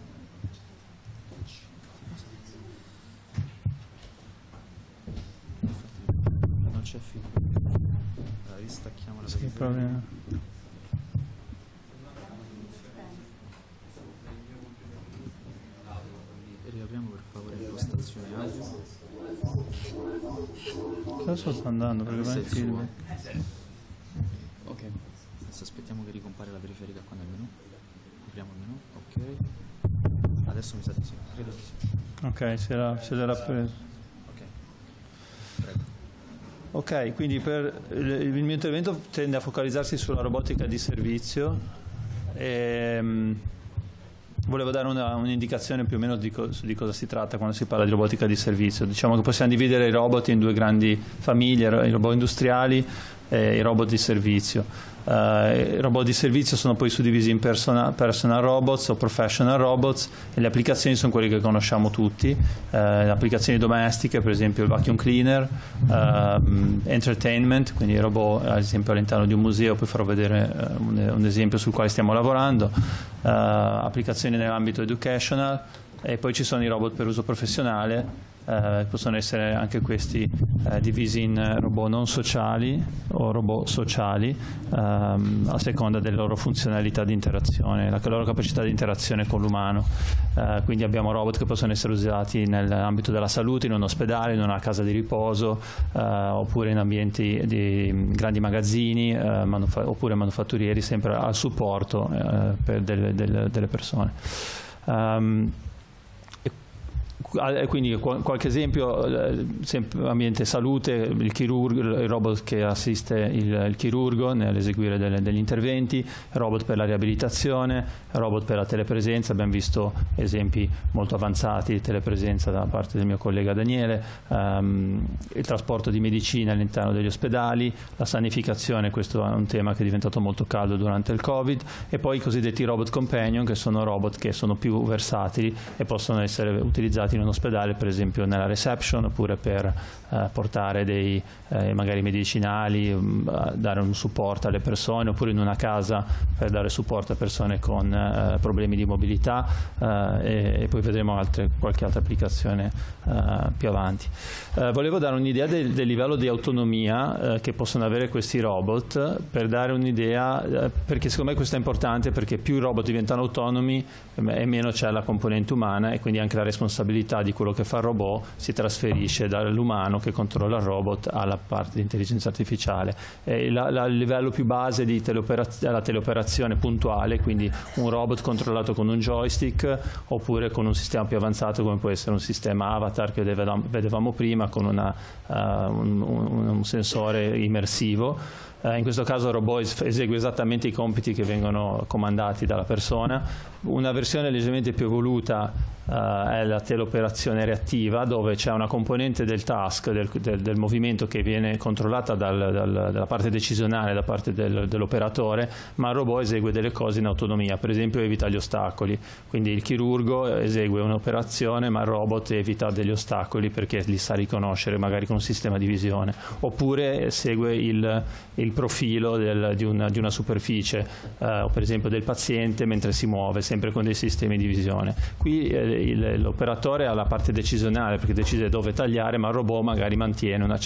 Non c'è feedback. Allora, ristacchiamo la Sì, periferia. proviamo. Riapriamo per favore impostazioni audio. Adesso sta andando perché va in film. Ok. Adesso aspettiamo che ricompare la periferica qua nel menu. Apriamo il menu. Ok. Adesso mi sa di sì. Credo di sì. Ok, se l'era preso. Ok. Prego. Ok, quindi il mio intervento tende a focalizzarsi sulla robotica di servizio. Volevo dare un'indicazione più o meno di cosa si tratta quando si parla di robotica di servizio. Diciamo che possiamo dividere i robot in 2 grandi famiglie, i robot industriali e i robot di servizio. I robot di servizio sono poi suddivisi in personal robots o professional robots, e le applicazioni sono quelle che conosciamo tutti, le applicazioni domestiche, per esempio il vacuum cleaner, entertainment, quindi i robot ad esempio all'interno di un museo. Poi farò vedere un esempio sul quale stiamo lavorando, applicazioni nell'ambito educational, E poi ci sono i robot per uso professionale, possono essere anche questi divisi in robot non sociali o robot sociali, a seconda delle loro funzionalità di interazione, la loro capacità di interazione con l'umano. Quindi abbiamo robot che possono essere usati nell'ambito della salute, in un ospedale, in una casa di riposo, oppure in ambienti di grandi magazzini, oppure manufatturieri, sempre al supporto per delle persone. Quindi qualche esempio: ambiente salute, il robot che assiste il chirurgo nell'eseguire degli interventi, robot per la riabilitazione, robot per la telepresenza, abbiamo visto esempi molto avanzati di telepresenza da parte del mio collega Daniele, il trasporto di medicina all'interno degli ospedali, la sanificazione, questo è un tema che è diventato molto caldo durante il Covid, e poi i cosiddetti robot companion, che sono robot che sono più versatili e possono essere utilizzati in un ospedale, per esempio nella reception, oppure per portare dei magari medicinali, dare un supporto alle persone, oppure in una casa per dare supporto a persone con problemi di mobilità, e poi vedremo qualche altra applicazione più avanti. Volevo dare un'idea del livello di autonomia che possono avere questi robot, per dare un'idea, perché secondo me questo è importante, perché più i robot diventano autonomi e meno c'è la componente umana, e quindi anche la responsabilità di quello che fa il robot si trasferisce dall'umano che controlla il robot alla parte di intelligenza artificiale. Il livello più base di la teleoperazione puntuale, quindi un robot controllato con un joystick, oppure con un sistema più avanzato come può essere un sistema avatar che vedevamo prima, con un sensore immersivo. In questo caso il robot esegue esattamente i compiti che vengono comandati dalla persona. Una versione leggermente più evoluta è la teleoperazione reattiva, dove c'è una componente del task, del movimento, che viene controllata dalla parte decisionale, da parte dell'operatore, ma il robot esegue delle cose in autonomia, per esempio evita gli ostacoli. Quindi il chirurgo esegue un'operazione, ma il robot evita degli ostacoli perché li sa riconoscere, magari con un sistema di visione, oppure segue il profilo di una superficie, o per esempio del paziente mentre si muove, sempre con dei sistemi di visione. Qui l'operatore ha la parte decisionale, perché decide dove tagliare, ma il robot magari mantiene un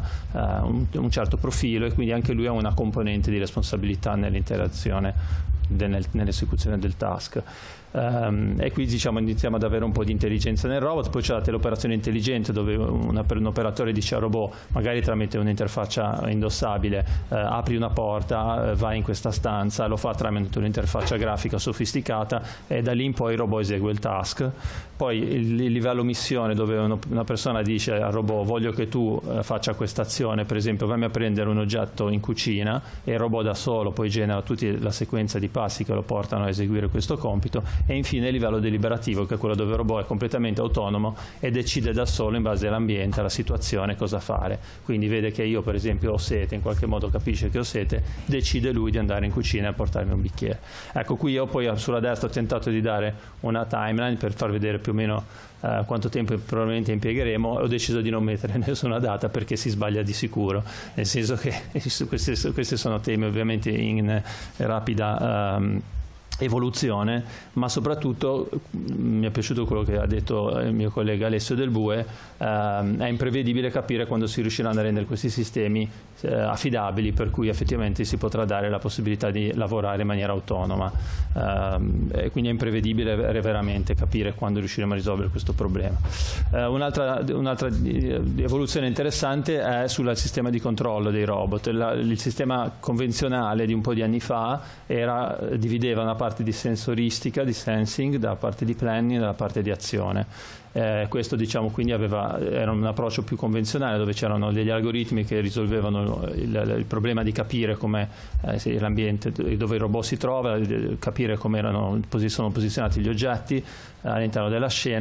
certo profilo, e quindi anche lui ha una componente di responsabilità nell'interazione, nell'esecuzione del task. E qui iniziamo ad avere un po' di intelligenza nel robot. Poi c'è la teleoperazione intelligente, dove un operatore dice al robot, magari tramite un'interfaccia indossabile, apri una porta, vai in questa stanza, lo fa tramite un'interfaccia grafica sofisticata, e da lì in poi il robot esegue il task. Poi il livello missione, dove una persona dice al robot: voglio che tu faccia questa azione, per esempio vammi a prendere un oggetto in cucina, e il robot da solo poi genera tutta la sequenza di passi che lo portano a eseguire questo compito. E infine il livello deliberativo, che è quello dove il robot è completamente autonomo e decide da solo, in base all'ambiente, alla situazione, cosa fare. Quindi vede che io per esempio ho sete, in qualche modo capisce che ho sete, decide lui di andare in cucina e portarmi un bicchiere. Ecco, qui io poi sulla destra ho tentato di dare una timeline per far vedere più o meno quanto tempo probabilmente impiegheremo. Ho deciso di non mettere nessuna data, perché si sbaglia di sicuro, nel senso che questi sono temi ovviamente in rapida evoluzione, ma soprattutto mi è piaciuto quello che ha detto il mio collega Alessio Del Bue. È imprevedibile capire quando si riusciranno a rendere questi sistemi affidabili, per cui effettivamente si potrà dare la possibilità di lavorare in maniera autonoma, e quindi è imprevedibile veramente capire quando riusciremo a risolvere questo problema. Un'altra evoluzione interessante è sul sistema di controllo dei robot. Il sistema convenzionale di un po' di anni fa divideva una parte di sensoristica, di sensing, dalla parte di planning e dalla parte di azione. Questo quindi era un approccio più convenzionale, dove c'erano degli algoritmi che risolvevano il problema di capire come l'ambiente dove il robot si trova, capire come sono posizionati gli oggetti all'interno della scena,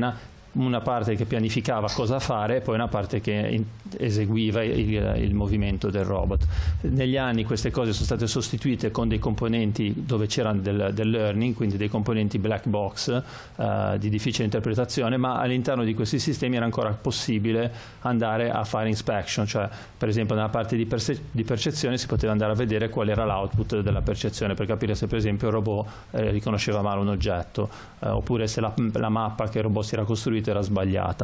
una parte che pianificava cosa fare e poi una parte che eseguiva il movimento del robot. Negli anni queste cose sono state sostituite con dei componenti dove c'era del learning, quindi dei componenti black box di difficile interpretazione, ma all'interno di questi sistemi era ancora possibile andare a fare inspection, cioè per esempio nella parte di percezione si poteva andare a vedere qual era l'output della percezione per capire se per esempio il robot riconosceva male un oggetto, oppure se la mappa che il robot si era costruito era sbagliata.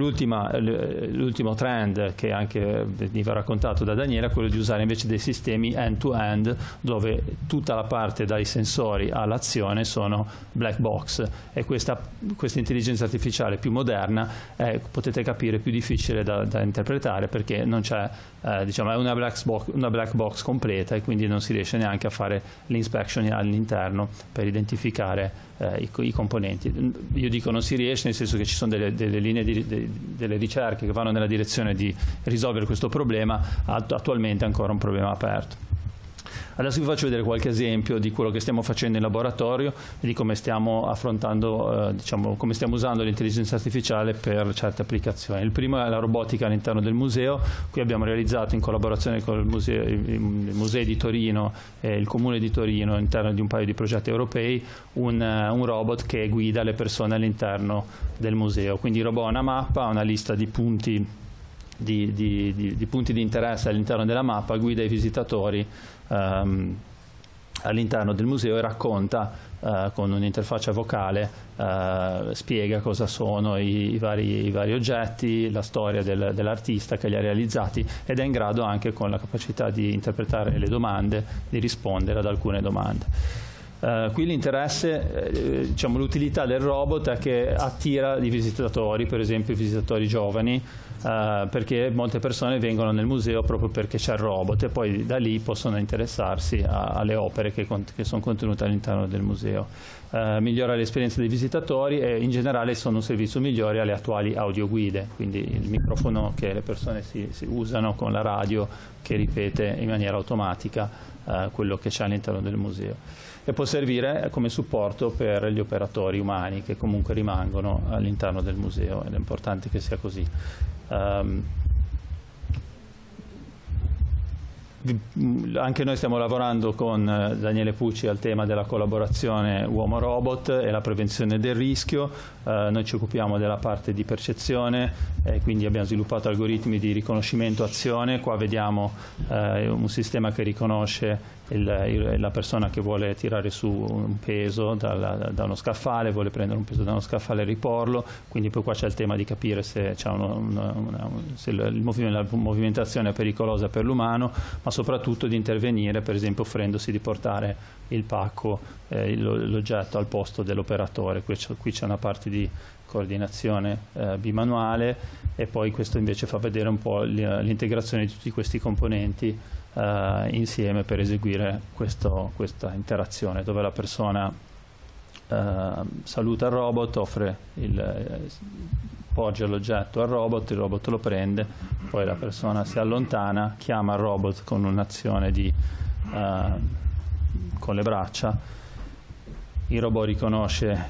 L'ultimo trend che anche veniva raccontato da Daniele è quello di usare invece dei sistemi end-to-end dove tutta la parte dai sensori all'azione sono black box, e questa intelligenza artificiale più moderna è, potete capire, più difficile da interpretare perché non c'è, diciamo, è una black box completa e quindi non si riesce neanche a fare l'inspection all'interno per identificare i componenti. Io dico non si riesce nel senso che ci sono delle linee delle ricerche che vanno nella direzione di risolvere questo problema, attualmente è ancora un problema aperto. Adesso vi faccio vedere qualche esempio di quello che stiamo facendo in laboratorio e di come stiamo affrontando, diciamo, come stiamo usando l'intelligenza artificiale per certe applicazioni. Il primo è la robotica all'interno del museo. Qui abbiamo realizzato in collaborazione con i musei di Torino e il Comune di Torino, all'interno di un paio di progetti europei, un robot che guida le persone all'interno del museo. Quindi il robot ha una mappa, ha una lista di punti di punti di interesse all'interno della mappa, guida i visitatori all'interno del museo e racconta con un'interfaccia vocale, spiega cosa sono i vari oggetti, la storia dell'artista che li ha realizzati, ed è in grado anche, con la capacità di interpretare le domande, di rispondere ad alcune domande. Qui l'interesse, diciamo, l'utilità del robot è che attira i visitatori, per esempio i visitatori giovani, perché molte persone vengono nel museo proprio perché c'è il robot e poi da lì possono interessarsi alle opere che sono contenute all'interno del museo. Migliora l'esperienza dei visitatori e in generale sono un servizio migliore alle attuali audioguide, quindi il microfono che le persone si usano con la radio che ripete in maniera automatica quello che c'è all'interno del museo, e può servire come supporto per gli operatori umani che comunque rimangono all'interno del museo, ed è importante che sia così. Anche noi stiamo lavorando con Daniele Pucci al tema della collaborazione uomo-robot e la prevenzione del rischio. Noi ci occupiamo della parte di percezione, quindi abbiamo sviluppato algoritmi di riconoscimento azione. Qua vediamo un sistema che riconosce la persona che vuole tirare su un peso da uno scaffale, vuole prendere un peso da uno scaffale e riporlo, quindi poi qua c'è il tema di capire se c'è la movimentazione è pericolosa per l'umano, ma soprattutto di intervenire, per esempio offrendosi di portare il pacco, l'oggetto al posto dell'operatore. Qui c'è una parte di coordinazione bimanuale, e poi questo invece fa vedere un po' l'integrazione di tutti questi componenti insieme per eseguire questa interazione, dove la persona saluta il robot, poggia l'oggetto al robot, il robot lo prende, poi la persona si allontana, chiama il robot con un'azione con le braccia, il robot riconosce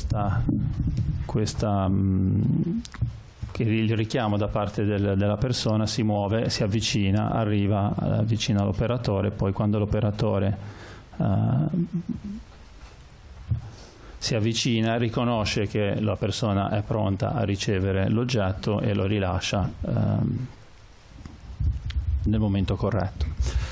il richiamo da parte della persona, si muove, si avvicina, arriva vicino all'operatore, poi quando l'operatore si avvicina riconosce che la persona è pronta a ricevere l'oggetto e lo rilascia nel momento corretto.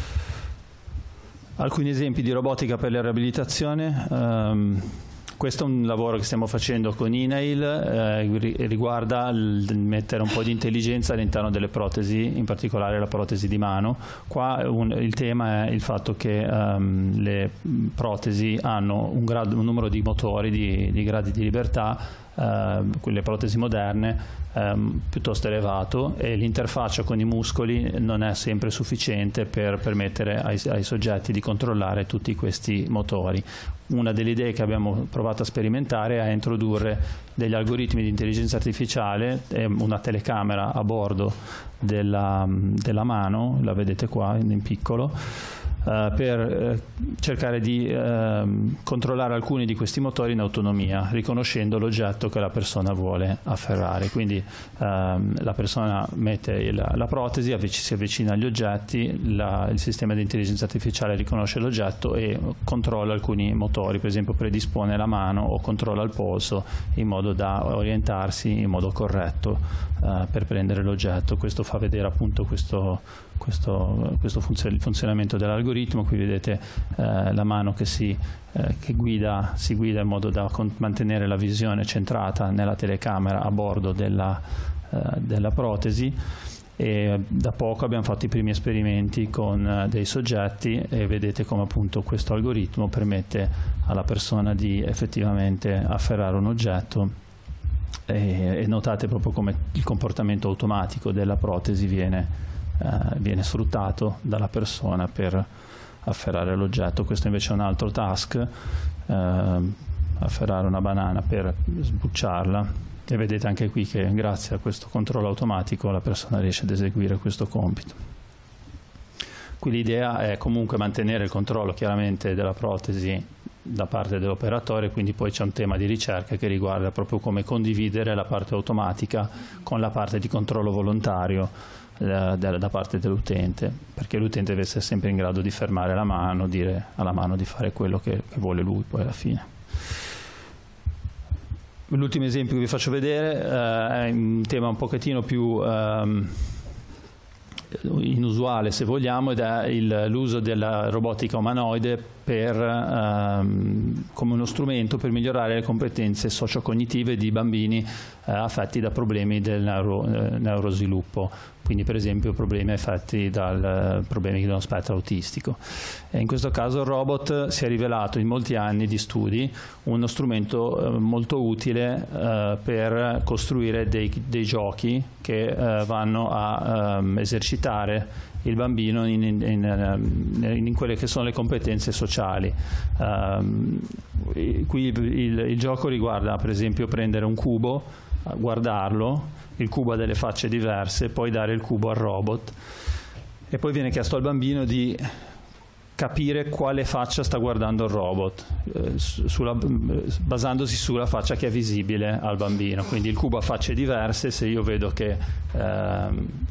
Alcuni esempi di robotica per la riabilitazione. Questo è un lavoro che stiamo facendo con INAIL, riguarda mettere un po' di intelligenza all'interno delle protesi, in particolare la protesi di mano. Qua il tema è il fatto che le protesi hanno un numero di motori, di gradi di libertà, quelle protesi moderne, piuttosto elevato, e l'interfaccia con i muscoli non è sempre sufficiente per permettere ai soggetti di controllare tutti questi motori. Una delle idee che abbiamo provato a sperimentare è introdurre degli algoritmi di intelligenza artificiale e una telecamera a bordo della mano, la vedete qua in piccolo, per cercare di controllare alcuni di questi motori in autonomia, riconoscendo l'oggetto che la persona vuole afferrare. Quindi la persona mette la protesi, si avvicina agli oggetti, il sistema di intelligenza artificiale riconosce l'oggetto e controlla alcuni motori, per esempio predispone la mano o controlla il polso in modo da orientarsi in modo corretto per prendere l'oggetto. Questo fa vedere appunto il funzionamento dell'algoritmo. Qui vedete la mano che si guida in modo da mantenere la visione centrata nella telecamera a bordo della protesi, e da poco abbiamo fatto i primi esperimenti con dei soggetti e vedete come appunto questo algoritmo permette alla persona di effettivamente afferrare un oggetto, e notate proprio come il comportamento automatico della protesi viene sfruttato dalla persona per afferrare l'oggetto. Questo invece è un altro task, afferrare una banana per sbucciarla, e vedete anche qui che grazie a questo controllo automatico la persona riesce ad eseguire questo compito. Qui l'idea è comunque mantenere il controllo chiaramente della protesi da parte dell'operatore, quindi poi c'è un tema di ricerca che riguarda proprio come condividere la parte automatica con la parte di controllo volontario da parte dell'utente, perché l'utente deve essere sempre in grado di fermare la mano, dire alla mano di fare quello che vuole lui poi alla fine. L'ultimo esempio che vi faccio vedere è un tema un pochettino più inusuale, se vogliamo, ed è l'uso della robotica umanoide come uno strumento per migliorare le competenze socio-cognitive di bambini affetti da problemi del neurosviluppo, quindi per esempio problemi affetti da problemi dello spettro autistico. E in questo caso il robot si è rivelato in molti anni di studi uno strumento molto utile per costruire dei giochi che vanno a esercitare il bambino in quelle che sono le competenze sociali. Qui il gioco riguarda per esempio prendere un cubo, guardarlo, il cubo ha delle facce diverse, poi dare il cubo al robot e poi viene chiesto al bambino di capire quale faccia sta guardando il robot, basandosi sulla faccia che è visibile al bambino. Quindi il cubo ha facce diverse, se io vedo che la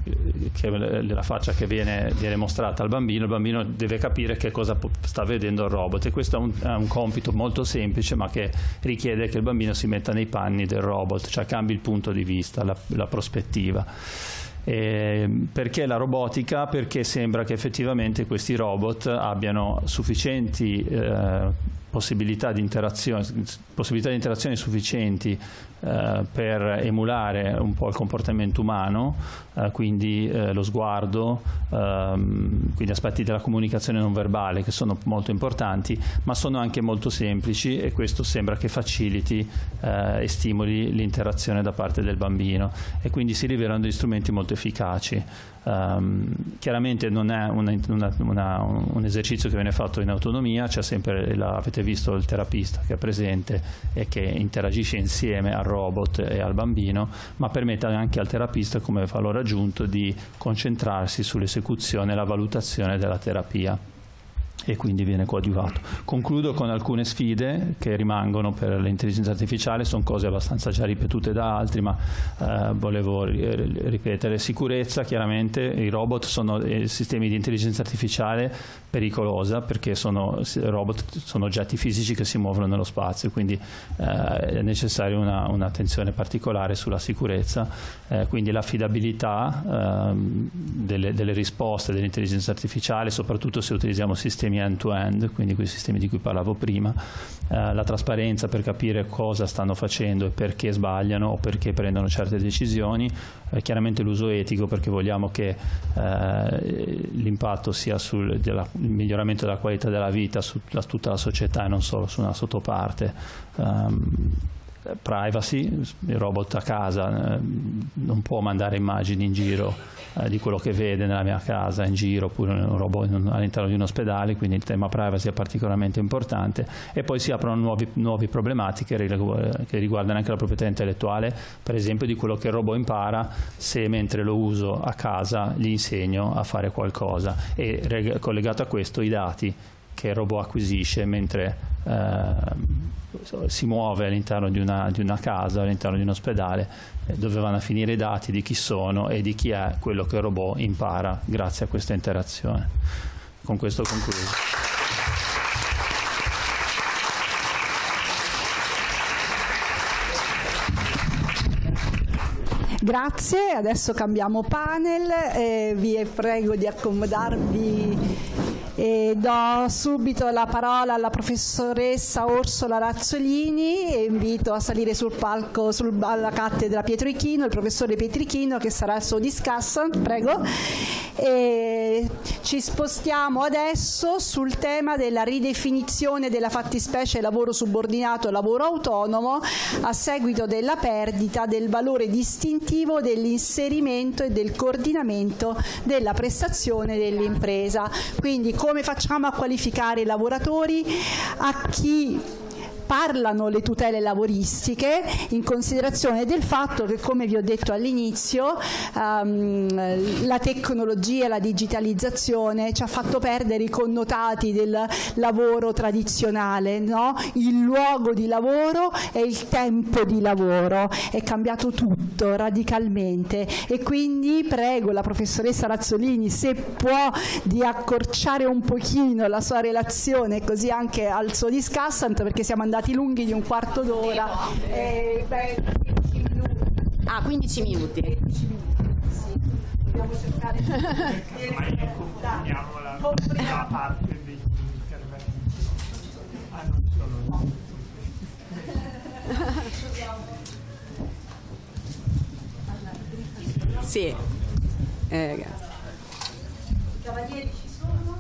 faccia che viene mostrata al bambino, il bambino deve capire che cosa sta vedendo il robot, e questo è un compito molto semplice ma che richiede che il bambino si metta nei panni del robot, cioè cambi il punto di vista, la prospettiva. Perché la robotica? Perché sembra che effettivamente questi robot abbiano sufficienti possibilità di interazione sufficienti per emulare un po' il comportamento umano, quindi lo sguardo, quindi aspetti della comunicazione non verbale che sono molto importanti, ma sono anche molto semplici, e questo sembra che faciliti e stimoli l'interazione da parte del bambino, e quindi si rivelano degli strumenti molto efficaci. Chiaramente non è un esercizio che viene fatto in autonomia, c'è sempre avete visto il terapista che è presente e che interagisce insieme al robot e al bambino, ma permette anche al terapista come valore aggiunto di concentrarsi sull'esecuzione e la valutazione della terapia, e quindi viene coadiuvato. Concludo con alcune sfide che rimangono per l'intelligenza artificiale, sono cose abbastanza già ripetute da altri, ma volevo ripetere. Sicurezza: chiaramente i robot sono sistemi di intelligenza artificiale pericolosa, perché robot sono oggetti fisici che si muovono nello spazio, quindi è necessaria un'attenzione particolare sulla sicurezza, quindi l'affidabilità delle risposte dell'intelligenza artificiale, soprattutto se utilizziamo sistemi end-to-end, quindi quei sistemi di cui parlavo prima, la trasparenza per capire cosa stanno facendo e perché sbagliano o perché prendono certe decisioni, chiaramente l'uso etico, perché vogliamo che l'impatto sia sul miglioramento della qualità della vita su tutta la società e non solo su una sottoparte. privacy, il robot a casa non può mandare immagini in giro di quello che vede nella mia casa in giro, oppure un robot all'interno di un ospedale, quindi il tema privacy è particolarmente importante. E poi si aprono nuove problematiche che riguardano anche la proprietà intellettuale, per esempio di quello che il robot impara se mentre lo uso a casa gli insegno a fare qualcosa, e collegato a questo i dati che il robot acquisisce mentre si muove all'interno di una casa, all'interno di un ospedale, dove vanno a finire i dati di chi sono e di chi è quello che il robot impara grazie a questa interazione. Con questo concludo. Grazie, adesso cambiamo panel, vi prego di accomodarvi. E do subito la parola alla professoressa Orsola Razzolini e invito a salire sul palco alla cattedra Pietro Ichino il professore Pietrichino, che sarà il suo discussant, prego. E ci spostiamo adesso sul tema della ridefinizione della fattispecie lavoro subordinato e lavoro autonomo a seguito della perdita del valore distintivo dell'inserimento e del coordinamento della prestazione dell'impresa. Quindi come facciamo a qualificare i lavoratori, a chi parlano le tutele lavoristiche, in considerazione del fatto che, come vi ho detto all'inizio, la tecnologia, la digitalizzazione ci ha fatto perdere i connotati del lavoro tradizionale, no? Il luogo di lavoro e il tempo di lavoro, è cambiato tutto radicalmente, e quindi prego la professoressa Razzolini, se può, di accorciare un pochino la sua relazione, così anche al suo discussant, perché siamo andati lunghi di un quarto d'ora. 15 minuti. 15 minuti. Sì. Dobbiamo cercare di la parte degli interventi. Non sono. Sì. I cavalieri ci sono?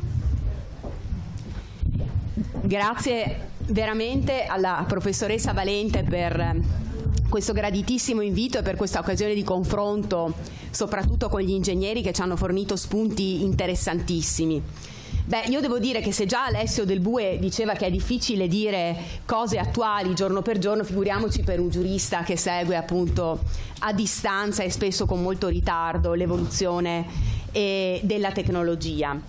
Grazie veramente alla professoressa Valente per questo graditissimo invito e per questa occasione di confronto, soprattutto con gli ingegneri che ci hanno fornito spunti interessantissimi. Io devo dire che se già Alessio Del Bue diceva che è difficile dire cose attuali giorno per giorno, figuriamoci per un giurista che segue appunto a distanza e spesso con molto ritardo l'evoluzione della tecnologia.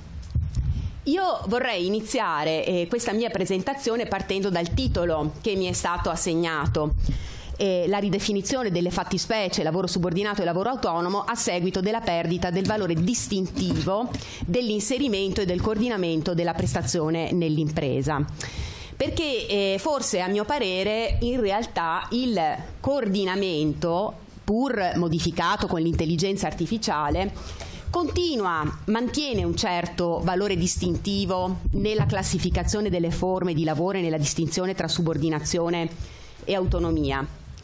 Io vorrei iniziare questa mia presentazione partendo dal titolo che mi è stato assegnato, la ridefinizione delle fattispecie lavoro subordinato e lavoro autonomo a seguito della perdita del valore distintivo dell'inserimento e del coordinamento della prestazione nell'impresa. Perché forse, a mio parere, in realtà il coordinamento, pur modificato con l'intelligenza artificiale, mantiene un certo valore distintivo nella classificazione delle forme di lavoro e nella distinzione tra subordinazione e autonomia.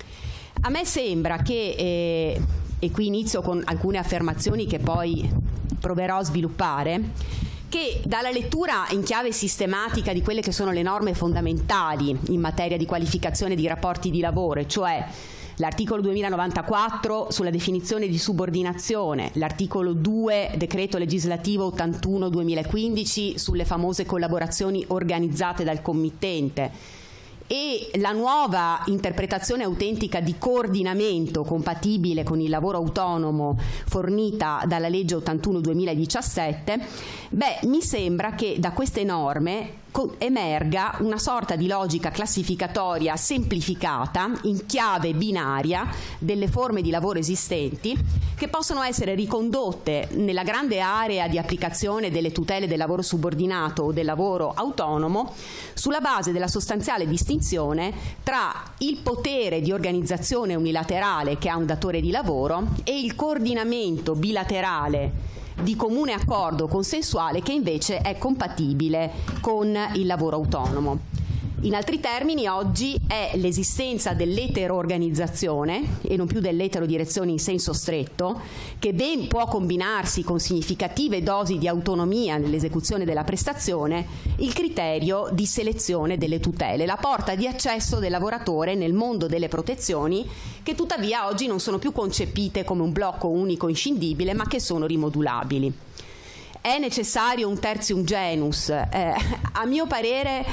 A me sembra che, e qui inizio con alcune affermazioni che poi proverò a sviluppare, che dalla lettura in chiave sistematica di quelle che sono le norme fondamentali in materia di qualificazione di rapporti di lavoro, cioè l'articolo 2094 sulla definizione di subordinazione, l'articolo 2 decreto legislativo 81/2015 sulle famose collaborazioni organizzate dal committente, e la nuova interpretazione autentica di coordinamento compatibile con il lavoro autonomo fornita dalla legge 81/2017, mi sembra che da queste norme emerga una sorta di logica classificatoria semplificata in chiave binaria delle forme di lavoro esistenti, che possono essere ricondotte nella grande area di applicazione delle tutele del lavoro subordinato o del lavoro autonomo sulla base della sostanziale distinzione tra il potere di organizzazione unilaterale che ha un datore di lavoro e il coordinamento bilaterale di comune accordo consensuale che invece è compatibile con il lavoro autonomo. In altri termini, oggi è l'esistenza dell'eteroorganizzazione e non più dell'eterodirezione in senso stretto, che ben può combinarsi con significative dosi di autonomia nell'esecuzione della prestazione, il criterio di selezione delle tutele, la porta di accesso del lavoratore nel mondo delle protezioni, che tuttavia oggi non sono più concepite come un blocco unico inscindibile, ma che sono rimodulabili. È necessario un tertium genus? A mio parere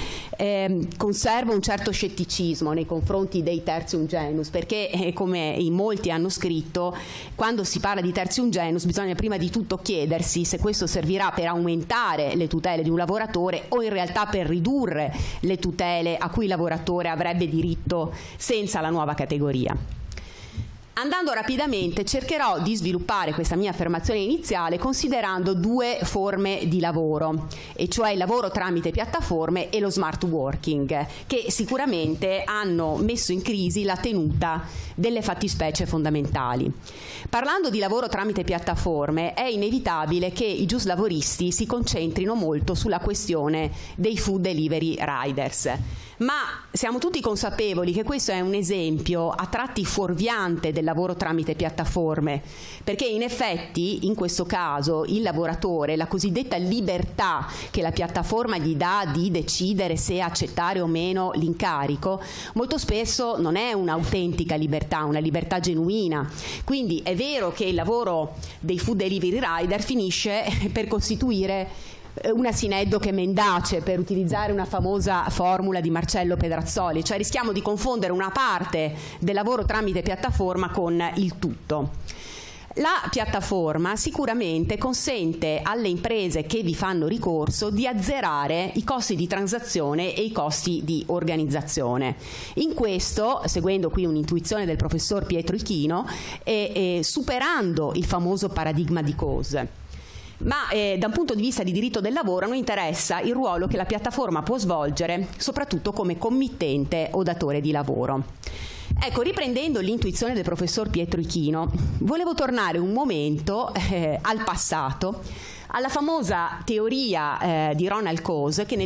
conservo un certo scetticismo nei confronti dei tertium genus, perché come in molti hanno scritto, quando si parla di tertium genus bisogna prima di tutto chiedersi se questo servirà per aumentare le tutele di un lavoratore o in realtà per ridurre le tutele a cui il lavoratore avrebbe diritto senza la nuova categoria. Andando rapidamente, cercherò di sviluppare questa mia affermazione iniziale considerando due forme di lavoro, e cioè il lavoro tramite piattaforme e lo smart working, che sicuramente hanno messo in crisi la tenuta delle fattispecie fondamentali. Parlando di lavoro tramite piattaforme, è inevitabile che i giuslavoristi si concentrino molto sulla questione dei food delivery riders. Ma siamo tutti consapevoli che questo è un esempio a tratti fuorviante del lavoro tramite piattaforme, perché in effetti in questo caso il lavoratore, la cosiddetta libertà che la piattaforma gli dà di decidere se accettare o meno l'incarico, molto spesso non è un'autentica libertà, una libertà genuina. Quindi è vero che il lavoro dei food delivery rider finisce per costituire una sineddoche mendace, per utilizzare una famosa formula di Marcello Pedrazzoli, cioè rischiamo di confondere una parte del lavoro tramite piattaforma con il tutto. La piattaforma sicuramente consente alle imprese che vi fanno ricorso di azzerare i costi di transazione e i costi di organizzazione. In questo, seguendo qui un'intuizione del professor Pietro Ichino, superando il famoso paradigma di cause. Ma da un punto di vista di diritto del lavoro a noi interessa il ruolo che la piattaforma può svolgere, soprattutto come committente o datore di lavoro. Ecco, riprendendo l'intuizione del professor Pietro Ichino, volevo tornare un momento al passato, alla famosa teoria di Ronald Coase, che nel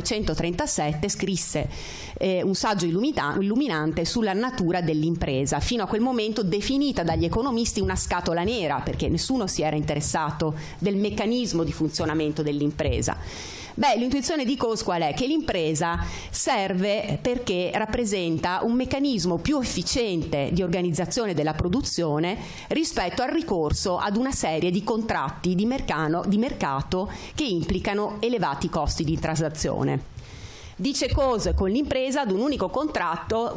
1937 scrisse un saggio illuminante sulla natura dell'impresa, fino a quel momento definita dagli economisti una scatola nera, perché nessuno si era interessato del meccanismo di funzionamento dell'impresa. Beh, l'intuizione di Coase qual è? Che l'impresa serve perché rappresenta un meccanismo più efficiente di organizzazione della produzione rispetto al ricorso ad una serie di contratti di mercato che implicano elevati costi di transazione. Dice Coase, con l'impresa ad un unico contratto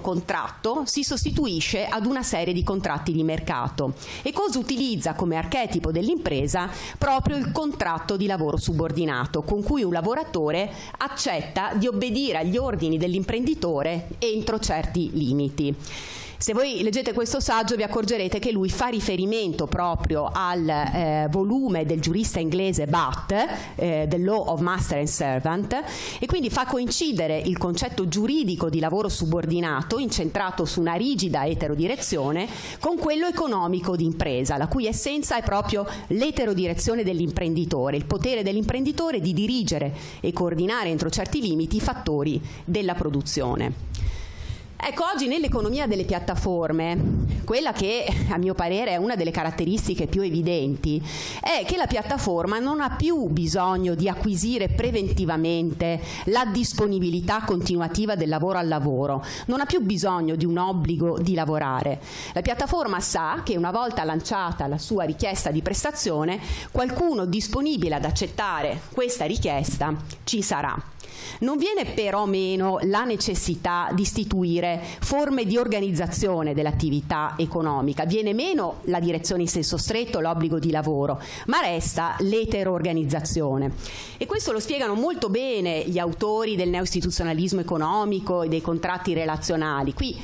si sostituisce ad una serie di contratti di mercato, e Coase utilizza come archetipo dell'impresa proprio il contratto di lavoro subordinato, con cui un lavoratore accetta di obbedire agli ordini dell'imprenditore entro certi limiti. Se voi leggete questo saggio vi accorgerete che lui fa riferimento proprio al volume del giurista inglese Butt, The Law of Master and Servant, e quindi fa coincidere il concetto giuridico di lavoro subordinato, incentrato su una rigida eterodirezione, con quello economico di impresa, la cui essenza è proprio l'eterodirezione dell'imprenditore, il potere dell'imprenditore di dirigere e coordinare entro certi limiti i fattori della produzione. Ecco, oggi nell'economia delle piattaforme, quella che a mio parere è una delle caratteristiche più evidenti, è che la piattaforma non ha più bisogno di acquisire preventivamente la disponibilità continuativa del lavoro al lavoro, non ha più bisogno di un obbligo di lavorare. La piattaforma sa che una volta lanciata la sua richiesta di prestazione, qualcuno disponibile ad accettare questa richiesta ci sarà. Non viene però meno la necessità di istituire forme di organizzazione dell'attività economica, viene meno la direzione in senso stretto, l'obbligo di lavoro, ma resta l'eteroorganizzazione. E questo lo spiegano molto bene gli autori del neoistituzionalismo economico e dei contratti relazionali. Qui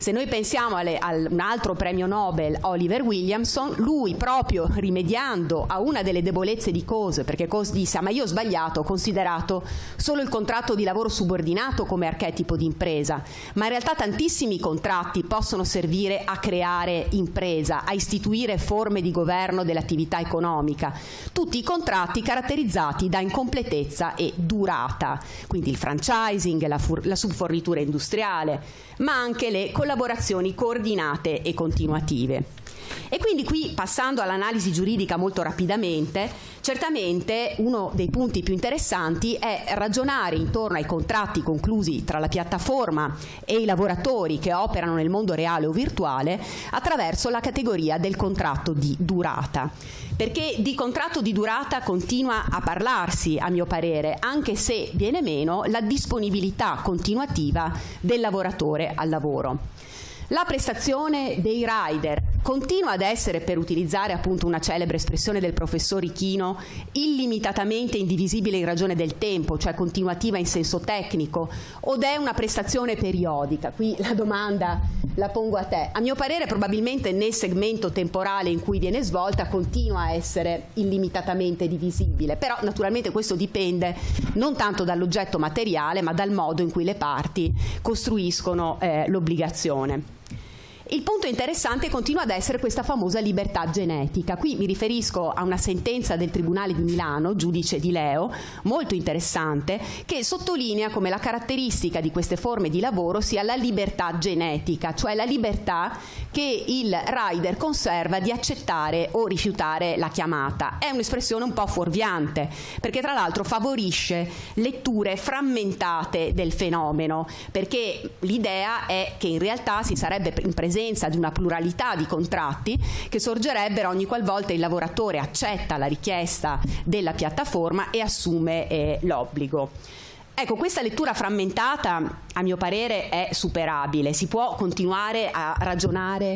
Se noi pensiamo a un altro premio Nobel, Oliver Williamson, lui proprio rimediando a una delle debolezze di Coase, perché Coase disse: ma io ho sbagliato, ho considerato solo il contratto di lavoro subordinato come archetipo di impresa, ma in realtà tantissimi contratti possono servire a creare impresa, a istituire forme di governo dell'attività economica, tutti i contratti caratterizzati da incompletezza e durata, quindi il franchising, la subfornitura industriale, ma anche le collaborazioni coordinate e continuative. E quindi qui, passando all'analisi giuridica molto rapidamente, certamente uno dei punti più interessanti è ragionare intorno ai contratti conclusi tra la piattaforma e i lavoratori che operano nel mondo reale o virtuale attraverso la categoria del contratto di durata. Perché di contratto di durata continua a parlarsi, a mio parere, anche se viene meno la disponibilità continuativa del lavoratore al lavoro. La prestazione dei rider continua ad essere, per utilizzare appunto una celebre espressione del professor Ichino, illimitatamente indivisibile in ragione del tempo, cioè continuativa in senso tecnico, od è una prestazione periodica? Qui la domanda la pongo a te. A mio parere probabilmente nel segmento temporale in cui viene svolta continua a essere illimitatamente divisibile, però naturalmente questo dipende non tanto dall'oggetto materiale ma dal modo in cui le parti costruiscono l'obbligazione. Il punto interessante continua ad essere questa famosa libertà genetica. Qui mi riferisco a una sentenza del Tribunale di Milano, giudice Di Leo, molto interessante, che sottolinea come la caratteristica di queste forme di lavoro sia la libertà genetica, cioè la libertà che il rider conserva di accettare o rifiutare la chiamata. È un'espressione un po' fuorviante, perché tra l'altro favorisce letture frammentate del fenomeno, perché l'idea è che in realtà si sarebbe in presenza di una pluralità di contratti che sorgerebbero ogni qualvolta il lavoratore accetta la richiesta della piattaforma e assume l'obbligo. Ecco, questa lettura frammentata a mio parere è superabile, si può continuare a ragionare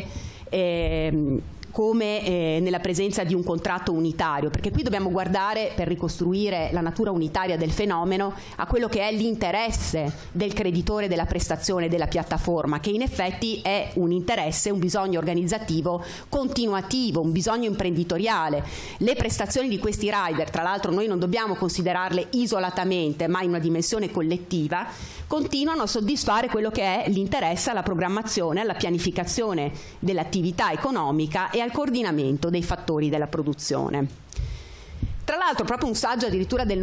come nella presenza di un contratto unitario, perché qui dobbiamo guardare, per ricostruire la natura unitaria del fenomeno, a quello che è l'interesse del creditore della prestazione della piattaforma, che in effetti è un interesse, un bisogno organizzativo continuativo, un bisogno imprenditoriale. Le prestazioni di questi rider, tra l'altro noi non dobbiamo considerarle isolatamente, ma in una dimensione collettiva, continuano a soddisfare quello che è l'interesse alla programmazione, alla pianificazione dell'attività economica e al coordinamento dei fattori della produzione. Tra l'altro proprio un saggio addirittura del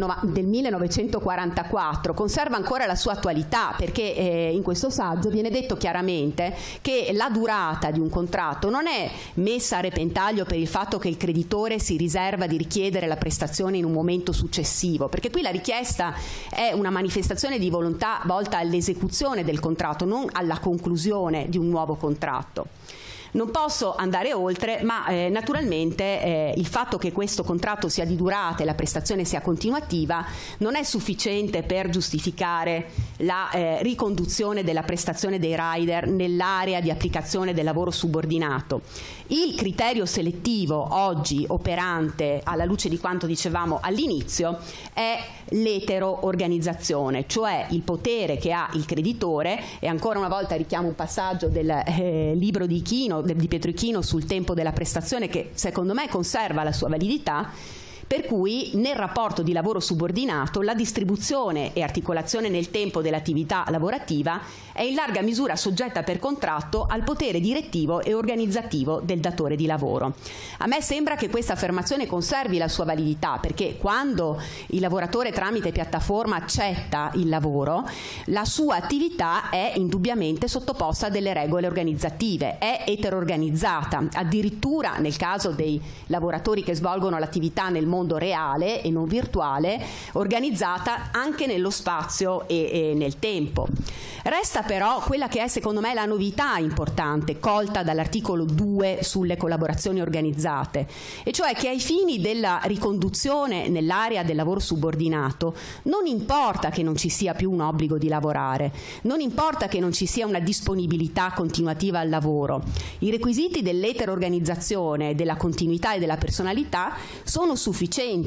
1944 conserva ancora la sua attualità, perché in questo saggio viene detto chiaramente che la durata di un contratto non è messa a repentaglio per il fatto che il creditore si riserva di richiedere la prestazione in un momento successivo, perché qui la richiesta è una manifestazione di volontà volta all'esecuzione del contratto, non alla conclusione di un nuovo contratto. Non posso andare oltre, ma naturalmente il fatto che questo contratto sia di durata e la prestazione sia continuativa non è sufficiente per giustificare la riconduzione della prestazione dei rider nell'area di applicazione del lavoro subordinato. Il criterio selettivo oggi operante, alla luce di quanto dicevamo all'inizio, è l'etero-organizzazione, cioè il potere che ha il creditore, e ancora una volta richiamo un passaggio del libro di Pietro Ichino sul tempo della prestazione, che secondo me conserva la sua validità, per cui nel rapporto di lavoro subordinato la distribuzione e articolazione nel tempo dell'attività lavorativa è in larga misura soggetta per contratto al potere direttivo e organizzativo del datore di lavoro. A me sembra che questa affermazione conservi la sua validità, perché quando il lavoratore tramite piattaforma accetta il lavoro, la sua attività è indubbiamente sottoposta a delle regole organizzative, è eterorganizzata, addirittura nel caso dei lavoratori che svolgono l'attività nel mondo reale e non virtuale, organizzata anche nello spazio e nel tempo. Resta però quella che è secondo me la novità importante colta dall'articolo 2 sulle collaborazioni organizzate, e cioè che ai fini della riconduzione nell'area del lavoro subordinato non importa che non ci sia più un obbligo di lavorare, non importa che non ci sia una disponibilità continuativa al lavoro. I requisiti dell'eterorganizzazione, della continuità e della personalità sono sufficienti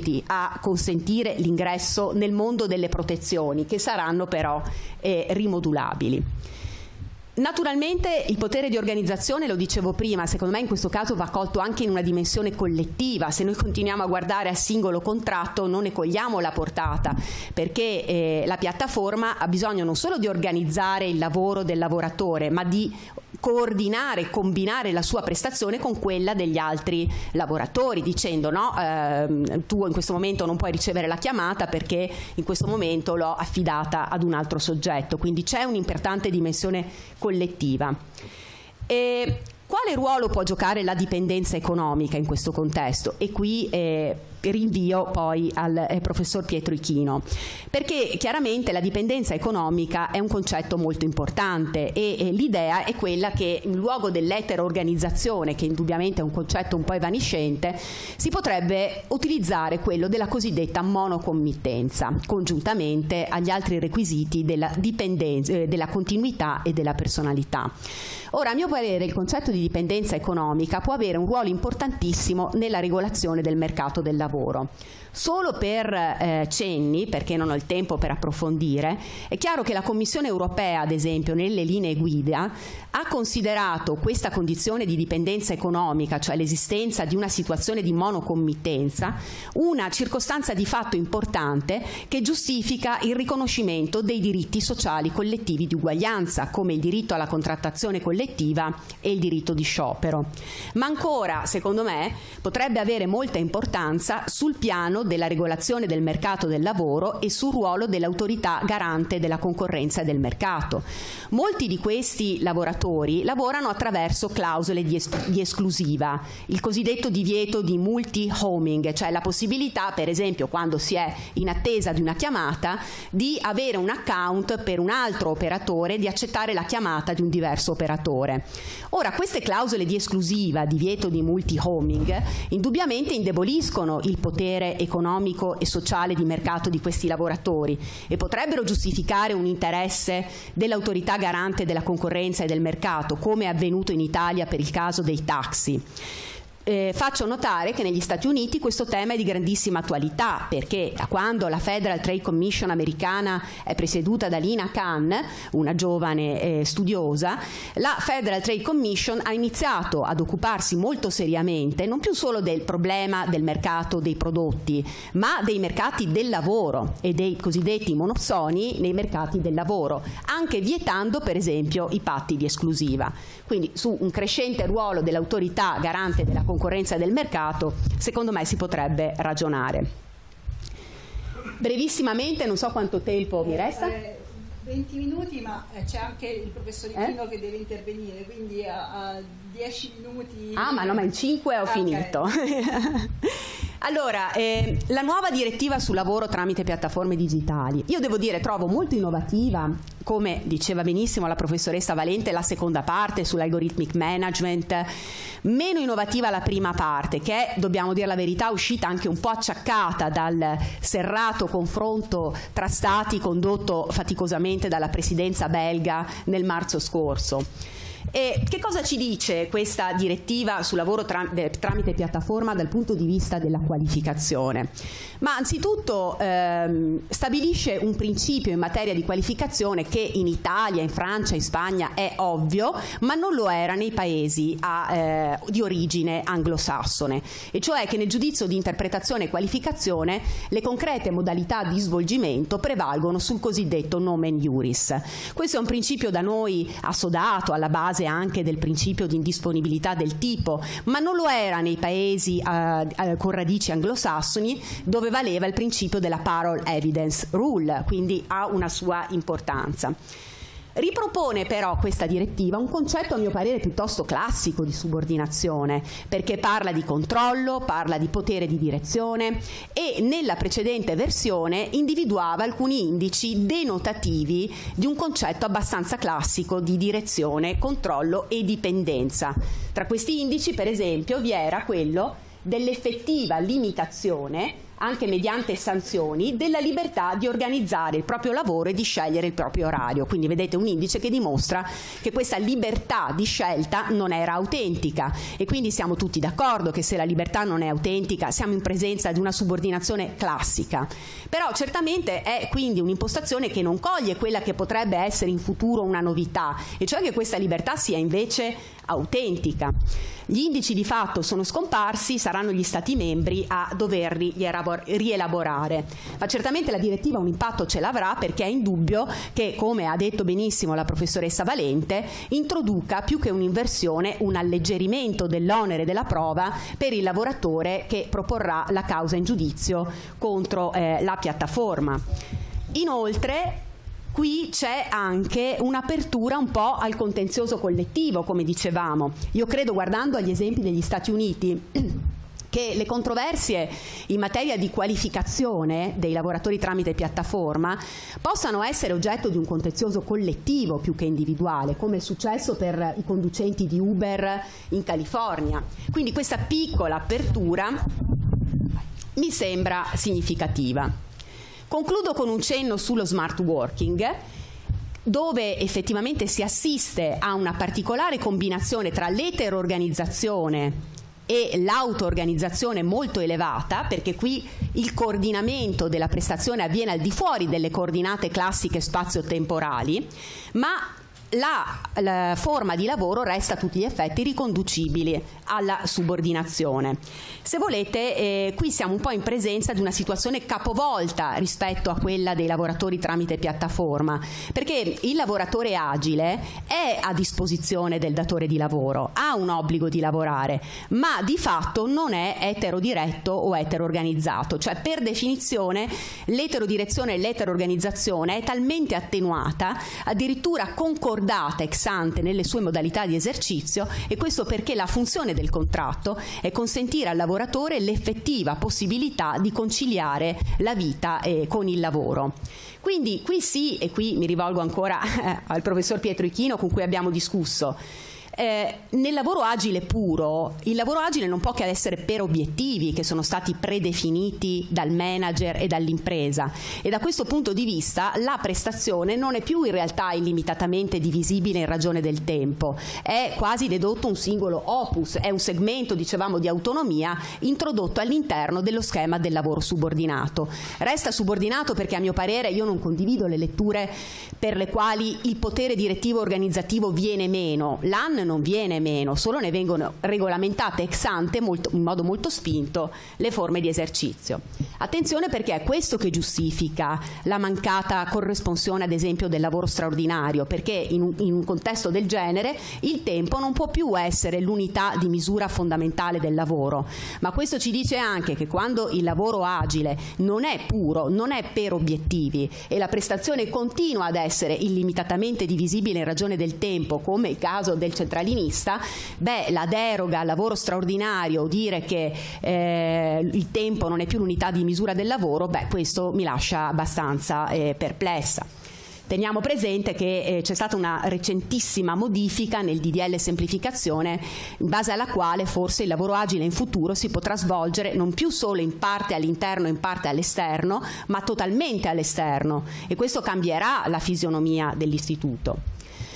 a consentire l'ingresso nel mondo delle protezioni, che saranno però rimodulabili. Naturalmente il potere di organizzazione, lo dicevo prima, secondo me in questo caso va colto anche in una dimensione collettiva. Se noi continuiamo a guardare al singolo contratto non ne cogliamo la portata, perché la piattaforma ha bisogno non solo di organizzare il lavoro del lavoratore, ma di coordinare, combinare la sua prestazione con quella degli altri lavoratori, dicendo no, tu in questo momento non puoi ricevere la chiamata perché in questo momento l'ho affidata ad un altro soggetto, quindi c'è un'importante dimensione collettiva. Quale ruolo può giocare la dipendenza economica in questo contesto? E qui rinvio poi al professor Pietro Ichino, perché chiaramente la dipendenza economica è un concetto molto importante e l'idea è quella che in luogo dell'eteroorganizzazione, che indubbiamente è un concetto un po' evanescente, si potrebbe utilizzare quello della cosiddetta monocommittenza, congiuntamente agli altri requisiti della dipendenza, della continuità e della personalità. Ora, a mio parere, il concetto di dipendenza economica può avere un ruolo importantissimo nella regolazione del mercato del lavoro. Solo per cenni, perché non ho il tempo per approfondire, è chiaro che la Commissione europea, ad esempio, nelle linee guida, ha considerato questa condizione di dipendenza economica, cioè l'esistenza di una situazione di monocommittenza, una circostanza di fatto importante che giustifica il riconoscimento dei diritti sociali collettivi di uguaglianza, come il diritto alla contrattazione collettiva e il diritto di sciopero. Ma ancora, secondo me, potrebbe avere molta importanza sul piano della regolazione del mercato del lavoro e sul ruolo dell'autorità garante della concorrenza e del mercato. Molti di questi lavoratori lavorano attraverso clausole di esclusiva, il cosiddetto divieto di multi-homing, cioè la possibilità, per esempio, quando si è in attesa di una chiamata, di avere un account per un altro operatore, di accettare la chiamata di un diverso operatore. Ora, queste clausole di esclusiva, divieto di multi-homing, indubbiamente indeboliscono il potere economico e sociale di mercato di questi lavoratori e potrebbero giustificare un interesse dell'autorità garante della concorrenza e del mercato, come è avvenuto in Italia per il caso dei taxi. Faccio notare che negli Stati Uniti questo tema è di grandissima attualità, perché quando la Federal Trade Commission americana è presieduta da Lina Khan, una giovane studiosa, la Federal Trade Commission ha iniziato ad occuparsi molto seriamente non più solo del problema del mercato dei prodotti, ma dei mercati del lavoro e dei cosiddetti monopsoni nei mercati del lavoro, anche vietando per esempio i patti di esclusiva. Quindi su un crescente ruolo dell'autorità garante della concorrenza e del mercato, secondo me si potrebbe ragionare. Brevissimamente, non so quanto tempo mi resta. 20 minuti, ma c'è anche il professor Ichino che deve intervenire, quindi a 10 minuti. Ah, ma no, ma in 5 ho finito. Allora, la nuova direttiva sul lavoro tramite piattaforme digitali, io devo dire, trovo molto innovativa, come diceva benissimo la professoressa Valente, la seconda parte sull'algorithmic management, meno innovativa la prima parte, che è, dobbiamo dire la verità, uscita anche un po' acciaccata dal serrato confronto tra stati condotto faticosamente dalla presidenza belga nel marzo scorso. E che cosa ci dice questa direttiva sul lavoro tramite piattaforma dal punto di vista della qualificazione? Ma anzitutto stabilisce un principio in materia di qualificazione che in Italia, in Francia, in Spagna è ovvio, ma non lo era nei paesi di origine anglosassone, e cioè che nel giudizio di interpretazione e qualificazione le concrete modalità di svolgimento prevalgono sul cosiddetto nomen iuris. Questo è un principio da noi assodato, alla base anche del principio di indisponibilità del tipo, ma non lo era nei paesi con radici anglosassoni, dove valeva il principio della parole evidence rule, quindi ha una sua importanza. Ripropone però questa direttiva un concetto a mio parere piuttosto classico di subordinazione, perché parla di controllo, parla di potere di direzione e nella precedente versione individuava alcuni indici denotativi di un concetto abbastanza classico di direzione, controllo e dipendenza. Tra questi indici, per esempio, vi era quello dell'effettiva limitazione anche mediante sanzioni, della libertà di organizzare il proprio lavoro e di scegliere il proprio orario. Quindi vedete un indice che dimostra che questa libertà di scelta non era autentica, e quindi siamo tutti d'accordo che se la libertà non è autentica siamo in presenza di una subordinazione classica. Però certamente è quindi un'impostazione che non coglie quella che potrebbe essere in futuro una novità, e cioè che questa libertà sia invece autentica. Gli indici di fatto sono scomparsi, saranno gli Stati membri a doverli rielaborare, ma certamente la direttiva un impatto ce l'avrà, perché è indubbio che, come ha detto benissimo la professoressa Valente, introduca più che un'inversione un alleggerimento dell'onere della prova per il lavoratore che proporrà la causa in giudizio contro la piattaforma. Inoltre qui c'è anche un'apertura un po' al contenzioso collettivo, come dicevamo. Io credo, guardando agli esempi degli Stati Uniti, che le controversie in materia di qualificazione dei lavoratori tramite piattaforma possano essere oggetto di un contenzioso collettivo più che individuale, come è successo per i conducenti di Uber in California. Quindi questa piccola apertura mi sembra significativa. Concludo con un cenno sullo smart working, dove effettivamente si assiste a una particolare combinazione tra l'eteroorganizzazione e l'auto-organizzazione molto elevata, perché qui il coordinamento della prestazione avviene al di fuori delle coordinate classiche spazio-temporali, ma la forma di lavoro resta a tutti gli effetti riconducibile alla subordinazione. Se volete, qui siamo un po' in presenza di una situazione capovolta rispetto a quella dei lavoratori tramite piattaforma, perché il lavoratore agile è a disposizione del datore di lavoro, ha un obbligo di lavorare, ma di fatto non è eterodiretto o eterorganizzato, cioè per definizione l'eterodirezione e l'eterorganizzazione è talmente attenuata, addirittura concordata ex ante nelle sue modalità di esercizio, e questo perché la funzione del contratto è consentire al lavoratore l'effettiva possibilità di conciliare la vita con il lavoro. Quindi qui sì, e qui mi rivolgo ancora al professor Pietro Ichino con cui abbiamo discusso, nel lavoro agile puro, il lavoro agile non può che essere per obiettivi che sono stati predefiniti dal manager e dall'impresa, e da questo punto di vista la prestazione non è più in realtà illimitatamente divisibile in ragione del tempo, è quasi dedotto un singolo opus, è un segmento, dicevamo, di autonomia introdotto all'interno dello schema del lavoro subordinato. Resta subordinato perché, a mio parere, io non condivido le letture per le quali il potere direttivo organizzativo viene meno. L'AN non viene meno, solo ne vengono regolamentate ex ante in modo molto spinto le forme di esercizio. Attenzione, perché è questo che giustifica la mancata corresponsione, ad esempio, del lavoro straordinario, perché in un contesto del genere il tempo non può più essere l'unità di misura fondamentale del lavoro, ma questo ci dice anche che quando il lavoro agile non è puro, non è per obiettivi, e la prestazione continua ad essere illimitatamente divisibile in ragione del tempo, come il caso del centralinista, la deroga al lavoro straordinario, dire che il tempo non è più l'unità di misura del lavoro, questo mi lascia abbastanza perplessa. Teniamo presente che c'è stata una recentissima modifica nel DDL semplificazione, in base alla quale forse il lavoro agile in futuro si potrà svolgere non più solo in parte all'interno e in parte all'esterno, ma totalmente all'esterno, e questo cambierà la fisionomia dell'istituto.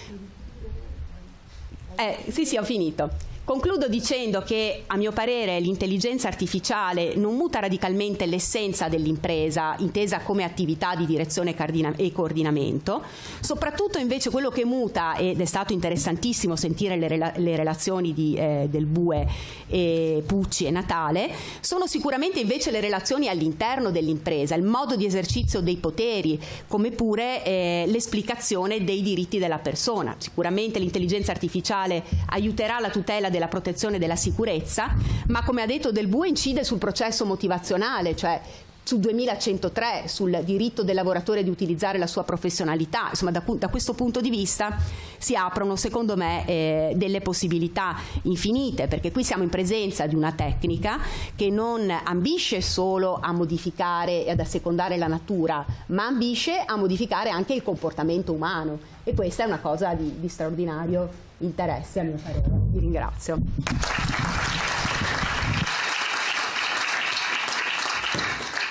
Sì, ho finito. Concludo dicendo che, a mio parere, l'intelligenza artificiale non muta radicalmente l'essenza dell'impresa, intesa come attività di direzione e coordinamento. Soprattutto invece quello che muta, ed è stato interessantissimo sentire le relazioni del Bue, Pucci e Natale, sono sicuramente invece le relazioni all'interno dell'impresa, il modo di esercizio dei poteri, come pure l'esplicazione dei diritti della persona. Sicuramente l'intelligenza artificiale aiuterà la tutela della protezione della sicurezza, ma, come ha detto Del Bue, incide sul processo motivazionale, cioè sul 2103, sul diritto del lavoratore di utilizzare la sua professionalità. Insomma, da questo punto di vista si aprono, secondo me, delle possibilità infinite, perché qui siamo in presenza di una tecnica che non ambisce solo a modificare e ad assecondare la natura, ma ambisce a modificare anche il comportamento umano, e questa è una cosa di straordinario interesse, a mio parere. Vi ringrazio.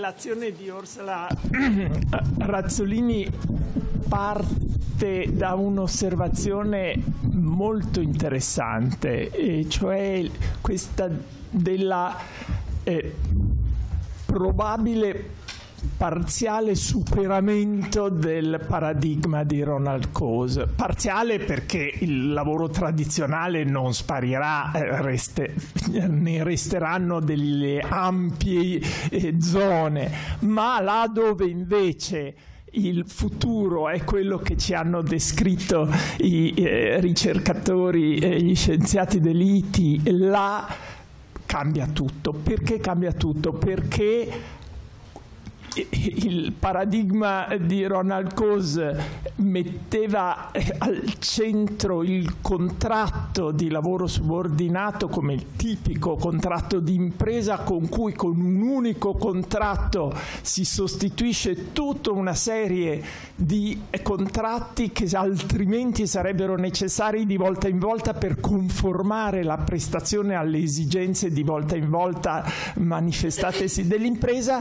relazione di Orsola Razzolini parte da un'osservazione molto interessante, e cioè questa della probabile parziale superamento del paradigma di Ronald Coase. Parziale perché il lavoro tradizionale non sparirà, ne resteranno delle ampie zone, ma là dove invece il futuro è quello che ci hanno descritto i ricercatori e gli scienziati dell'ITI, là cambia tutto. Perché cambia tutto? Perché il paradigma di Ronald Coase metteva al centro il contratto di lavoro subordinato come il tipico contratto di impresa, con cui con un unico contratto si sostituisce tutta una serie di contratti che altrimenti sarebbero necessari di volta in volta per conformare la prestazione alle esigenze di volta in volta manifestatesi dell'impresa.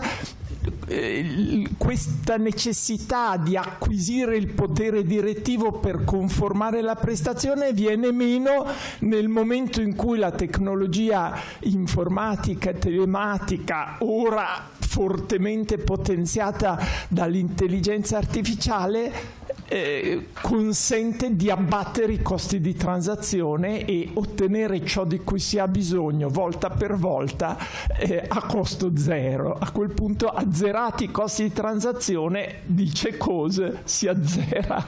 Questa necessità di acquisire il potere direttivo per conformare la prestazione viene meno nel momento in cui la tecnologia informatica e telematica, ora fortemente potenziata dall'intelligenza artificiale, consente di abbattere i costi di transazione e ottenere ciò di cui si ha bisogno volta per volta a costo zero. A quel punto, azzerati i costi di transazione, dice Coase, si azzera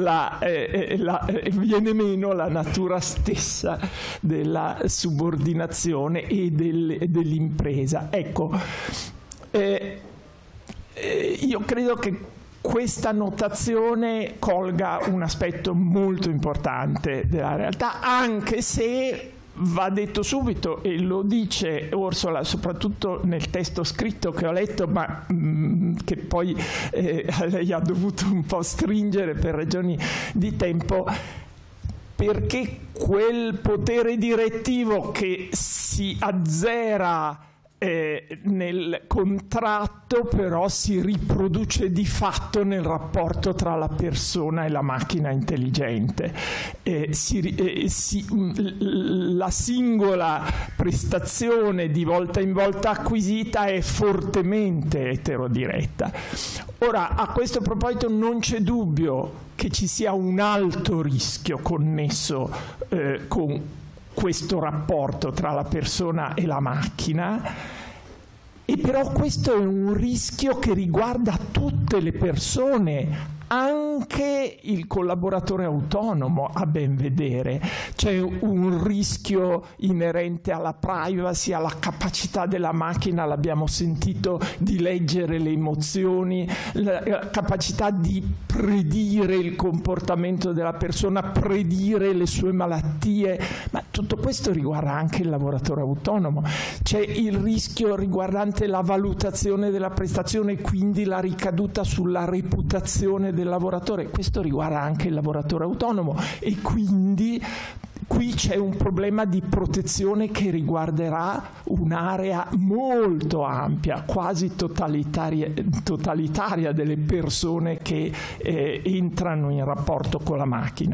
viene meno la natura stessa della subordinazione e dell'impresa. Ecco, io credo che questa notazione colga un aspetto molto importante della realtà, anche se va detto subito, e lo dice Orsola soprattutto nel testo scritto che ho letto, ma che poi lei ha dovuto un po' stringere per ragioni di tempo, perché quel potere direttivo che si azzera nel contratto però si riproduce di fatto nel rapporto tra la persona e la macchina intelligente. La singola prestazione di volta in volta acquisita è fortemente eterodiretta. Ora, a questo proposito non c'è dubbio che ci sia un alto rischio connesso con questo rapporto tra la persona e la macchina, e però questo è un rischio che riguarda tutte le persone, anche il collaboratore autonomo, a ben vedere. C'è un rischio inerente alla privacy, alla capacità della macchina, l'abbiamo sentito, di leggere le emozioni, la capacità di predire il comportamento della persona, predire le sue malattie, ma tutto questo riguarda anche il lavoratore autonomo. C'è il rischio riguardante la valutazione della prestazione e quindi la ricaduta sulla reputazione del lavoratore. Questo riguarda anche il lavoratore autonomo, e quindi qui c'è un problema di protezione che riguarderà un'area molto ampia, quasi totalitaria delle persone che entrano in rapporto con la macchina.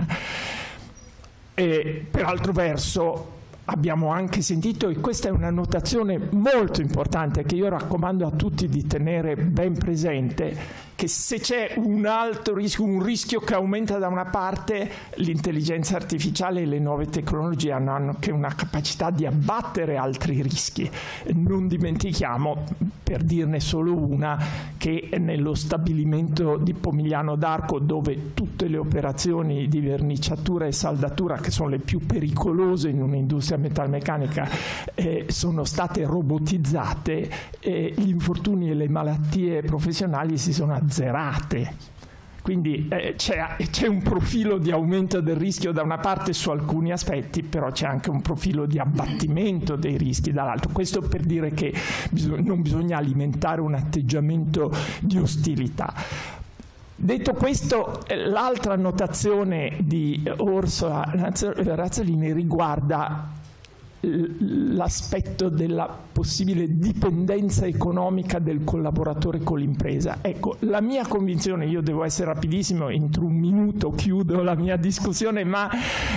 Per altro verso abbiamo anche sentito, e questa è una notazione molto importante che io raccomando a tutti di tenere ben presente, che se c'è un alto rischio, un rischio che aumenta da una parte, l'intelligenza artificiale e le nuove tecnologie hanno anche una capacità di abbattere altri rischi. Non dimentichiamo, per dirne solo una, che nello stabilimento di Pomigliano d'Arco, dove tutte le operazioni di verniciatura e saldatura, che sono le più pericolose in un'industria metalmeccanica, sono state robotizzate, gli infortuni e le malattie professionali si sono azzerate. Quindi c'è un profilo di aumento del rischio da una parte su alcuni aspetti, però c'è anche un profilo di abbattimento dei rischi dall'altro. Questo per dire che non bisogna alimentare un atteggiamento di ostilità. Detto questo, l'altra notazione di Orsola Razzolini riguarda l'aspetto della possibile dipendenza economica del collaboratore con l'impresa. Ecco, la mia convinzione, io devo essere rapidissimo, entro un minuto chiudo la mia discussione, ma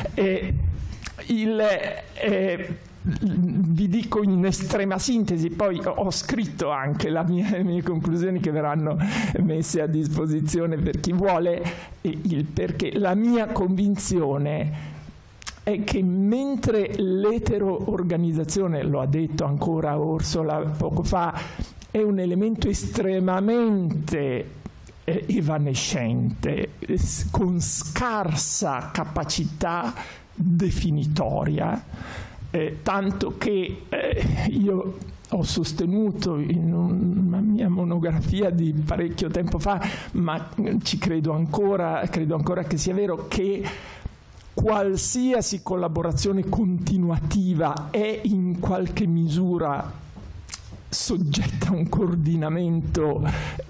vi dico in estrema sintesi, poi ho scritto anche le mie conclusioni che verranno messe a disposizione per chi vuole, perché la mia convinzione è che mentre l'etero-organizzazione, lo ha detto ancora Orsola poco fa, è un elemento estremamente evanescente, con scarsa capacità definitoria, tanto che io ho sostenuto in una mia monografia di parecchio tempo fa, ma ci credo ancora che sia vero, che qualsiasi collaborazione continuativa è in qualche misura soggetta a un coordinamento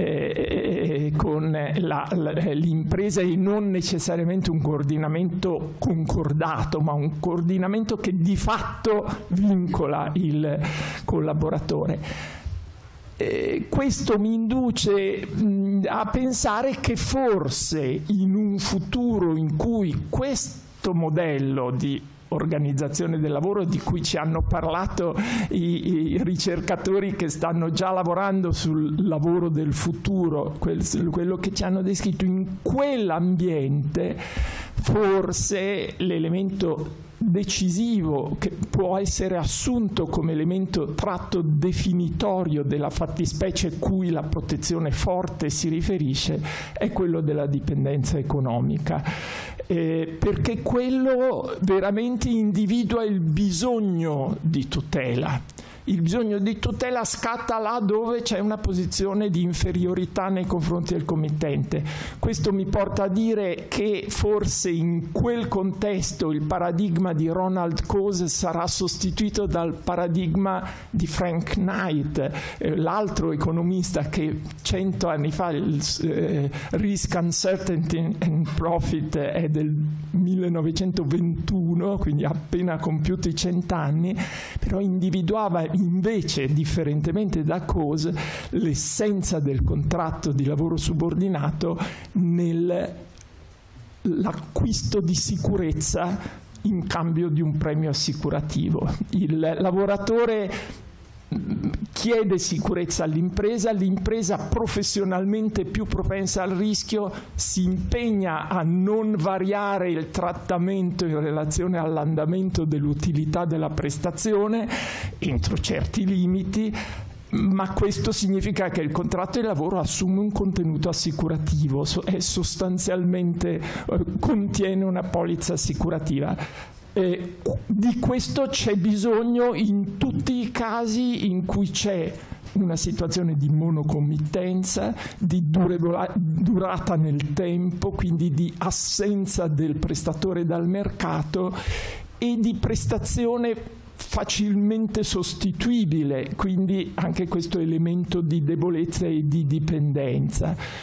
con l'impresa, e non necessariamente un coordinamento concordato, ma un coordinamento che di fatto vincola il collaboratore. Questo mi induce a pensare che forse in un futuro in cui questo modello di organizzazione del lavoro, di cui ci hanno parlato i ricercatori che stanno già lavorando sul lavoro del futuro, quello che ci hanno descritto, in quell'ambiente forse l'elemento decisivo che può essere assunto come elemento tratto definitorio della fattispecie cui la protezione forte si riferisce è quello della dipendenza economica, perché quello veramente individua il bisogno di tutela. Il bisogno di tutela scatta là dove c'è una posizione di inferiorità nei confronti del committente. Questo mi porta a dire che forse in quel contesto il paradigma di Ronald Coase sarà sostituito dal paradigma di Frank Knight, l'altro economista che 100 anni fa, il Risk, Uncertainty and Profit è del 1921, quindi appena compiuti 100 anni, però individuava invece, differentemente da Coase, l'essenza del contratto di lavoro subordinato nell'acquisto di sicurezza in cambio di un premio assicurativo. Il lavoratore chiede sicurezza all'impresa, l'impresa professionalmente più propensa al rischio si impegna a non variare il trattamento in relazione all'andamento dell'utilità della prestazione entro certi limiti, ma questo significa che il contratto di lavoro assume un contenuto assicurativo, e sostanzialmente contiene una polizza assicurativa. Di questo c'è bisogno in tutti i casi in cui c'è una situazione di monocommittenza, di durata nel tempo, quindi di assenza del prestatore dal mercato e di prestazione facilmente sostituibile, quindi anche questo elemento di debolezza e di dipendenza.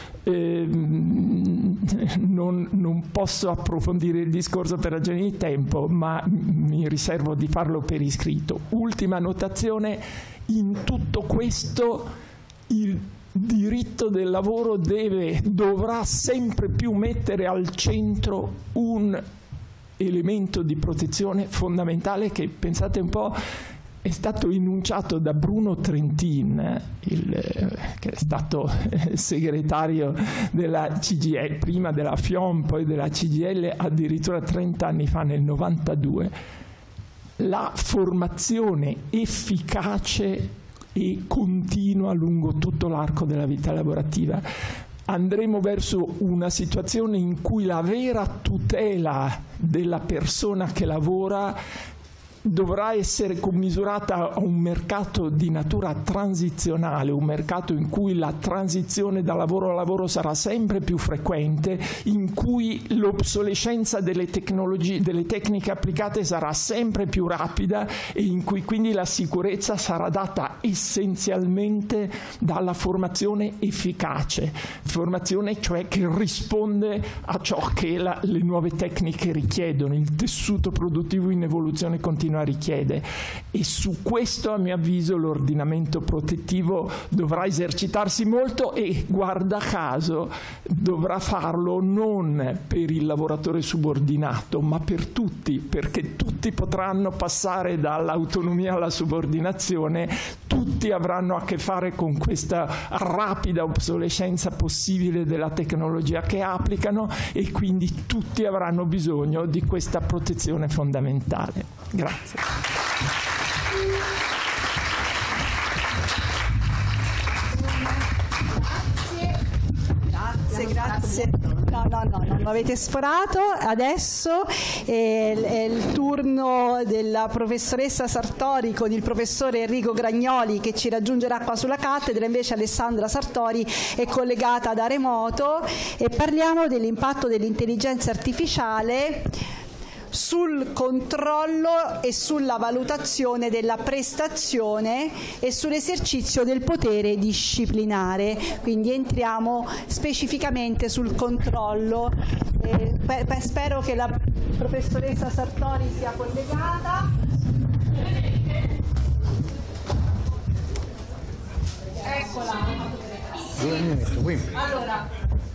Non posso approfondire il discorso per ragioni di tempo, ma mi riservo di farlo per iscritto. Ultima notazione: in tutto questo il diritto del lavoro dovrà sempre più mettere al centro un elemento di protezione fondamentale che, pensate un po', è stato enunciato da Bruno Trentin, che è stato segretario della CGIL, prima della FIOM, poi della CGIL, addirittura 30 anni fa, nel 92. La formazione efficace e continua lungo tutto l'arco della vita lavorativa. Andremo verso una situazione in cui la vera tutela della persona che lavora dovrà essere commisurata a un mercato di natura transizionale, un mercato in cui la transizione da lavoro a lavoro sarà sempre più frequente, in cui l'obsolescenza delle tecnologie, delle tecniche applicate sarà sempre più rapida e in cui quindi la sicurezza sarà data essenzialmente dalla formazione efficace, formazione cioè che risponde a ciò che le nuove tecniche richiedono, il tessuto produttivo in evoluzione continua fenomeno richiede, e su questo a mio avviso l'ordinamento protettivo dovrà esercitarsi molto, e guarda caso dovrà farlo non per il lavoratore subordinato ma per tutti, perché tutti potranno passare dall'autonomia alla subordinazione, tutti avranno a che fare con questa rapida obsolescenza possibile della tecnologia che applicano, e quindi tutti avranno bisogno di questa protezione fondamentale. Grazie. Grazie. No, non avete sforato. Adesso è il turno della professoressa Sartori con il professore Enrico Gragnoli, che ci raggiungerà qua sulla cattedra. Invece Alessandra Sartori è collegata da remoto, e parliamo dell'impatto dell'intelligenza artificiale sul controllo e sulla valutazione della prestazione e sull'esercizio del potere disciplinare. Quindi entriamo specificamente sul controllo. Spero che la professoressa Sartori sia collegata. Eccola. Allora,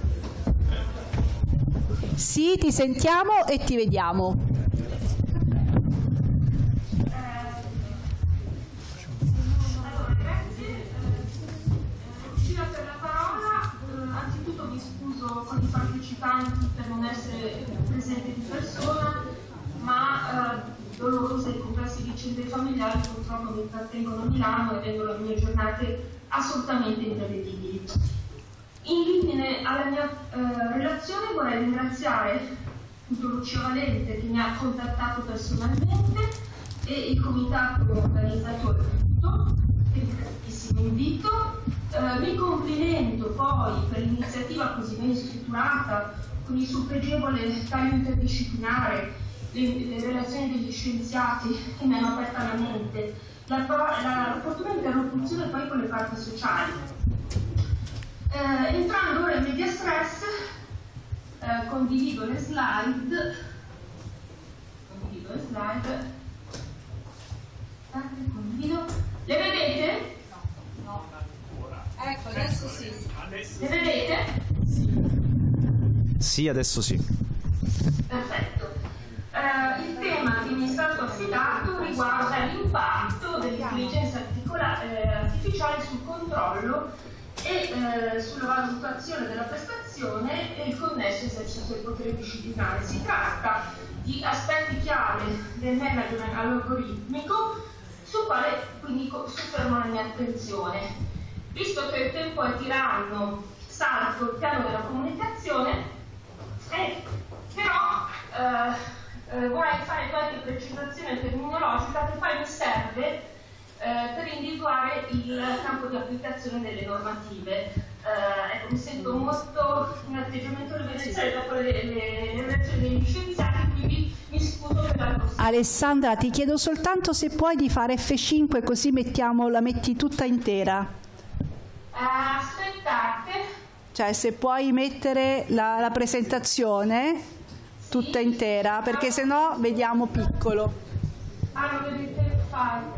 sì, ti sentiamo e ti vediamo. Grazie per la parola. Anzitutto mi scuso con i partecipanti per non essere presente di persona, ma dolorose e complesse vicende familiari purtroppo mi trattengono a Milano e rendono le mie giornate assolutamente imprevedibili. In linea alla mia relazione vorrei ringraziare Lucia Valente, che mi ha contattato personalmente, e il comitato organizzatore tutto, per il grandissimo invito. Mi complimento poi per l'iniziativa così ben strutturata, con il suo pregevole taglio interdisciplinare, le relazioni degli scienziati che mi hanno aperta la mente, l'opportuna interlocuzione poi con le parti sociali. Entrando ora in media stress, condivido le slide. Le vedete? No, ancora. Ecco, adesso sì. Le vedete? Sì, adesso sì. Perfetto. Il tema che mi è stato affidato riguarda l'impatto dell'intelligenza artificiale sul controllo e sulla valutazione della prestazione e il connesso esercizio del potere disciplinare. Si tratta di aspetti chiave del management algoritmico, sul quale quindi soffermo la mia attenzione. Visto che il tempo è tiranno, salto il piano della comunicazione, però vorrei fare qualche precisazione terminologica che poi mi serve per individuare il campo di applicazione delle normative. Ecco, mi sento molto in atteggiamento reverenziale dopo le relazioni degli scienziati, quindi mi scuso per la prossima. Alessandra, ti chiedo soltanto se puoi di fare F5, così la metti tutta intera. Aspettate. Cioè, se puoi mettere la presentazione tutta intera, perché sennò vediamo piccolo. Lo vedete fare.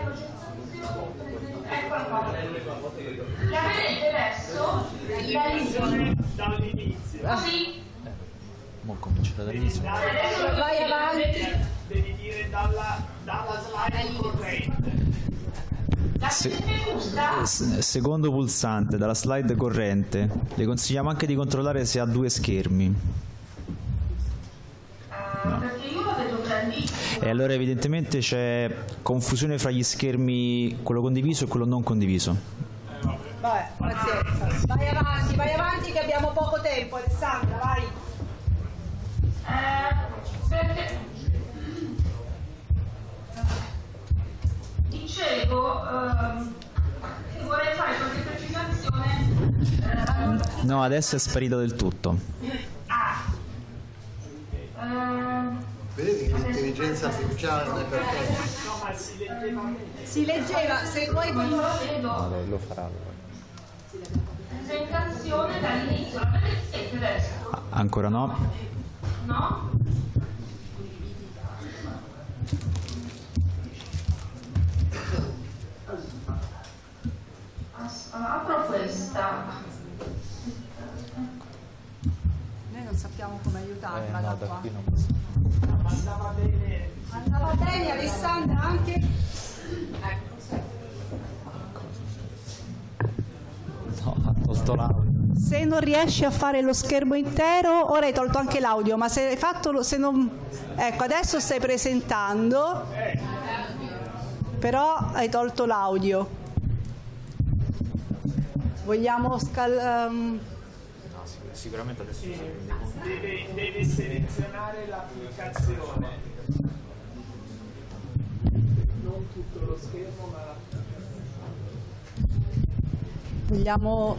Eccola qua. La vedete adesso? Dall'inizio. Sì. Mo comincia dall'inizio. Vai avanti. Devi dire dalla slide corrente. Secondo pulsante dalla slide corrente. Le consigliamo anche di controllare se ha due schermi. Perché io lo vedo grandissimo. E allora evidentemente c'è confusione fra gli schermi, quello condiviso e quello non condiviso. Vabbè, pazienza. Vai avanti che abbiamo poco tempo, Alessandra, vai. Perché dicevo che vorrei fare qualche precisazione. No, adesso è sparito del tutto. Vedete che l'intelligenza artificiale non è perfetta? No, ma si leggeva, se vuoi lo farà. Presentazione dall'inizio, la vedete adesso? Ancora no? No? No, da qui non possiamo. Andava bene Alessandra anche. No, ha tolto l'audio. Se non riesci a fare lo schermo intero, ora hai tolto anche l'audio, ma se hai fatto, se non, ecco, adesso stai presentando, però hai tolto l'audio. Vogliamo sicuramente adesso deve selezionare l'applicazione, non tutto lo schermo, ma vogliamo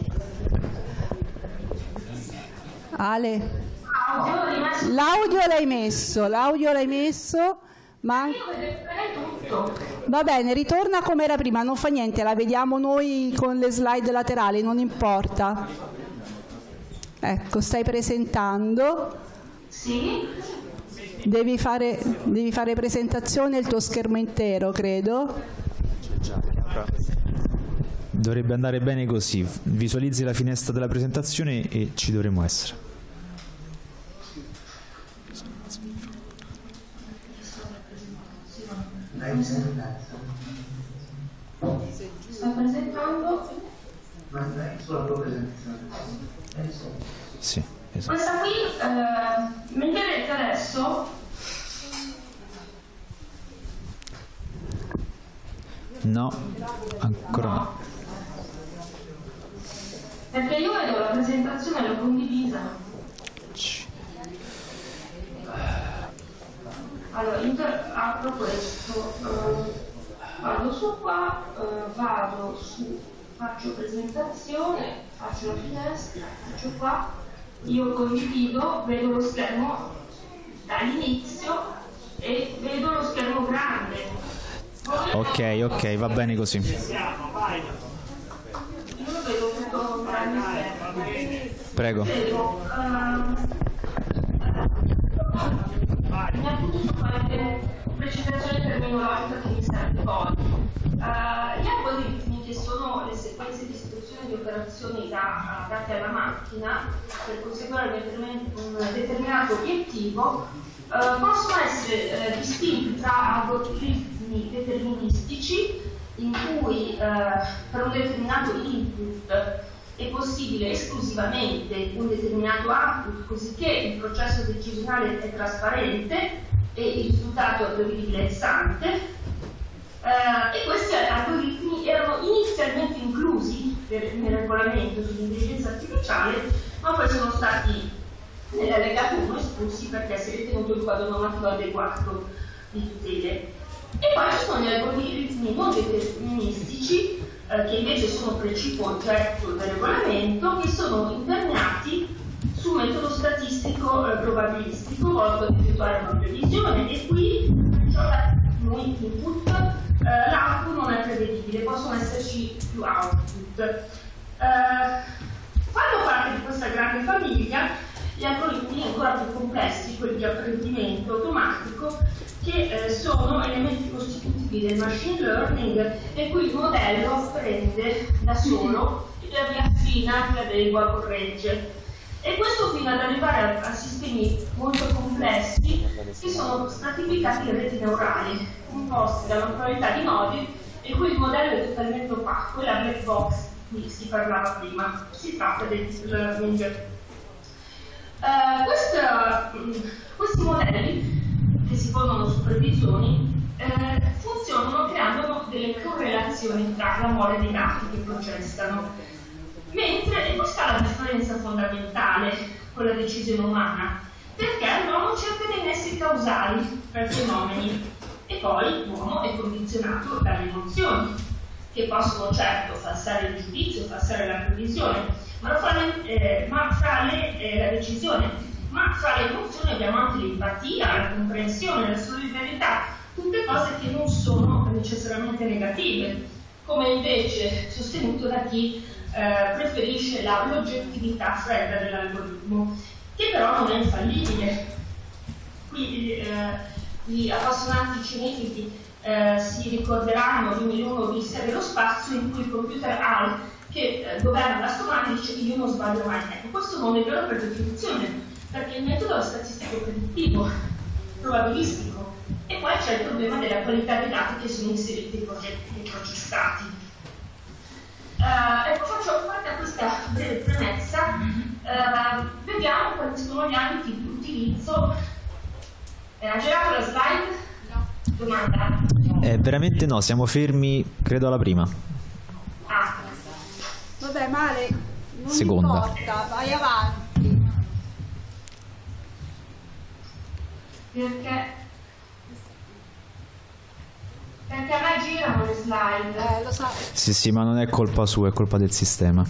Ale, l'audio l'hai messo, ma va bene, ritorna come era prima, non fa niente, la vediamo noi con le slide laterali, non importa. Ecco, stai presentando. Sì. Devi fare presentazione il tuo schermo intero, credo. Dovrebbe andare bene così. Visualizzi la finestra della presentazione e ci dovremo essere. Sta presentando? Sì, esatto. Questa qui, mi vedete adesso? No, ancora no. Perché io vedo la presentazione, l'ho condivisa. Allora, apro questo, vado su qua, vado su, faccio presentazione, faccio la finestra, faccio qua, io condivido, vedo lo schermo dall'inizio e vedo lo schermo grande. Ok, va bene così. Io lo vedo tutto grande. Prego. Vedo, mi appunto qualche precisazione terminologica che mi serve poi. Gli algoritmi, che sono le sequenze di istruzioni di operazioni date alla macchina per conseguire un determinato obiettivo, possono essere distinti tra algoritmi deterministici, in cui per un determinato input è possibile esclusivamente un determinato output, cosicché il processo decisionale è trasparente e il risultato è prevedibile ex ante, e questi algoritmi erano inizialmente inclusi nel regolamento sull'intelligenza artificiale, ma poi sono stati nell'allegato 1 espulsi perché si è ritenuto il quadro normativo adeguato di tutele. E poi ci sono gli algoritmi non deterministici, che invece sono precipuo oggetto del regolamento, che sono imperniati su un metodo statistico probabilistico volto ad effettuare una previsione, e qui un input, l'output non è prevedibile, possono esserci più output. Fanno parte di questa grande famiglia gli algoritmi ancora più complessi, quelli di apprendimento automatico, che sono elementi costitutivi del machine learning, e cui il modello apprende da solo e riaffina, riadegua, corregge. E questo fino ad arrivare a sistemi molto complessi che sono stratificati in reti neurali, composti da una pluralità di nodi, e cui il modello è totalmente opaco, è la black box di cui si parlava prima. Si tratta del deep learning. Questi modelli, che si fondano su previsioni, funzionano creando delle correlazioni tra la mole dei dati che processano, mentre e questa è la differenza fondamentale con la decisione umana, perché l'uomo cerca dei nessi causali per fenomeni, e poi l'uomo è condizionato dalle emozioni, che possono certo falsare il giudizio, falsare la previsione, ma fra le emozioni abbiamo anche l'empatia, la comprensione, la solidarietà, tutte cose che non sono necessariamente negative, come invece sostenuto da chi preferisce l'oggettività fredda dell'algoritmo, che però non è infallibile. Qui gli appassionati cinesi si ricorderanno di 1001 Odissea dello spazio, in cui il computer HAL che governa l'astronave dice: io non sbaglio mai. Ecco, questo non è vero per definizione, perché il metodo è statistico predittivo, probabilistico, e poi c'è il problema della qualità dei dati che sono inseriti nei processati. Ecco, faccio parte a questa breve premessa, vediamo quali sono gli ambiti di utilizzo. Ha girato la slide? No. Domanda? Veramente no, siamo fermi, credo alla prima. Ah. Vabbè, Male, non Seconda. importa, vai avanti. Perché a me girano le slide. Lo so. Sì, ma non è colpa sua, è colpa del sistema.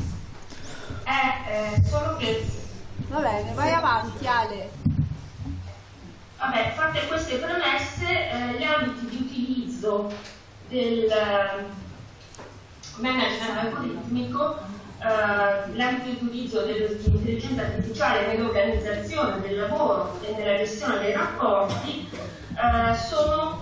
Solo che... Va bene, vai avanti, Ale. Vabbè, fatte queste premesse, gli ambiti di utilizzo del management algoritmico, l'ambito di utilizzo dell'intelligenza artificiale nell'organizzazione del lavoro e nella gestione dei rapporti sono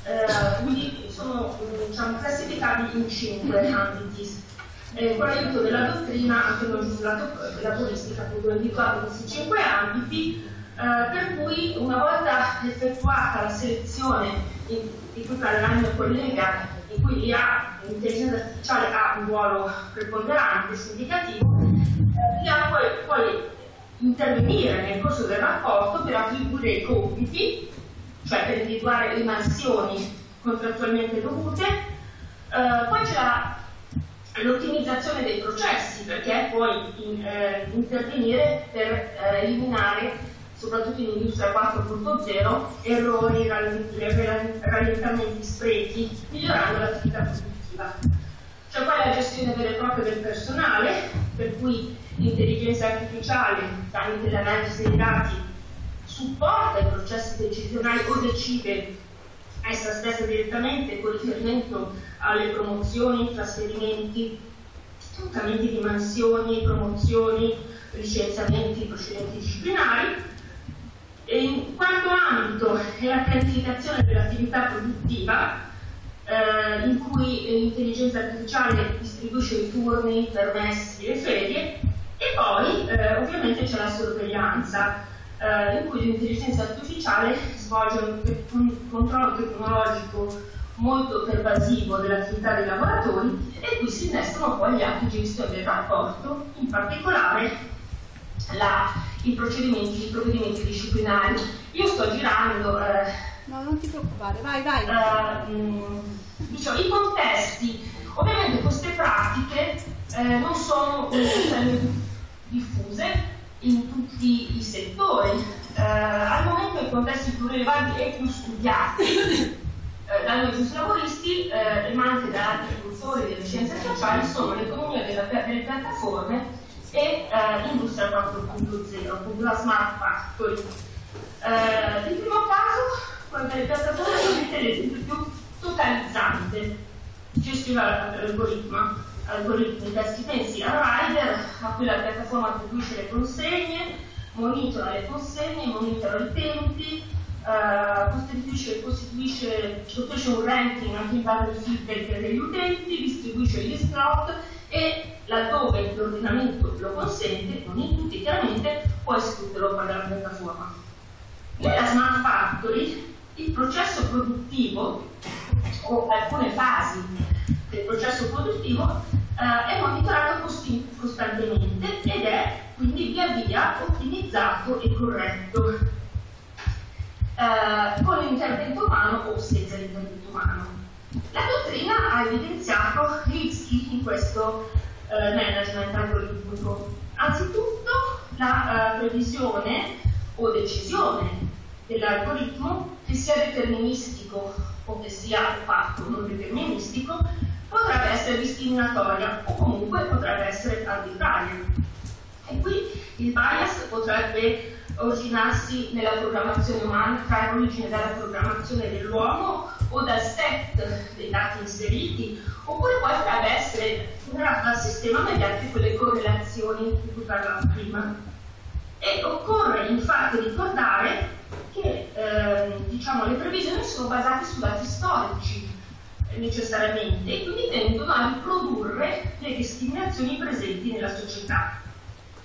diciamo, classificabili in 5 ambiti. Con l'aiuto della dottrina, anche noi sul lato lavoristica, ho indicato questi 5 ambiti, per cui una volta effettuata la selezione di cui parlerà il mio collega, in cui l'intelligenza artificiale ha un ruolo preponderante, significativo, l'IA può intervenire nel corso del rapporto per attribuire i compiti, cioè per individuare le mansioni contrattualmente dovute. Poi c'è l'ottimizzazione dei processi, perché puoi intervenire per eliminare, soprattutto in industria 4.0, errori, rallentamenti, sprechi, migliorando l'attività produttiva. C'è poi la gestione vera e propria del personale, per cui l'intelligenza artificiale, tramite l'analisi dei dati, supporta i processi decisionali o decide essa stessa direttamente con riferimento alle promozioni, trasferimenti, mutamenti di mansioni, promozioni, licenziamenti, procedimenti disciplinari. E in quarto ambito è la pianificazione dell'attività produttiva, in cui l'intelligenza artificiale distribuisce i turni, i permessi e le ferie, e poi ovviamente c'è la sorveglianza, in cui l'intelligenza artificiale svolge un controllo tecnologico molto pervasivo dell'attività dei lavoratori, e qui si innestano poi gli atti di gestione del rapporto, in particolare i provvedimenti disciplinari. Io sto girando. No, non ti preoccupare, vai. Diciamo, i contesti, ovviamente queste pratiche non sono diffuse in tutti i settori. Al momento i contesti più rilevanti e più studiati da noi giuslavoristi e ma anche da altri produttori delle scienze sociali sono l'economia delle piattaforme e l'industria 4.0, quindi la smart factory. Il primo caso, quello delle piattaforme, è l'esempio più totalizzante. Gestiva algoritmica, si pensi a Rider, a cui la piattaforma attribuisce le consegne, monitora le consegne, monitora i tempi, costituisce un ranking anche in base al feedback degli utenti, distribuisce gli slot e laddove l'ordinamento lo consente, non in tutti chiaramente, può escluderlo dalla piattaforma. Nella Smart Factory il processo produttivo o alcune fasi del processo produttivo è monitorato costantemente ed è quindi via via ottimizzato e corretto con l'intervento umano o senza l'intervento umano. La dottrina ha evidenziato rischi in questo management algoritmico. Anzitutto la previsione o decisione dell'algoritmo, che sia deterministico o che sia fatto non deterministico, potrebbe essere discriminatoria o comunque potrebbe essere arbitraria. E qui il bias potrebbe originarsi nella programmazione umana, trarre origine dalla programmazione dell'uomo o dal set dei dati inseriti, oppure poi potrebbe essere generato dal sistema mediante quelle correlazioni di cui parlavo prima. E occorre infatti ricordare che le previsioni sono basate su dati storici necessariamente e quindi tendono a riprodurre le discriminazioni presenti nella società.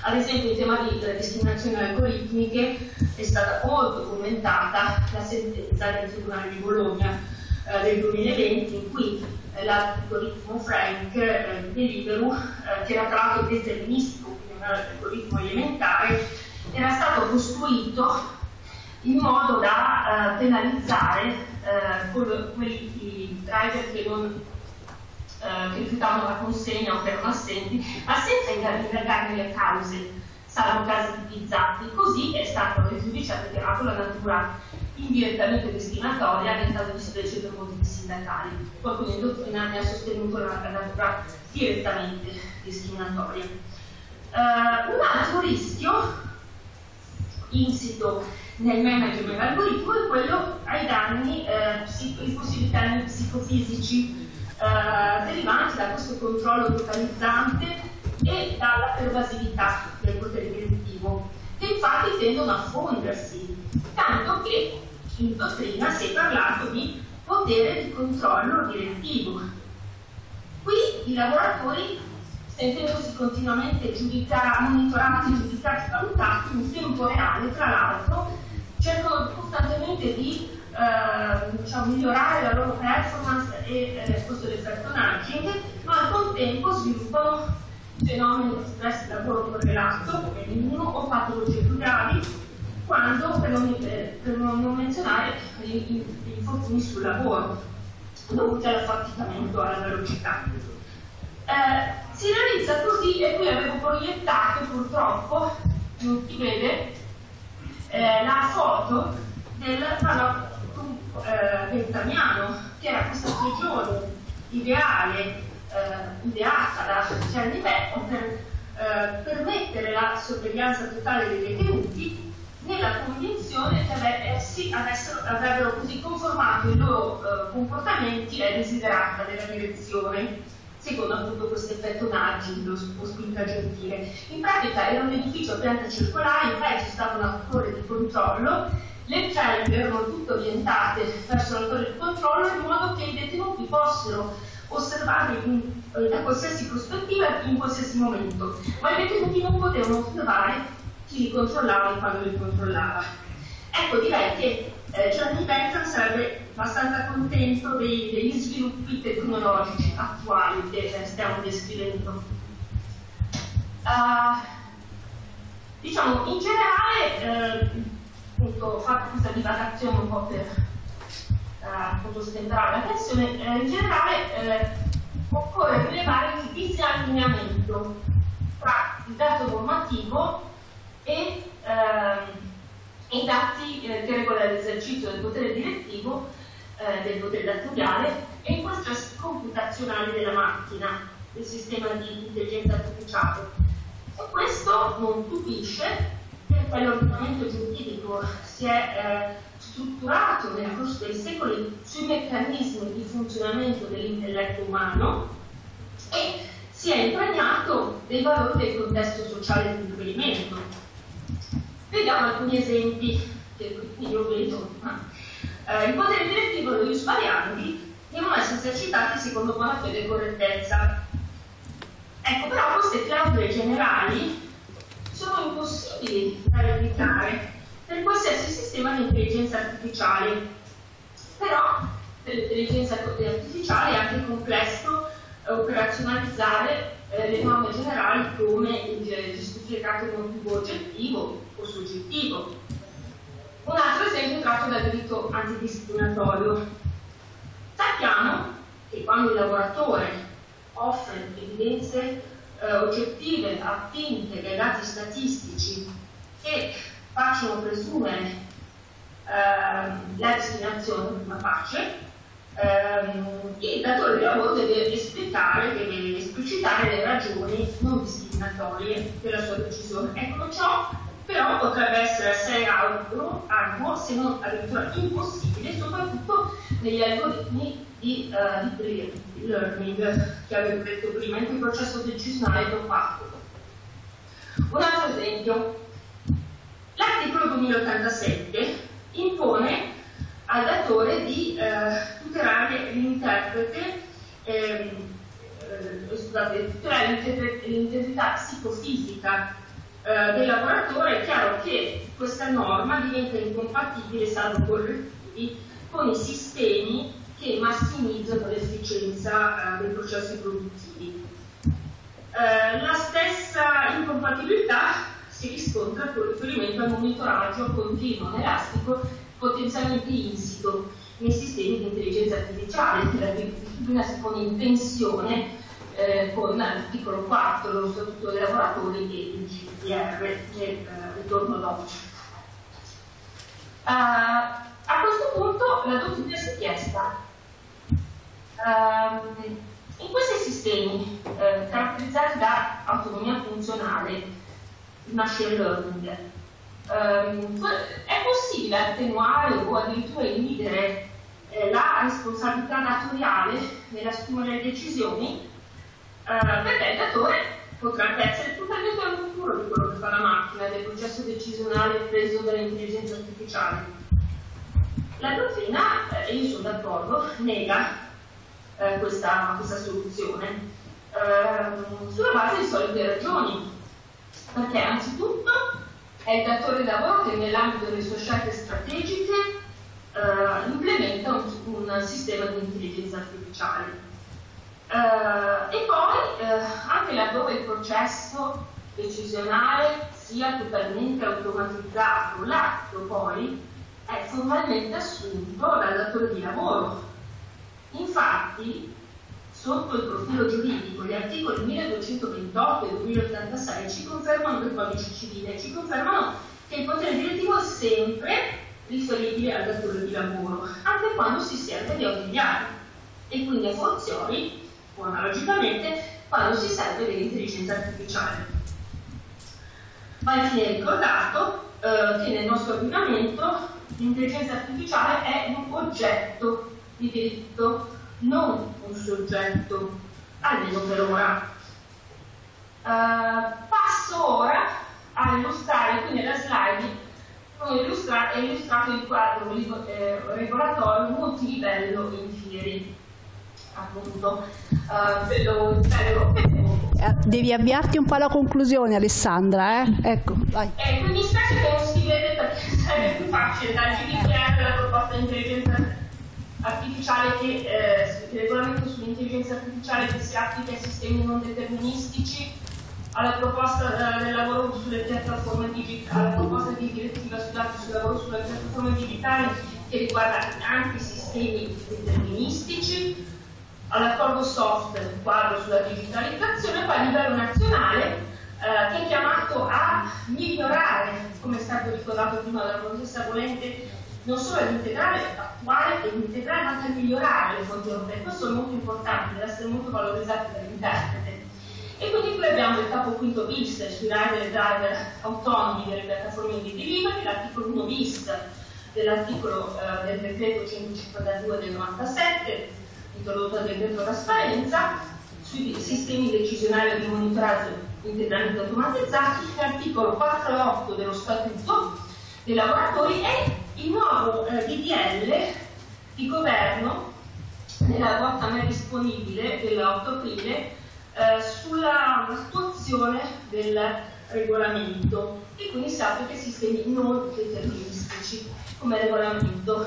Ad esempio il tema di discriminazioni algoritmiche è stata molto commentata la sentenza del Tribunale di Bologna del 2020, in cui l'algoritmo Frank Deliveroo, che era tra l'altro deterministico, quindi un algoritmo elementare, era stato costruito in modo da penalizzare quei driver che rifiutavano la consegna o che erano assenti, ma senza indagarne le cause, salvo casi tipizzati. Così è stato il giudice ha dichiarato la natura indirettamente discriminatoria nel caso di specie per motivi sindacali. Qualcuno in dottrina ne ha sostenuto la natura direttamente discriminatoria. Un altro rischio insito nel management dell'algoritmo è quello ai danni, i possibili danni psicofisici derivanti da questo controllo totalizzante e dalla pervasività del potere direttivo, che infatti tendono a fondersi, tanto che in dottrina si è parlato di potere di controllo direttivo. Qui i lavoratori, sentendosi continuamente monitorati, giudicati, valutati in tempo reale, tra l'altro, cercano costantemente di migliorare la loro performance e questo l'effetto nudging, ma al contempo sviluppano fenomeni di stress lavoro correlato, come minimo, o patologie più gravi, quando, per non menzionare gli infortuni sul lavoro, dovuti all'affaticamento, alla velocità. Si realizza così, e qui avevo proiettato, purtroppo, non si vede, la foto del Ventaniano, che era questa prigione ideale, ideata da Gianni Beppo per permettere la sorveglianza totale dei detenuti, nella convinzione che essi avrebbero così conformato i loro comportamenti ai desiderata della direzione, secondo appunto questo effetto nudging o spinta gentile. In pratica era un edificio a pianta circolare, in mezzo stava una torre di controllo, le celle erano tutte orientate verso la torre di controllo in modo che i detenuti fossero osservarli da qualsiasi prospettiva in qualsiasi momento, ma i detenuti non potevano osservare chi li controllava e quando li controllava. Ecco, direi che Gianni Bentham sarebbe abbastanza contento degli sviluppi tecnologici attuali che stiamo descrivendo. Diciamo, in generale, appunto, fatta questa divagazione un po' per appunto stemperare l'attenzione, in generale occorre rilevare il disallineamento tra il dato normativo e i dati che regolano l'esercizio del potere direttivo, del potere datoriale e i processi computazionali della macchina, del sistema di intelligenza artificiale. E questo non stupisce, perché l'ordinamento giuridico si è strutturato nel corso dei secoli sui meccanismi di funzionamento dell'intelletto umano e si è impregnato dei valori del contesto sociale di riferimento. Vediamo alcuni esempi che io vedo. Il potere direttivo e gli ius variandi devono essere esercitati secondo buona fede e correttezza. Ecco, però queste clausole generali sono impossibili da replicare per qualsiasi sistema di intelligenza artificiale. Però per l'intelligenza artificiale è anche complesso operazionalizzare le norme generali come il giustificato motivo oggettivo o soggettivo. Un altro esempio tratto dal diritto antidiscriminatorio. Sappiamo che quando il lavoratore offre evidenze oggettive attinte dai dati statistici che facciano presumere la discriminazione prima facie, il datore di lavoro deve esplicitare le ragioni non discriminatorie della sua decisione. Ecco, ciò però potrebbe essere assai arduo, se non addirittura impossibile, soprattutto negli algoritmi di learning che avevo detto prima, in cui il processo decisionale è compatto. Un altro esempio: l'articolo 2087 impone al datore di tutelare l'interprete, tutelare l'integrità psicofisica del lavoratore, è chiaro che questa norma diventa incompatibile, salvo correttivi, con i sistemi che massimizzano l'efficienza dei processi produttivi. La stessa incompatibilità si riscontra con riferimento al monitoraggio continuo, elastico, potenzialmente insito nei sistemi di intelligenza artificiale, che la disciplina si pone in tensione con l'articolo 4 dello Statuto dei lavoratori e il GDPR, che ritorno dopo. A questo punto la dottrina si è chiesta: in questi sistemi caratterizzati da autonomia funzionale, machine learning, è possibile attenuare o addirittura inibire la responsabilità datoriale nell'assumere le decisioni? Perché il datore potrebbe essere totalmente al futuro di quello che fa la macchina, del processo decisionale preso dall'intelligenza artificiale. La dottrina, e io sono d'accordo, nega questa soluzione sulla base di solide ragioni, perché anzitutto è il datore di lavoro che nell'ambito delle sue scelte strategiche implementa un sistema di intelligenza artificiale. E poi anche laddove il processo decisionale sia totalmente automatizzato, l'atto poi è formalmente assunto dal datore di lavoro. Infatti, sotto il profilo giuridico, gli articoli 1228 e 2086 ci confermano del codice civile, ci confermano che il potere direttivo è sempre riferibile al datore di lavoro, anche quando si serve di ausiliari, e quindi a fortiori, o analogicamente, quando si serve dell'intelligenza artificiale. Va infine ricordato che nel nostro ordinamento l'intelligenza artificiale è un oggetto di diritto, non un soggetto, almeno per ora. Passo ora a illustrare, qui nella slide è illustrato il quadro regolatorio multilivello in fieri, appunto. Devi avviarti un po' alla conclusione, Alessandra, ecco, vai. Mi spiace che non si vede, perché sarebbe più facile dal GDPR la proposta di intelligenza artificiale che il regolamento sull'intelligenza artificiale che si applica ai sistemi non deterministici, alla proposta del lavoro sulle piattaforme digitali, alla proposta di direttiva sul lavoro sulle piattaforme digitali che riguarda anche i sistemi deterministici, all'accordo soft quadro sulla digitalizzazione, poi a livello nazionale che è chiamato a migliorare, come è stato ricordato prima dalla professoressa Volente, non solo ad integrare, attuare ed integrare, ma anche a migliorare le fonti europee. Questo è molto importante, deve essere molto valorizzato dall'interprete. E quindi qui abbiamo il capo quinto bis sui rider e driver autonomi delle piattaforme di delivery, l'articolo 1 bis dell'articolo del decreto 152 del 97, introdotto dal decreto trasparenza, sui sistemi decisionali di monitoraggio integralmente automatizzati, l'articolo 4 e 8 dello statuto dei lavoratori e il nuovo DDL di governo nella bozza mai disponibile dell'8 aprile sull'attuazione del regolamento, e quindi si applica ai sistemi non deterministici come regolamento.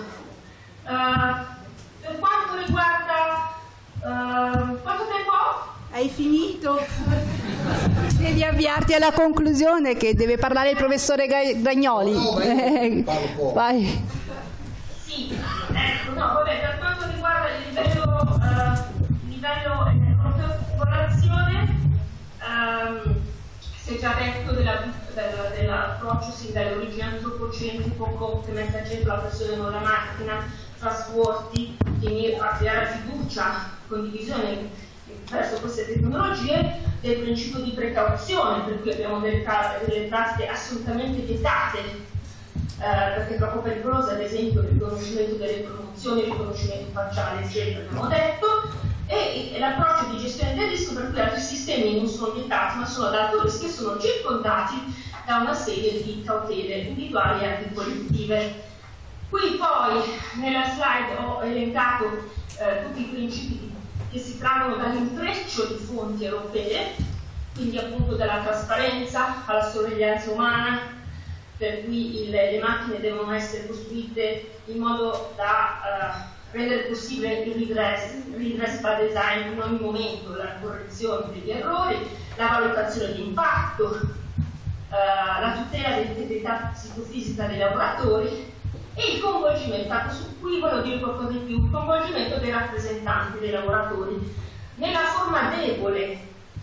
Per quanto riguarda quanto tempo ho? Hai finito? Devi avviarti alla conclusione, che deve parlare il professore Gragnoli. Vai. Sì, ecco, no, vabbè, per quanto riguarda il livello popolazione, si è già detto dell'approccio sì, dall'origine antropocentrico che mette a centro la persona e non la macchina, trustworthy, che mira a creare fiducia, condivisione verso queste tecnologie, del principio di precauzione, per cui abbiamo delle pratiche assolutamente vietate, perché è troppo pericoloso, ad esempio il riconoscimento delle promozioni, il riconoscimento facciale, eccetera, abbiamo detto, e l'approccio di gestione del rischio, per cui altri sistemi non sono vietati ma sono ad alto rischio e sono circondati da una serie di cautele individuali e anche collettive. Qui poi nella slide ho elencato tutti i principi che si traggono dall'intreccio di fonti europee, quindi appunto dalla trasparenza alla sorveglianza umana, per cui le macchine devono essere costruite in modo da rendere possibile il redress by design in ogni momento, la correzione degli errori, la valutazione di impatto, la tutela dell'integrità psicofisica dei lavoratori e il coinvolgimento, su cui voglio dire qualcosa di più, il coinvolgimento dei rappresentanti dei lavoratori nella forma debole,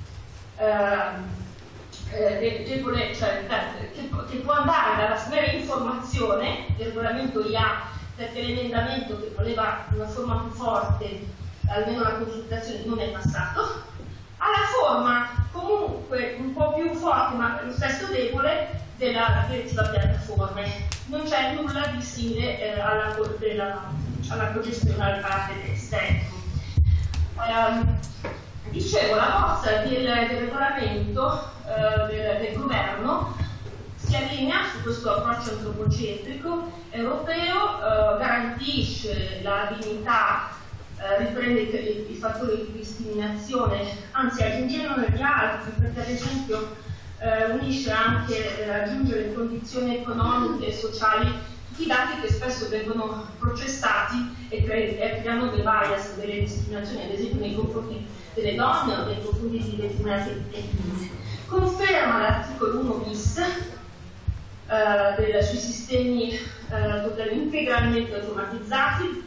cioè, che può andare dalla mera informazione del regolamento IA, perché l'emendamento che voleva una forma più forte, almeno la consultazione, non è passato, alla forma comunque un po' più forte ma lo stesso debole della direttiva piattaforme. Non c'è nulla di simile alla cogestione alla parte esterne. Dicevo, la bozza del regolamento del governo si allinea su questo approccio antropocentrico europeo, garantisce la dignità, riprende i fattori di discriminazione, anzi aggiungendone gli altri, perché ad esempio unisce anche aggiungere le condizioni economiche e sociali, tutti i dati che spesso vengono processati e creano dei bias, delle discriminazioni, ad esempio nei confronti delle donne o nei confronti di determinate etnie. Conferma l'articolo 1 bis sui sistemi integralmente automatizzati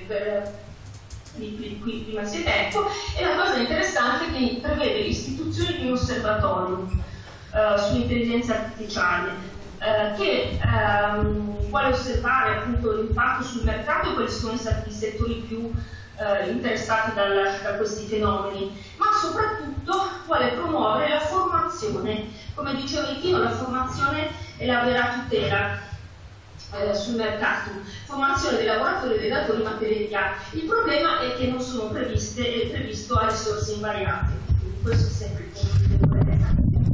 di cui prima si è detto, e la cosa interessante è che prevede l'istituzione di un osservatorio sull'intelligenza artificiale che vuole osservare appunto l'impatto sul mercato e quali sono stati i settori più interessati da questi fenomeni, ma soprattutto vuole promuovere la formazione. Come diceva Ichino, la formazione è la vera tutela sul mercato, formazione dei lavoratori e dei datori in materia di IA. Il problema è che non sono previsto a risorse invariate, quindi questo è sempre il punto di problema.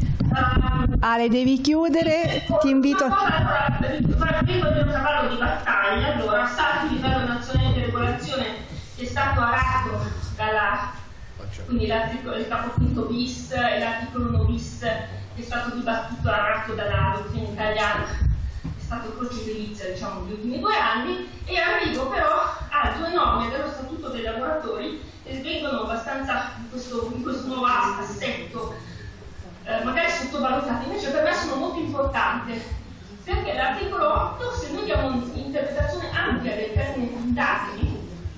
Ale, devi chiudere, ti invito a... Parliamo del cavallo di battaglia. Allora, salto il livello nazionale di regolazione che è stato arato quindi il capo quinto bis e l'articolo 1 bis che è stato dibattuto e arato dalla dottrina italiana, è stato corso di delizia, diciamo, negli ultimi 2 anni, e arrivo però a 2 norme dello Statuto dei lavoratori che vengono abbastanza in questo nuovo assetto magari sottovalutate, invece per me sono molto importanti, perché l'articolo 8, se noi diamo un'interpretazione ampia dei termini indagini,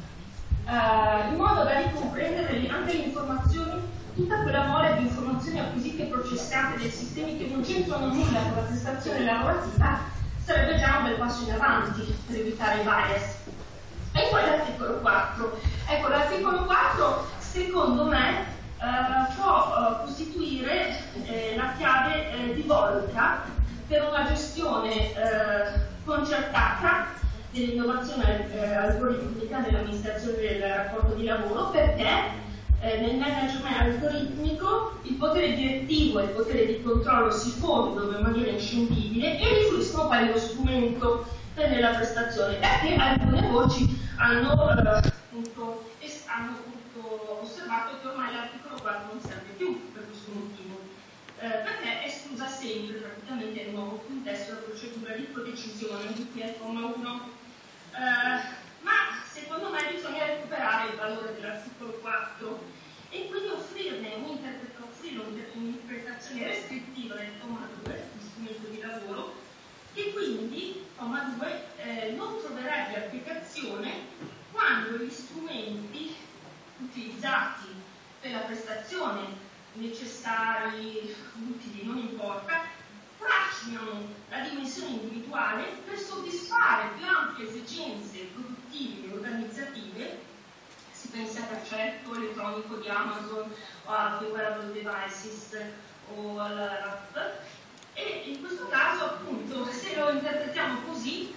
in modo da ricomprendere anche le informazioni, tutta quella mole di informazioni acquisite e processate dai sistemi che non c'entrano nulla con la prestazione lavorativa, sarebbe già un bel passo in avanti per evitare i bias. E poi l'articolo 4. Ecco, l'articolo 4 secondo me può costituire la chiave di volta per una gestione concertata dell'innovazione algoritmica nell'amministrazione del rapporto di lavoro, perché nel management algoritmico il potere direttivo e il potere di controllo si fondono in maniera inscindibile e rifluiscono poi nello strumento nella prestazione, perché alcune voci hanno osservato che ormai l'articolo 4 non serve più per questo motivo, perché è esclusa sempre praticamente nel nuovo contesto la procedura di codecisione di cui è il comma 1. Ma secondo me bisogna recuperare il valore dell'articolo 4 e quindi offrirne un'interpretazione restrittiva del comma 2, di strumento di lavoro, che quindi, comma 2, non troverebbe applicazione quando gli strumenti utilizzati per la prestazione, necessari, utili, non importa, trascinano la dimensione individuale per soddisfare più ampie esigenze produttive e organizzative. Si pensi al carcetto elettronico di Amazon o a wearable devices o all'app, e in questo caso appunto se lo interpretiamo così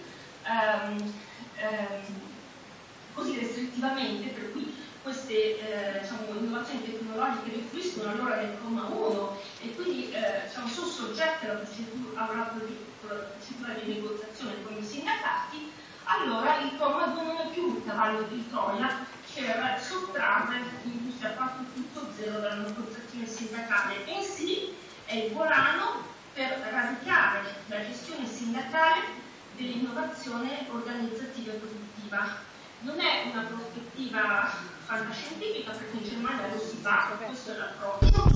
restrittivamente, per cui queste innovazioni tecnologiche rifluiscono allora del comma 1 e quindi sono soggette a una procedura di negoziazione con i sindacati, allora il comma 2 non è più un cavallo di Troia per sottrarre l'industria 4.0 dalla negoziazione sindacale, bensì è il volano per radicare la gestione sindacale dell'innovazione organizzativa e produttiva. Non è una prospettiva fantascientifica, perché in Germania lo si fa, questo è l'approccio,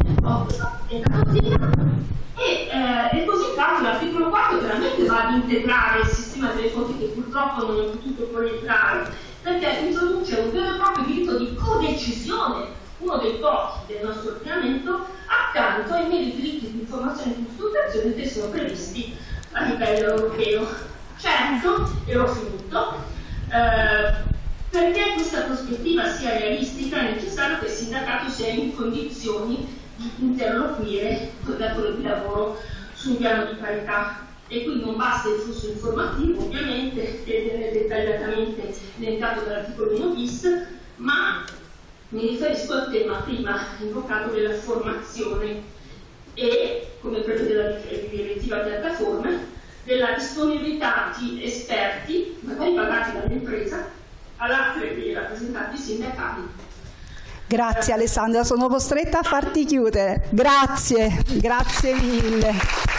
e così infatti l'articolo 4 veramente va ad integrare il sistema delle fonti che purtroppo non è potuto poi entrare, perché introduce un vero e proprio diritto di codecisione, uno dei pochi del nostro ordinamento, accanto ai meri diritti di informazione e consultazione che sono previsti a livello europeo. Certo, e ho finito, perché questa prospettiva sia realistica è necessario che il sindacato sia in condizioni di interloquire con il datore di lavoro su un piano di parità, e qui non basta il flusso informativo, ovviamente, che viene dettagliatamente elencato dall'articolo 1 bis, ma mi riferisco al tema prima invocato della formazione e, come prevede la direttiva piattaforme, della disponibilità di esperti, magari pagati dall'impresa, all'altre dei rappresentanti sindacali. Grazie Alessandra, sono costretta a farti chiudere. Grazie mille.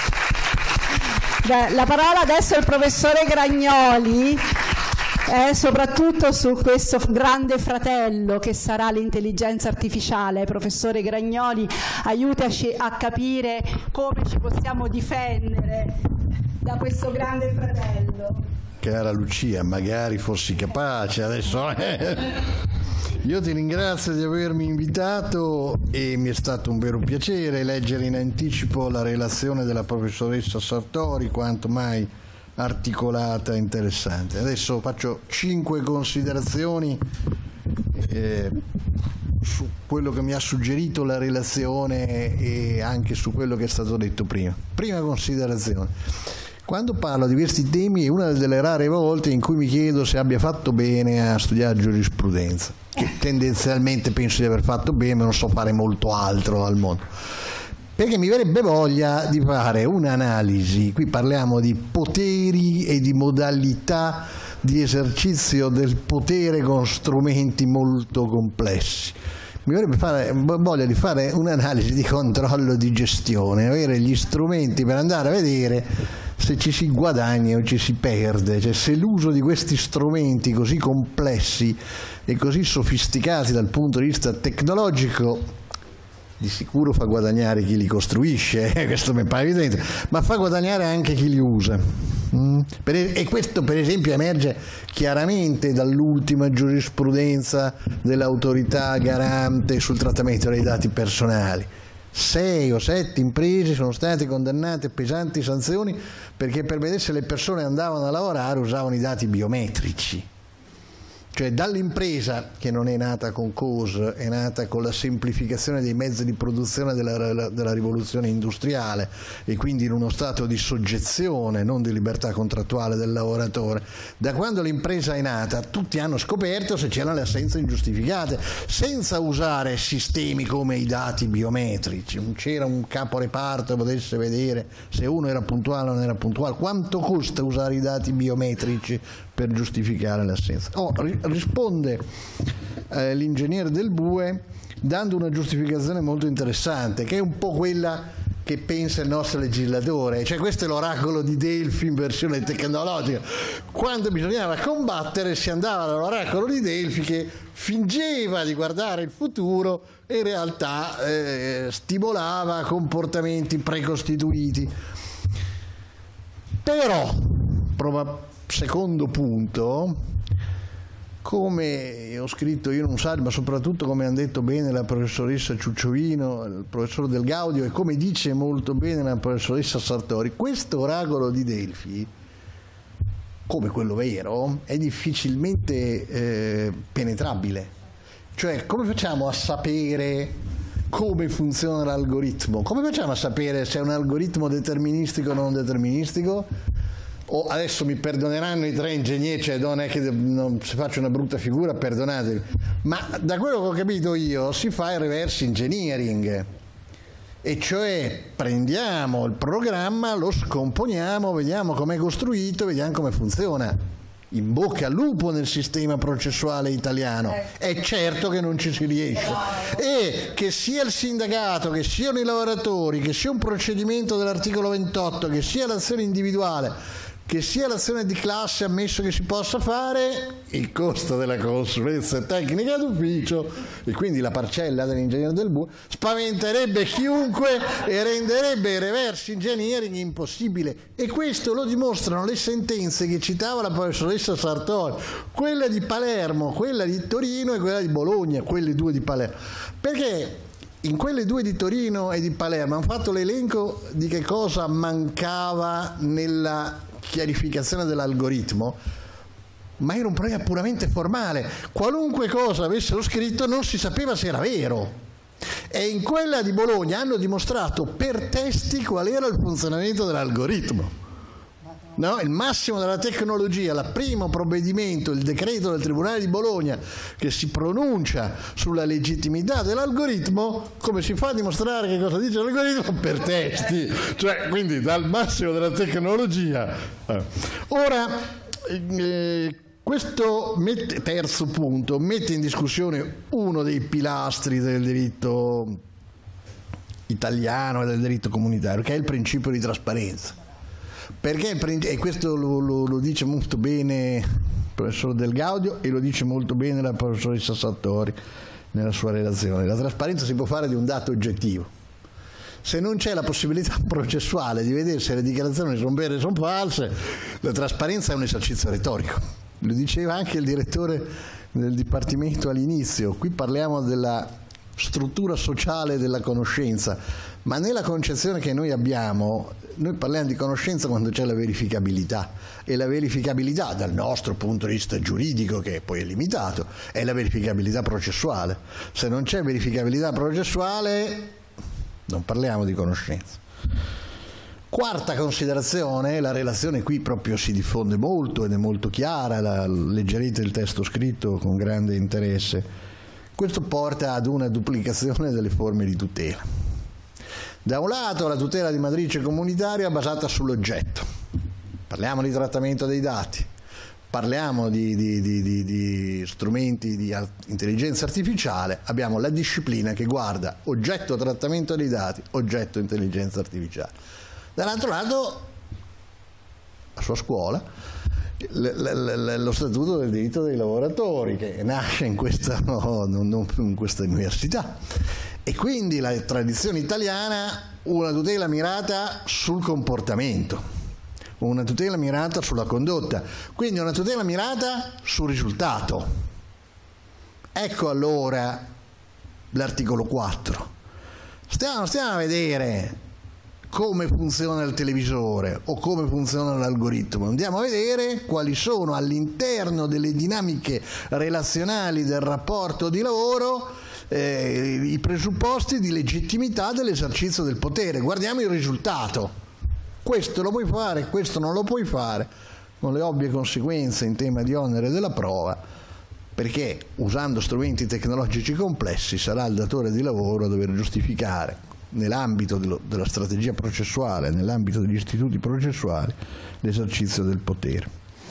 Beh, la parola adesso al professore Gragnoli, soprattutto su questo grande fratello che sarà l'intelligenza artificiale. Professore Gragnoli, aiutaci a capire come ci possiamo difendere da questo grande fratello. Cara Lucia, magari fossi capace adesso. Io ti ringrazio di avermi invitato e mi è stato un vero piacere leggere in anticipo la relazione della professoressa Sartori, quanto mai articolata e interessante. Adesso faccio 5 considerazioni su quello che mi ha suggerito la relazione e anche su quello che è stato detto prima. Prima considerazione. Quando parlo di questi temi è una delle rare volte in cui mi chiedo se abbia fatto bene a studiare giurisprudenza, che tendenzialmente penso di aver fatto bene, ma non so fare molto altro al mondo. Perché mi verrebbe voglia di fare un'analisi, qui parliamo di poteri e di modalità di esercizio del potere con strumenti molto complessi. Mi verrebbe voglia di fare un'analisi di controllo di gestione, avere gli strumenti per andare a vedere se ci si guadagna o ci si perde, cioè se l'uso di questi strumenti così complessi e così sofisticati dal punto di vista tecnologico di sicuro fa guadagnare chi li costruisce, questo mi pare evidente, ma fa guadagnare anche chi li usa. E questo per esempio emerge chiaramente dall'ultima giurisprudenza dell'autorità garante sul trattamento dei dati personali. 6 o 7 imprese sono state condannate a pesanti sanzioni perché per vedere se le persone andavano a lavorare usavano i dati biometrici. Cioè dall'impresa, che non è nata con COS, è nata con la semplificazione dei mezzi di produzione della rivoluzione industriale e quindi in uno stato di soggezione, non di libertà contrattuale del lavoratore. Da quando l'impresa è nata tutti hanno scoperto se c'erano le assenze ingiustificate, senza usare sistemi come i dati biometrici. Non c'era un capo reparto che potesse vedere se uno era puntuale o non era puntuale. Quanto costa usare i dati biometrici per giustificare l'assenza? Risponde l'ingegnere del BUE dando una giustificazione molto interessante, che è un po' quella che pensa il nostro legislatore, cioè questo è l'oracolo di Delfi in versione tecnologica. Quando bisognava combattere si andava all'oracolo di Delfi che fingeva di guardare il futuro e in realtà stimolava comportamenti precostituiti. Però, secondo punto, come ho scritto io in un saggio, ma soprattutto come hanno detto bene la professoressa Ciucciovino, il professor Del Gaudio, e come dice molto bene la professoressa Sartori, questo oracolo di Delfi, come quello vero, è difficilmente penetrabile. Cioè, come facciamo a sapere come funziona l'algoritmo? Come facciamo a sapere se è un algoritmo deterministico o non deterministico? O adesso mi perdoneranno i 3 ingegneri, cioè non è che non si faccia una brutta figura, perdonatevi, ma da quello che ho capito io si fa il reverse engineering, e cioè prendiamo il programma, lo scomponiamo, vediamo com'è costruito, vediamo come funziona. in bocca al lupo nel sistema processuale italiano, è certo che non ci si riesce, e che sia il sindacato, che siano i lavoratori, che sia un procedimento dell'articolo 28, che sia l'azione individuale, che sia l'azione di classe, ammesso che si possa fare, il costo della consulenza tecnica d'ufficio e quindi la parcella dell'ingegnere del BUE spaventerebbe chiunque e renderebbe il reverse engineering impossibile, e questo lo dimostrano le sentenze che citava la professoressa Sartori, quella di Palermo, quella di Torino e quella di Bologna, quelle due di Palermo, perché in quelle due di Torino e di Palermo hanno fatto l'elenco di che cosa mancava nella chiarificazione dell'algoritmo, ma era un problema puramente formale. Qualunque cosa avessero scritto non si sapeva se era vero, e in quella di Bologna hanno dimostrato per testi qual era il funzionamento dell'algoritmo. No? Il massimo della tecnologia, il primo provvedimento, il decreto del Tribunale di Bologna che si pronuncia sulla legittimità dell'algoritmo, come si fa a dimostrare che cosa dice l'algoritmo? Per testi, cioè quindi dal massimo della tecnologia. Ora, questo terzo punto mette in discussione uno dei pilastri del diritto italiano e del diritto comunitario, che è il principio di trasparenza. Perché, e questo lo dice molto bene il professor Del Gaudio e lo dice molto bene la professoressa Sartori nella sua relazione, la trasparenza si può fare di un dato oggettivo. Se non c'è la possibilità processuale di vedere se le dichiarazioni sono vere o sono false, la trasparenza è un esercizio retorico. Lo diceva anche il direttore del Dipartimento all'inizio, qui parliamo della struttura sociale della conoscenza, ma nella concezione che noi abbiamo, noi parliamo di conoscenza quando c'è la verificabilità, e la verificabilità dal nostro punto di vista giuridico, che poi è limitato, è la verificabilità processuale. Se non c'è verificabilità processuale non parliamo di conoscenza. Quarta considerazione, la relazione qui proprio si diffonde molto ed è molto chiara, leggerete il testo scritto con grande interesse. Questo porta ad una duplicazione delle forme di tutela. Da un lato la tutela di matrice comunitaria basata sull'oggetto, parliamo di trattamento dei dati, parliamo di strumenti di intelligenza artificiale, abbiamo la disciplina che guarda oggetto trattamento dei dati, oggetto intelligenza artificiale. Dall'altro lato la sua scuola, lo statuto del diritto dei lavoratori che nasce in questa università, e quindi la tradizione italiana, una tutela mirata sul comportamento, una tutela mirata sulla condotta, quindi una tutela mirata sul risultato. Ecco allora l'articolo 4. Stiamo a vedere come funziona il televisore o come funziona l'algoritmo, andiamo a vedere quali sono all'interno delle dinamiche relazionali del rapporto di lavoro i presupposti di legittimità dell'esercizio del potere. Guardiamo il risultato, questo lo puoi fare, questo non lo puoi fare, con le ovvie conseguenze in tema di onere della prova, perché usando strumenti tecnologici complessi sarà il datore di lavoro a dover giustificare nell'ambito della strategia processuale, nell'ambito degli istituti processuali, l'esercizio del potere.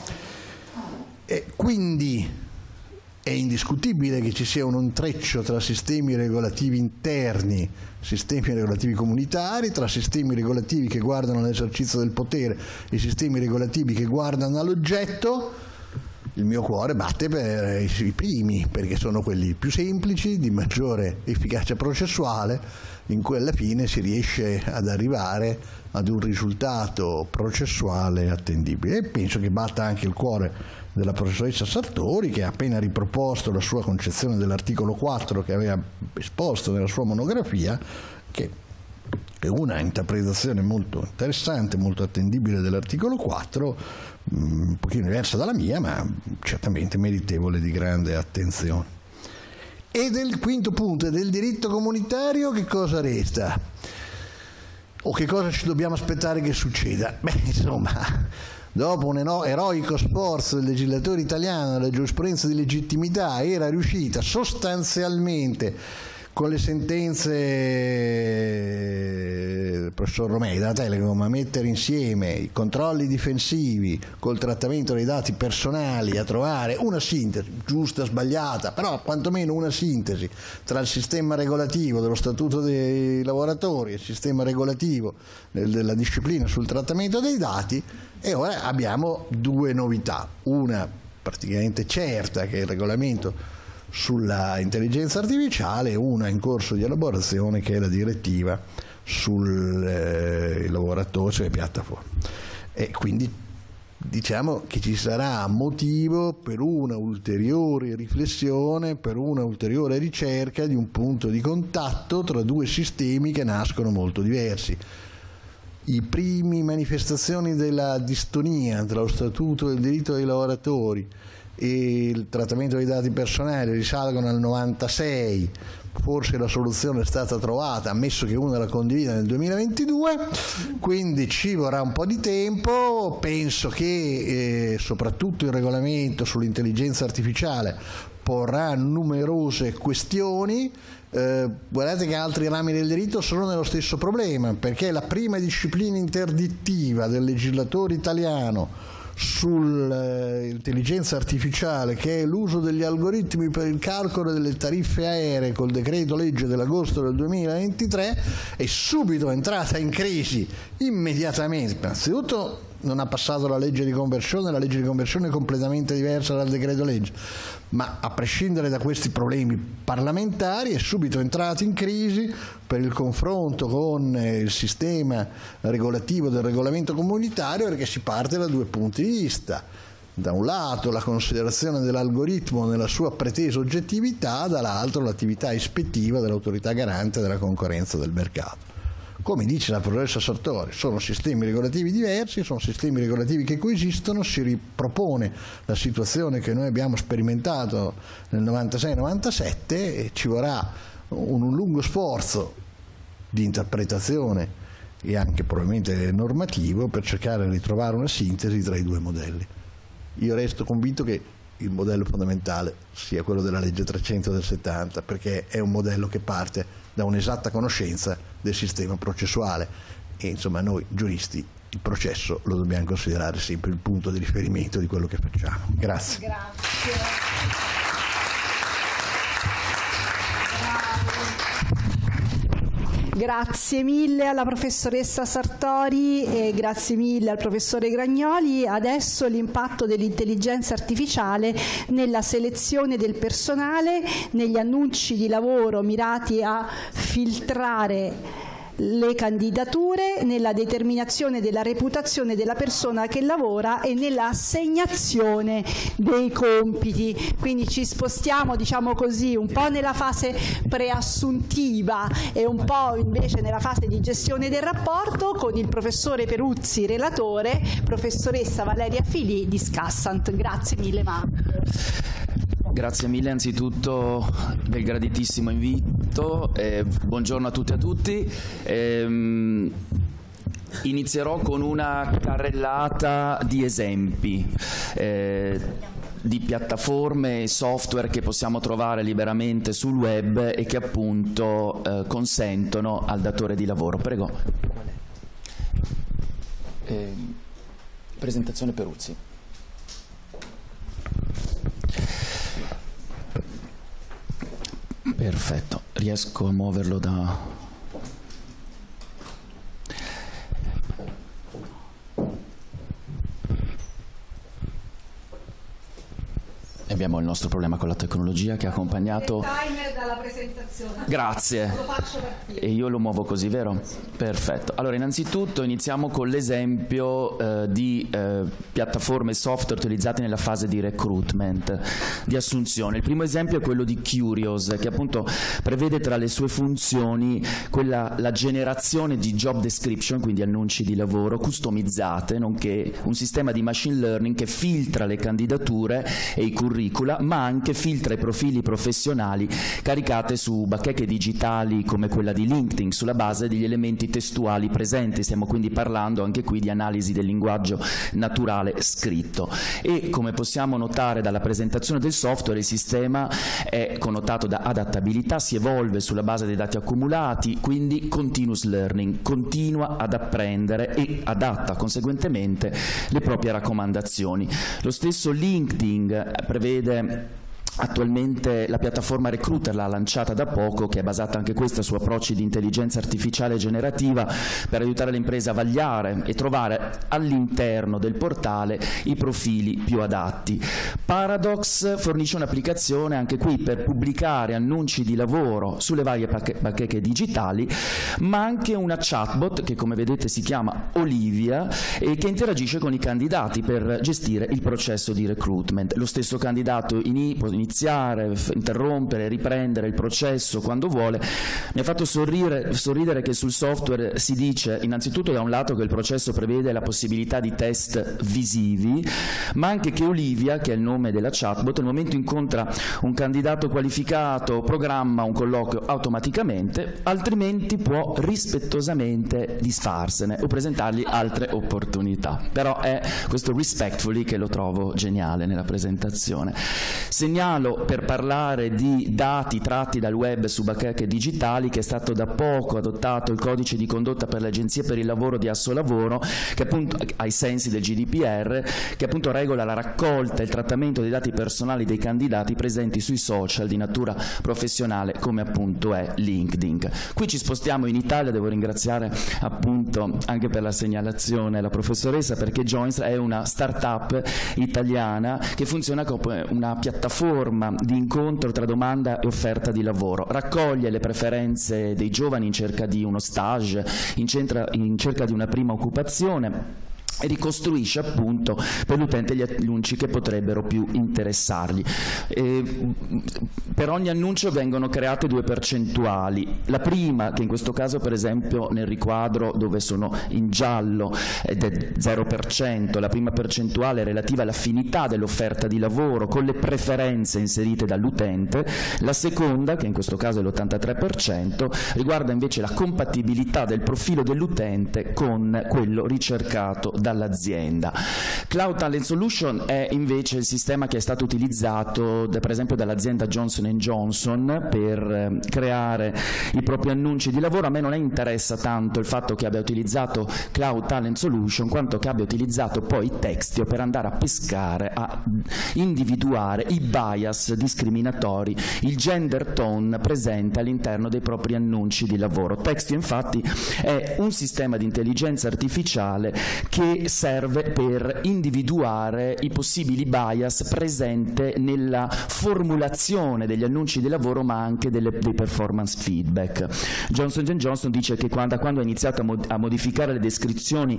E quindi è indiscutibile che ci sia un intreccio tra sistemi regolativi interni, sistemi regolativi comunitari, tra sistemi regolativi che guardano all'esercizio del potere e sistemi regolativi che guardano all'oggetto. Il mio cuore batte per i primi, perché sono quelli più semplici, di maggiore efficacia processuale, in cui alla fine si riesce ad arrivare ad un risultato processuale attendibile. E penso che batta anche il cuore della professoressa Sartori, che ha appena riproposto la sua concezione dell'articolo 4 che aveva esposto nella sua monografia, che è una interpretazione molto interessante, molto attendibile dell'articolo 4, un pochino diversa dalla mia, ma certamente meritevole di grande attenzione. E del quinto punto, del diritto comunitario, che cosa resta? O che cosa ci dobbiamo aspettare che succeda? Beh, insomma, dopo un eroico sforzo del legislatore italiano, la giurisprudenza di legittimità era riuscita sostanzialmente, con le sentenze del professor Romei della Telecom a mettere insieme i controlli difensivi col trattamento dei dati personali, a trovare una sintesi, giusta, sbagliata, però quantomeno una sintesi tra il sistema regolativo dello Statuto dei lavoratori e il sistema regolativo della disciplina sul trattamento dei dati, e ora abbiamo due novità, una praticamente certa che è il regolamento sulla intelligenza artificiale, una in corso di elaborazione che è la direttiva sui lavoratori, sulle piattaforme, e quindi diciamo che ci sarà motivo per una ulteriore riflessione, per una ulteriore ricerca di un punto di contatto tra due sistemi che nascono molto diversi. I primi manifestazioni della distonia tra lo Statuto del diritto dei lavoratori e il trattamento dei dati personali risalgono al 96, forse la soluzione è stata trovata, ammesso che uno la condivida nel 2022, quindi ci vorrà un po' di tempo. Penso che soprattutto il regolamento sull'intelligenza artificiale porrà numerose questioni. Guardate che altri rami del diritto sono nello stesso problema, perché la prima disciplina interdittiva del legislatore italiano sull'intelligenza artificiale, che è l'uso degli algoritmi per il calcolo delle tariffe aeree col decreto legge dell'agosto del 2023, è subito entrata in crisi immediatamente. Innanzitutto non ha passato la legge di conversione è completamente diversa dal decreto legge, ma a prescindere da questi problemi parlamentari è subito entrato in crisi per il confronto con il sistema regolativo del regolamento comunitario, perché si parte da due punti di vista: da un lato la considerazione dell'algoritmo nella sua pretesa oggettività, dall'altro l'attività ispettiva dell'autorità garante della concorrenza del mercato. Come dice la professoressa Sartori, sono sistemi regolativi diversi, sono sistemi regolativi che coesistono, si ripropone la situazione che noi abbiamo sperimentato nel 96-97 e ci vorrà un lungo sforzo di interpretazione e anche probabilmente normativo per cercare di trovare una sintesi tra i due modelli. Io resto convinto che il modello fondamentale sia quello della legge 300 del 70, perché è un modello che parte da un'esatta conoscenza del sistema processuale e insomma noi giuristi il processo lo dobbiamo considerare sempre il punto di riferimento di quello che facciamo. Grazie. Grazie mille alla professoressa Sartori e grazie mille al professore Gragnoli. Adesso l'impatto dell'intelligenza artificiale nella selezione del personale, negli annunci di lavoro mirati a filtrare le candidature, nella determinazione della reputazione della persona che lavora e nella assegnazione dei compiti. Quindi ci spostiamo, diciamo così, un po' nella fase preassuntiva e un po' invece nella fase di gestione del rapporto con il professore Peruzzi, relatore, professoressa Valeria Filì di Scassant. Grazie mille Marco. Grazie mille anzitutto del graditissimo invito, buongiorno a tutti e a tutti. Inizierò con una carrellata di esempi di piattaforme e software che possiamo trovare liberamente sul web e che appunto consentono al datore di lavoro. Prego. Presentazione Peruzzi. Perfetto, riesco a muoverlo da... Abbiamo il nostro problema con la tecnologia che ha accompagnato... Il timer dalla presentazione. Grazie. Lo faccio partire. E io lo muovo così, vero? Perfetto. Allora, innanzitutto iniziamo con l'esempio di piattaforme software utilizzate nella fase di recruitment, di assunzione. Il primo esempio è quello di Curious, che appunto prevede tra le sue funzioni la generazione di job description, quindi annunci di lavoro customizzate, nonché un sistema di machine learning che filtra le candidature e i curriculum curricula, ma anche filtra i profili professionali caricate su bacheche digitali come quella di LinkedIn sulla base degli elementi testuali presenti. Stiamo quindi parlando anche qui di analisi del linguaggio naturale scritto, e come possiamo notare dalla presentazione del software, il sistema è connotato da adattabilità, si evolve sulla base dei dati accumulati, quindi continuous learning, continua ad apprendere e adatta conseguentemente le proprie raccomandazioni. Lo stesso LinkedIn prevede attualmente la piattaforma Recruiter, l'ha lanciata da poco, che è basata anche questa su approcci di intelligenza artificiale generativa per aiutare le imprese a vagliare e trovare all'interno del portale i profili più adatti. Paradox fornisce un'applicazione anche qui per pubblicare annunci di lavoro sulle varie bacheche digitali, ma anche una chatbot che, come vedete, si chiama Olivia e che interagisce con i candidati per gestire il processo di recruitment. Lo stesso candidato può iniziare, interrompere, riprendere il processo quando vuole. Mi ha fatto sorridere che sul software si dice innanzitutto da un lato che il processo prevede la possibilità di test visivi, ma anche che Olivia, che è il nome della chatbot, nel momento incontra un candidato qualificato programma un colloquio automaticamente, altrimenti può rispettosamente disfarsene o presentargli altre opportunità. Però è questo respectfully che lo trovo geniale nella presentazione. Segnalo, per parlare di dati tratti dal web su bacheche digitali, che è stato da poco adottato il codice di condotta per le agenzie per il lavoro di Assolavoro, che appunto ai sensi del GDPR, che appunto regola la raccolta e il trattamento dei dati personali dei candidati presenti sui social di natura professionale come appunto è LinkedIn. Qui ci spostiamo in Italia, devo ringraziare appunto anche per la segnalazione la professoressa, perché Joins è una startup italiana che funziona come una piattaforma di incontro tra domanda e offerta di lavoro, raccoglie le preferenze dei giovani in cerca di uno stage, in cerca di una prima occupazione, e ricostruisce appunto per l'utente gli annunci che potrebbero più interessargli. Per ogni annuncio vengono create 2 percentuali. La prima, che in questo caso per esempio nel riquadro dove sono in giallo ed è 0%, la prima percentuale è relativa all'affinità dell'offerta di lavoro con le preferenze inserite dall'utente. La seconda, che in questo caso è l'83%, riguarda invece la compatibilità del profilo dell'utente con quello ricercato dall'azienda. Cloud Talent Solution è invece il sistema che è stato utilizzato per esempio dall'azienda Johnson & Johnson per creare i propri annunci di lavoro. A me non interessa tanto il fatto che abbia utilizzato Cloud Talent Solution quanto che abbia utilizzato poi Textio per andare a pescare, a individuare i bias discriminatori, il gender tone presente all'interno dei propri annunci di lavoro. Textio infatti è un sistema di intelligenza artificiale che serve per individuare i possibili bias presenti nella formulazione degli annunci di lavoro, ma anche dei performance feedback. Johnson & Johnson dice che da quando ha iniziato a modificare le descrizioni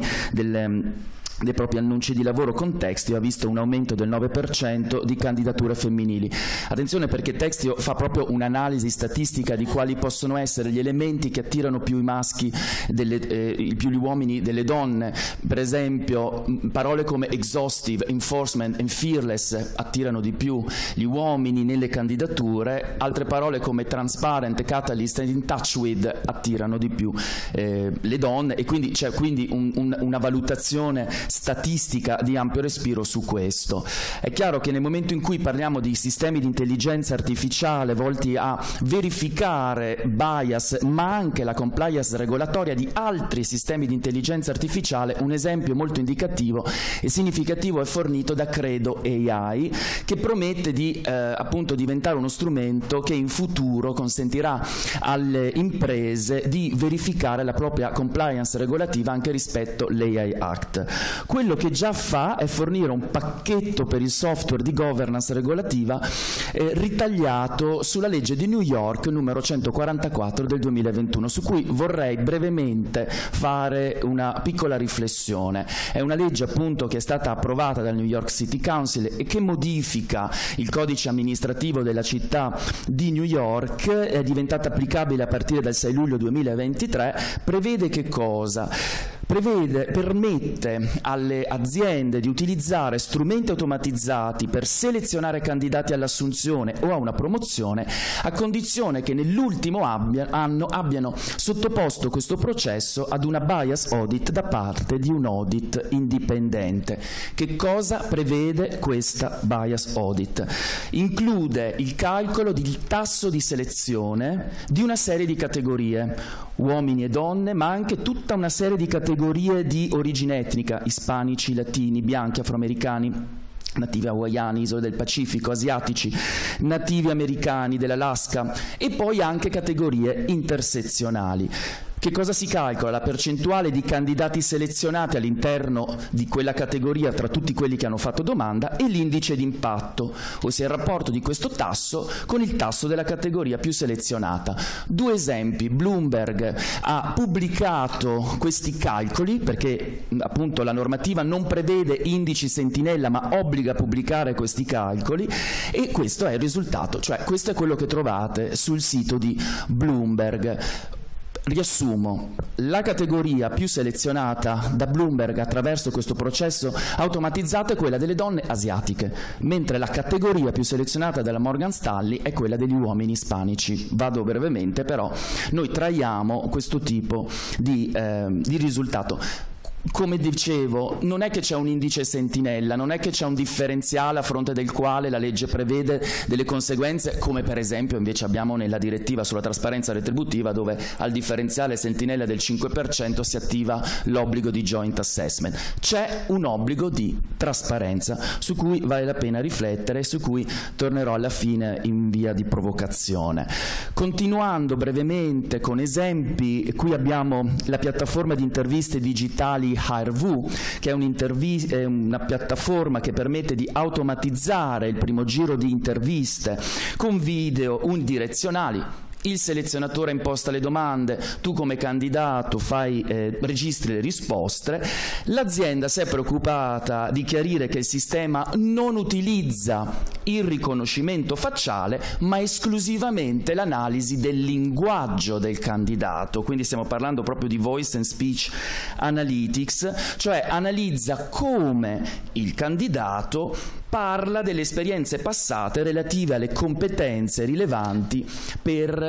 dei propri annunci di lavoro con Textio ha visto un aumento del 9% di candidature femminili. Attenzione, perché Textio fa proprio un'analisi statistica di quali possono essere gli elementi che attirano più i maschi, più gli uomini delle donne. Per esempio parole come exhaustive, enforcement e fearless attirano di più gli uomini nelle candidature, altre parole come transparent, catalyst e in touch with attirano di più le donne, e quindi c'è una valutazione statistica di ampio respiro su questo. È chiaro che nel momento in cui parliamo di sistemi di intelligenza artificiale volti a verificare bias, ma anche la compliance regolatoria di altri sistemi di intelligenza artificiale, un esempio molto indicativo e significativo è fornito da Credo AI, che promette di appunto diventare uno strumento che in futuro consentirà alle imprese di verificare la propria compliance regolativa anche rispetto all'AI Act. Quello che già fa è fornire un pacchetto per il software di governance regolativa ritagliato sulla legge di New York numero 144 del 2021, su cui vorrei brevemente fare una piccola riflessione. È una legge appunto che è stata approvata dal New York City Council e che modifica il codice amministrativo della città di New York, è diventata applicabile a partire dal 6 luglio 2023, prevede che cosa? permette alle aziende di utilizzare strumenti automatizzati per selezionare candidati all'assunzione o a una promozione, a condizione che nell'ultimo anno abbiano sottoposto questo processo ad una bias audit da parte di un audit indipendente. Che cosa prevede questa bias audit? Include il calcolo del tasso di selezione di una serie di categorie, uomini e donne, ma anche tutta una serie di categorie di origine etnica, ispanici, latini, bianchi, afroamericani, nativi hawaiani, isole del Pacifico, asiatici, nativi americani dell'Alaska, e poi anche categorie intersezionali. Che cosa si calcola? La percentuale di candidati selezionati all'interno di quella categoria tra tutti quelli che hanno fatto domanda e l'indice di impatto, ossia il rapporto di questo tasso con il tasso della categoria più selezionata. Due esempi: Bloomberg ha pubblicato questi calcoli perché appunto la normativa non prevede indici sentinella ma obbliga a pubblicare questi calcoli, e questo è il risultato, cioè questo è quello che trovate sul sito di Bloomberg. Riassumo: la categoria più selezionata da Bloomberg attraverso questo processo automatizzato è quella delle donne asiatiche, mentre la categoria più selezionata dalla Morgan Stanley è quella degli uomini ispanici. Vado brevemente, però noi traiamo questo tipo di risultato. Come dicevo, non è che c'è un indice sentinella, non è che c'è un differenziale a fronte del quale la legge prevede delle conseguenze, come per esempio invece abbiamo nella direttiva sulla trasparenza retributiva, dove al differenziale sentinella del 5% si attiva l'obbligo di joint assessment. C'è un obbligo di trasparenza su cui vale la pena riflettere e su cui tornerò alla fine in via di provocazione. Continuando brevemente con esempi, qui abbiamo la piattaforma di interviste digitali HireVue, che è una piattaforma che permette di automatizzare il primo giro di interviste con video unidirezionali. Il selezionatore imposta le domande, tu come candidato registri le risposte. L'azienda si è preoccupata di chiarire che il sistema non utilizza il riconoscimento facciale, ma esclusivamente l'analisi del linguaggio del candidato. Quindi stiamo parlando proprio di Voice and Speech Analytics, cioè analizza come il candidato parla delle esperienze passate relative alle competenze rilevanti per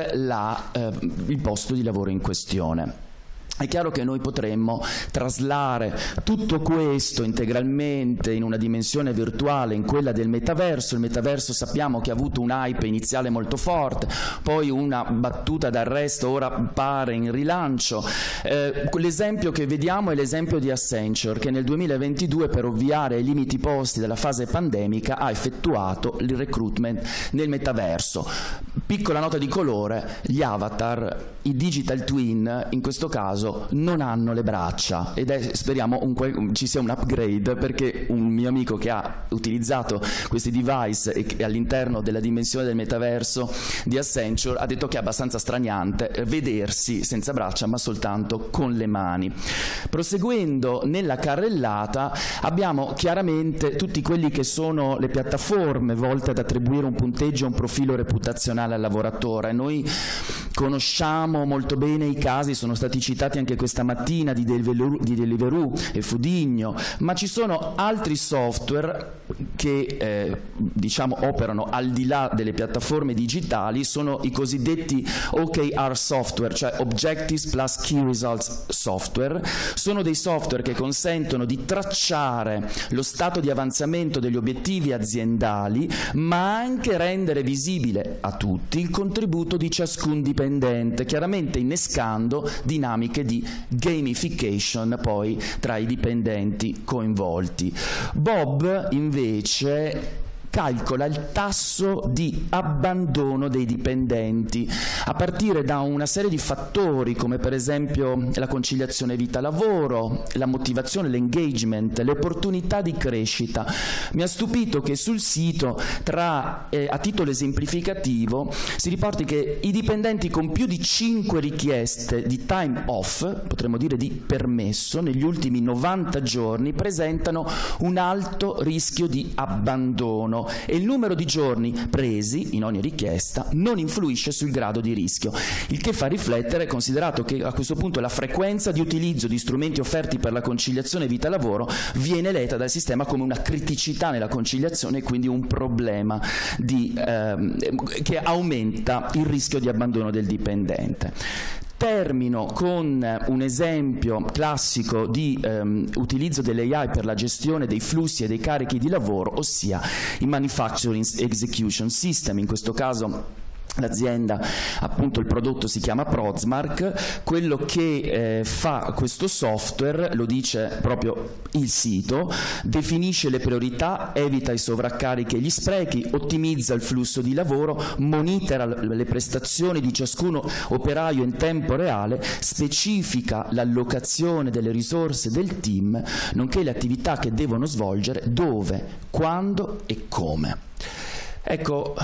il posto di lavoro in questione. È chiaro che noi potremmo traslare tutto questo integralmente in una dimensione virtuale, in quella del metaverso. Il metaverso sappiamo che ha avuto un hype iniziale molto forte, poi una battuta d'arresto, ora pare in rilancio. L'esempio che vediamo è l'esempio di Accenture, che nel 2022, per ovviare ai limiti posti dalla fase pandemica, ha effettuato il recruitment nel metaverso. Piccola nota di colore: gli avatar, i digital twin, in questo caso non hanno le braccia, ed speriamo ci sia un upgrade, perché un mio amico che ha utilizzato questi device e all'interno della dimensione del metaverso di Accenture ha detto che è abbastanza straniante vedersi senza braccia ma soltanto con le mani. Proseguendo nella carrellata abbiamo chiaramente tutti quelli che sono le piattaforme volte ad attribuire un punteggio e un profilo reputazionale al lavoratore. Noi conosciamo molto bene i casi, sono stati citati anche questa mattina, di Deliveroo e Fudigno, ma ci sono altri software che operano al di là delle piattaforme digitali. Sono i cosiddetti OKR software, cioè Objectives plus Key Results software. Sono dei software che consentono di tracciare lo stato di avanzamento degli obiettivi aziendali, ma anche rendere visibile a tutti il contributo di ciascun dipendente, chiaramente innescando dinamiche di gamification poi tra i dipendenti coinvolti. Bob invece calcola il tasso di abbandono dei dipendenti a partire da una serie di fattori, come per esempio la conciliazione vita-lavoro, la motivazione, l'engagement, le opportunità di crescita. Mi ha stupito che sul sito, a titolo esemplificativo, si riporti che i dipendenti con più di 5 richieste di time off, potremmo dire di permesso, negli ultimi 90 giorni presentano un alto rischio di abbandono. giorno e il numero di giorni presi in ogni richiesta non influisce sul grado di rischio, il che fa riflettere, considerato che a questo punto la frequenza di utilizzo di strumenti offerti per la conciliazione vita-lavoro viene letta dal sistema come una criticità nella conciliazione e quindi un problema che aumenta il rischio di abbandono del dipendente. Termino con un esempio classico di utilizzo dell'AI per la gestione dei flussi e dei carichi di lavoro, ossia i Manufacturing Execution System. In questo caso l'azienda, appunto il prodotto si chiama Prodsmark, quello che fa questo software, lo dice proprio il sito, definisce le priorità, evita i sovraccarichi e gli sprechi, ottimizza il flusso di lavoro, monitora le prestazioni di ciascuno operaio in tempo reale, specifica l'allocazione delle risorse del team, nonché le attività che devono svolgere, dove, quando e come. Ecco,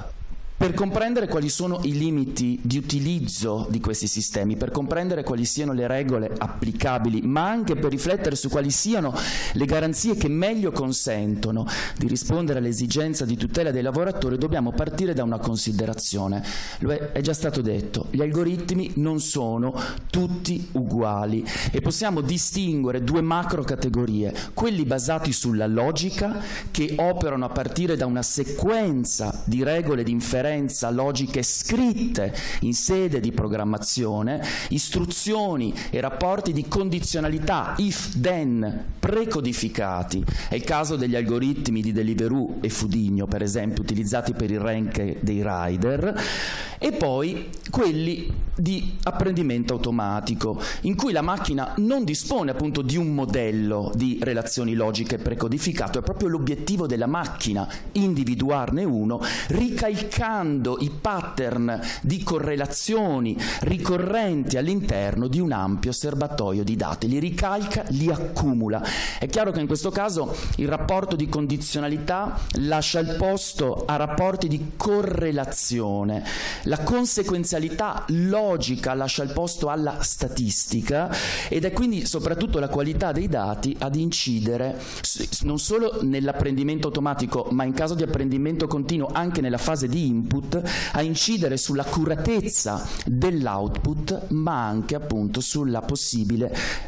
per comprendere quali sono i limiti di utilizzo di questi sistemi, per comprendere quali siano le regole applicabili, ma anche per riflettere su quali siano le garanzie che meglio consentono di rispondere all'esigenza di tutela dei lavoratori, dobbiamo partire da una considerazione. È già stato detto, gli algoritmi non sono tutti uguali e possiamo distinguere due macro categorie: quelli basati sulla logica, che operano a partire da una sequenza di regole di inferenza logiche scritte in sede di programmazione, istruzioni e rapporti di condizionalità if-then precodificati. È il caso degli algoritmi di Deliveroo e Fudigno, per esempio, utilizzati per il rank dei rider, e poi quelli di apprendimento automatico, in cui la macchina non dispone appunto di un modello di relazioni logiche precodificato, è proprio l'obiettivo della macchina individuarne uno, ricalcando i pattern di correlazioni ricorrenti all'interno di un ampio serbatoio di dati, li ricalca, li accumula. È chiaro che in questo caso il rapporto di condizionalità lascia il posto a rapporti di correlazione, la conseguenzialità logica lascia il posto alla statistica, ed è quindi soprattutto la qualità dei dati ad incidere non solo nell'apprendimento automatico, ma in caso di apprendimento continuo anche nella fase di input, a incidere sull'accuratezza dell'output, ma anche appunto sulla possibile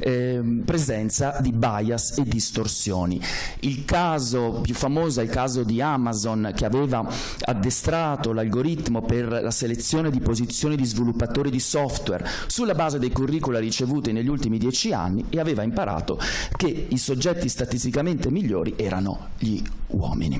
presenza di bias e distorsioni. Il caso più famoso è il caso di Amazon, che aveva addestrato l'algoritmo per la selezione di posizioni di sviluppatori di software sulla base dei curricula ricevuti negli ultimi 10 anni e aveva imparato che i soggetti statisticamente migliori erano gli uomini.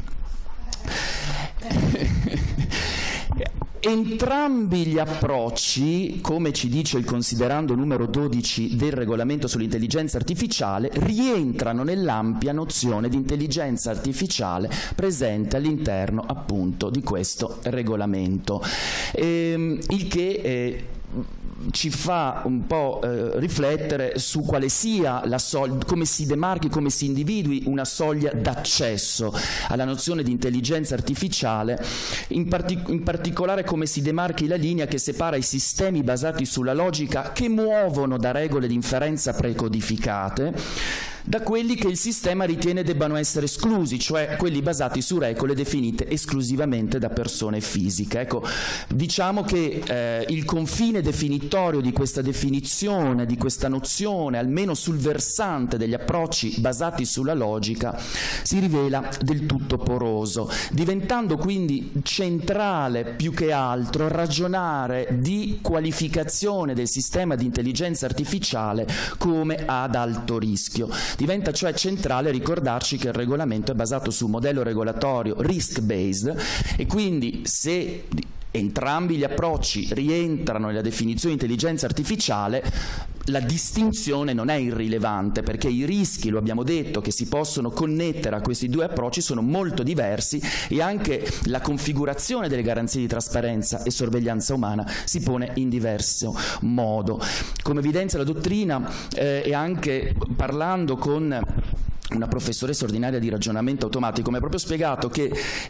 Entrambi gli approcci, come ci dice il considerando numero 12 del regolamento sull'intelligenza artificiale, rientrano nell'ampia nozione di intelligenza artificiale presente all'interno appunto di questo regolamento, il che ci fa un po' riflettere su quale sia la soglia, come si demarchi, come si individui una soglia d'accesso alla nozione di intelligenza artificiale, in particolare come si demarchi la linea che separa i sistemi basati sulla logica, che muovono da regole di inferenza precodificate, da quelli che il sistema ritiene debbano essere esclusi, cioè quelli basati su regole definite esclusivamente da persone fisiche. Ecco, diciamo che il confine definitorio di questa definizione, di questa nozione, almeno sul versante degli approcci basati sulla logica, si rivela del tutto poroso, diventando quindi centrale più che altro ragionare di qualificazione del sistema di intelligenza artificiale come ad alto rischio. Diventa cioè centrale ricordarci che il regolamento è basato su un modello regolatorio risk-based, e quindi se entrambi gli approcci rientrano nella definizione di intelligenza artificiale, la distinzione non è irrilevante, perché i rischi, lo abbiamo detto, che si possono connettere a questi due approcci sono molto diversi, e anche la configurazione delle garanzie di trasparenza e sorveglianza umana si pone in diverso modo. Come evidenzia la dottrina, e anche parlando con una professoressa ordinaria di ragionamento automatico, mi ha proprio spiegato che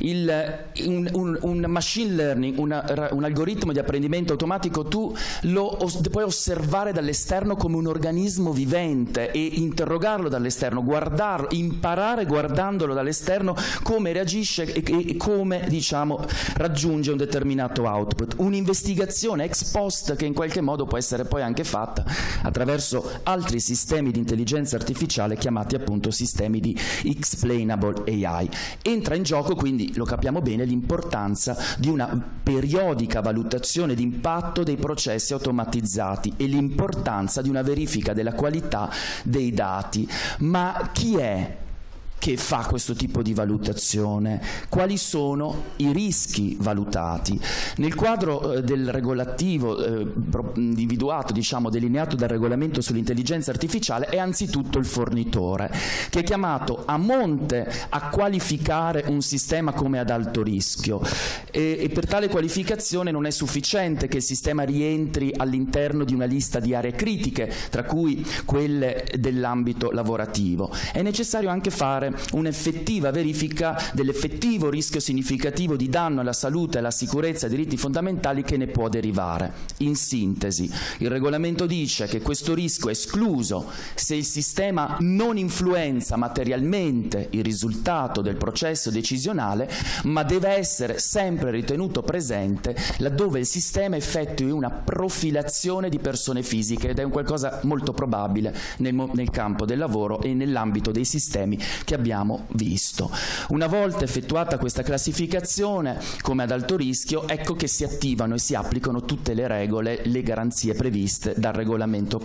un machine learning, un algoritmo di apprendimento automatico, tu lo puoi osservare dall'esterno come un organismo vivente e interrogarlo dall'esterno, guardarlo, imparare guardandolo dall'esterno come reagisce e come, diciamo, raggiunge un determinato output. Un'investigazione ex post che in qualche modo può essere poi anche fatta attraverso altri sistemi di intelligenza artificiale chiamati appunto sistemi di explainable AI. Entra in gioco quindi, lo capiamo bene, l'importanza di una periodica valutazione di impatto dei processi automatizzati e l'importanza di una verifica della qualità dei dati. Ma chi è che fa questo tipo di valutazione? Quali sono i rischi valutati? Nel quadro del regolativo individuato, diciamo, delineato dal regolamento sull'intelligenza artificiale, è anzitutto il fornitore, che è chiamato a monte a qualificare un sistema come ad alto rischio, e per tale qualificazione non è sufficiente che il sistema rientri all'interno di una lista di aree critiche, tra cui quelle dell'ambito lavorativo. È necessario anche fare un'effettiva verifica dell'effettivo rischio significativo di danno alla salute, alla sicurezza e ai diritti fondamentali che ne può derivare. In sintesi, il regolamento dice che questo rischio è escluso se il sistema non influenza materialmente il risultato del processo decisionale, ma deve essere sempre ritenuto presente laddove il sistema effettui una profilazione di persone fisiche, ed è un qualcosa molto probabile nel campo del lavoro e nell'ambito dei sistemi che abbiamo visto. Una volta effettuata questa classificazione come ad alto rischio, ecco che si attivano e si applicano tutte le regole, le garanzie previste dal regolamento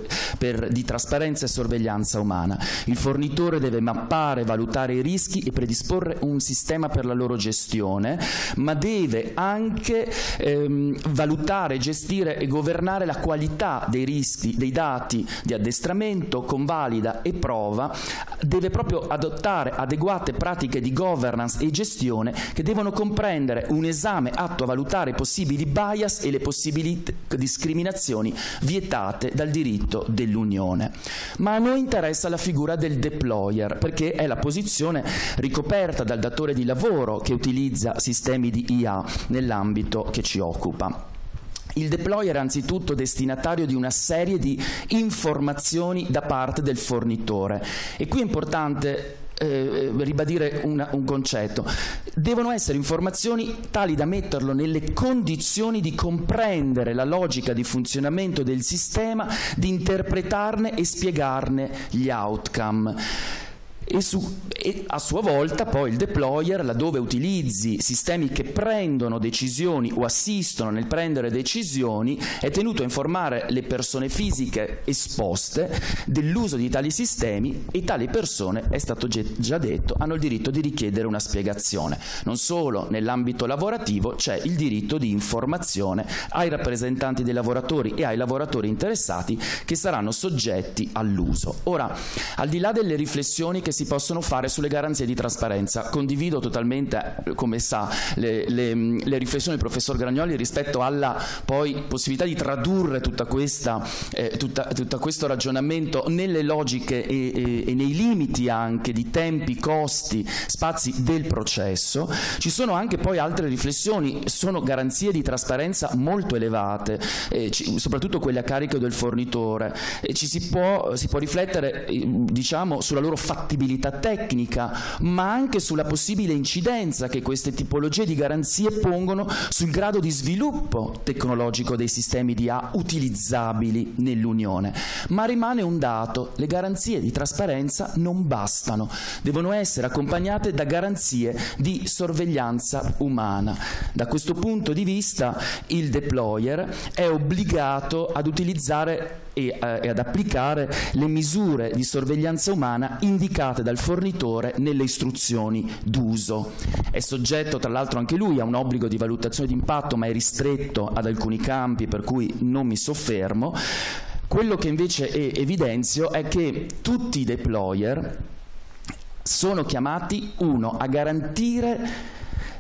di trasparenza e sorveglianza umana. Il fornitore deve mappare, valutare i rischi e predisporre un sistema per la loro gestione, ma deve anche valutare, gestire e governare la qualità dei rischi, dei dati di addestramento, convalida e prova. Deve proprio adottare adeguate pratiche di governance e gestione che devono comprendere un esame atto a valutare i possibili bias e le possibili discriminazioni vietate dal diritto dell'Unione. Ma a noi interessa la figura del deployer, perché è la posizione ricoperta dal datore di lavoro che utilizza sistemi di IA nell'ambito che ci occupa. Il deployer è anzitutto destinatario di una serie di informazioni da parte del fornitore, e qui è importante ribadire un concetto. Devono essere informazioni tali da metterlo nelle condizioni di comprendere la logica di funzionamento del sistema, di interpretarne e spiegarne gli outcome. E a sua volta poi il deployer, laddove utilizzi sistemi che prendono decisioni o assistono nel prendere decisioni, è tenuto a informare le persone fisiche esposte dell'uso di tali sistemi, e tali persone, è stato già detto, hanno il diritto di richiedere una spiegazione. Non solo nell'ambito lavorativo c'è il diritto di informazione ai rappresentanti dei lavoratori e ai lavoratori interessati che saranno soggetti all'uso. Ora, al di là delle riflessioni che si possono fare sulle garanzie di trasparenza, condivido totalmente, come sa, le riflessioni del professor Gragnoli rispetto alla poi possibilità di tradurre tutto questo ragionamento nelle logiche e nei limiti anche di tempi, costi, spazi del processo. Ci sono anche poi altre riflessioni, sono garanzie di trasparenza molto elevate, soprattutto quelle a carico del fornitore. Si può riflettere, diciamo, sulla loro fattibilità tecnica, ma anche sulla possibile incidenza che queste tipologie di garanzie pongono sul grado di sviluppo tecnologico dei sistemi di IA utilizzabili nell'Unione. Ma rimane un dato: le garanzie di trasparenza non bastano, devono essere accompagnate da garanzie di sorveglianza umana. Da questo punto di vista il deployer è obbligato ad utilizzare e ad applicare le misure di sorveglianza umana indicate dal fornitore nelle istruzioni d'uso. È soggetto tra l'altro anche lui a un obbligo di valutazione di impatto, ma è ristretto ad alcuni campi, per cui non mi soffermo. Quello che invece evidenzio è che tutti i deployer sono chiamati, uno, a garantire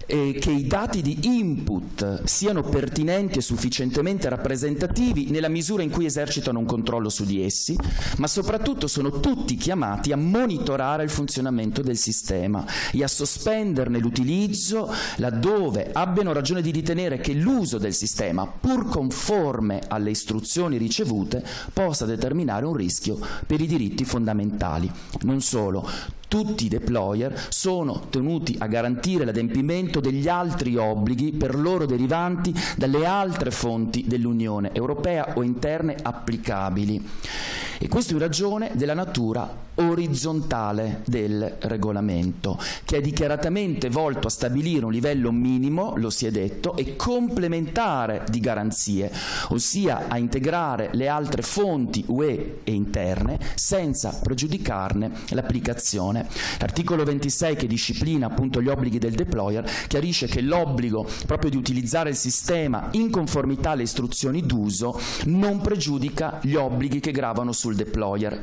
che i dati di input siano pertinenti e sufficientemente rappresentativi nella misura in cui esercitano un controllo su di essi, ma soprattutto sono tutti chiamati a monitorare il funzionamento del sistema e a sospenderne l'utilizzo laddove abbiano ragione di ritenere che l'uso del sistema, pur conforme alle istruzioni ricevute, possa determinare un rischio per i diritti fondamentali. Non solo, tutti i deployer sono tenuti a garantire l'adempimento degli altri obblighi per loro derivanti dalle altre fonti dell'Unione Europea o interne applicabili. E questo in ragione della natura orizzontale del regolamento, che è dichiaratamente volto a stabilire un livello minimo, lo si è detto, e complementare di garanzie, ossia a integrare le altre fonti UE e interne senza pregiudicarne l'applicazione. L'articolo 26, che disciplina appunto gli obblighi del deployer, chiarisce che l'obbligo proprio di utilizzare il sistema in conformità alle istruzioni d'uso non pregiudica gli obblighi che gravano sul deployer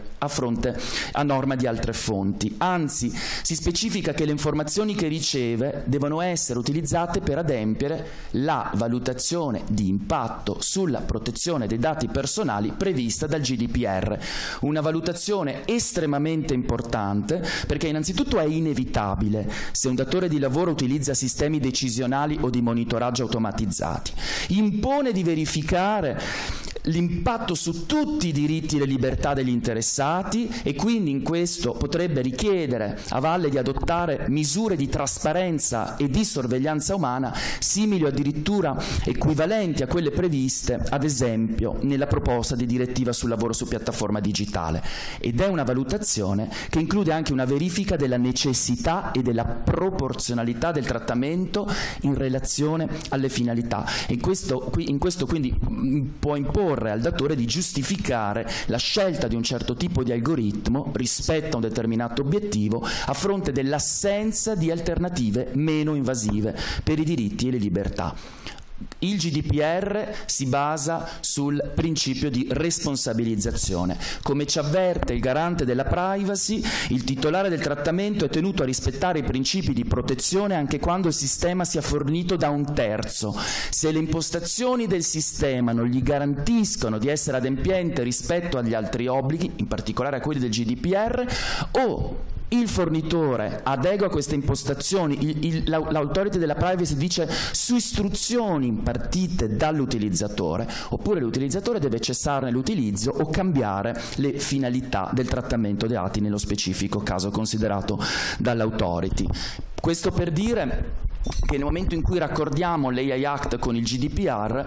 a norma di altre fonti. Anzi, si specifica che le informazioni che riceve devono essere utilizzate per adempiere la valutazione di impatto sulla protezione dei dati personali prevista dal GDPR. Una valutazione estremamente importante perché innanzitutto è inevitabile se un datore di lavoro utilizza sistemi decisionali o di monitoraggio automatizzati. Impone di verificare l'impatto su tutti i diritti e le libertà degli interessati e quindi in questo potrebbe richiedere a valle di adottare misure di trasparenza e di sorveglianza umana simili o addirittura equivalenti a quelle previste ad esempio nella proposta di direttiva sul lavoro su piattaforma digitale, ed è una valutazione che include anche una verifica della necessità e della proporzionalità del trattamento in relazione alle finalità. In questo quindi può imporre al datore di giustificare la scelta di un certo tipo di algoritmo rispetto a un determinato obiettivo a fronte dell'assenza di alternative meno invasive per i diritti e le libertà. Il GDPR si basa sul principio di responsabilizzazione. Come ci avverte il garante della privacy, il titolare del trattamento è tenuto a rispettare i principi di protezione anche quando il sistema sia fornito da un terzo. Se le impostazioni del sistema non gli garantiscono di essere adempiente rispetto agli altri obblighi, in particolare a quelli del GDPR, o il fornitore adegua queste impostazioni, l'autority della privacy dice su istruzioni impartite dall'utilizzatore, oppure l'utilizzatore deve cessarne l'utilizzo o cambiare le finalità del trattamento dei dati nello specifico caso considerato dall'autority. Questo per dire che nel momento in cui raccordiamo l'AI Act con il GDPR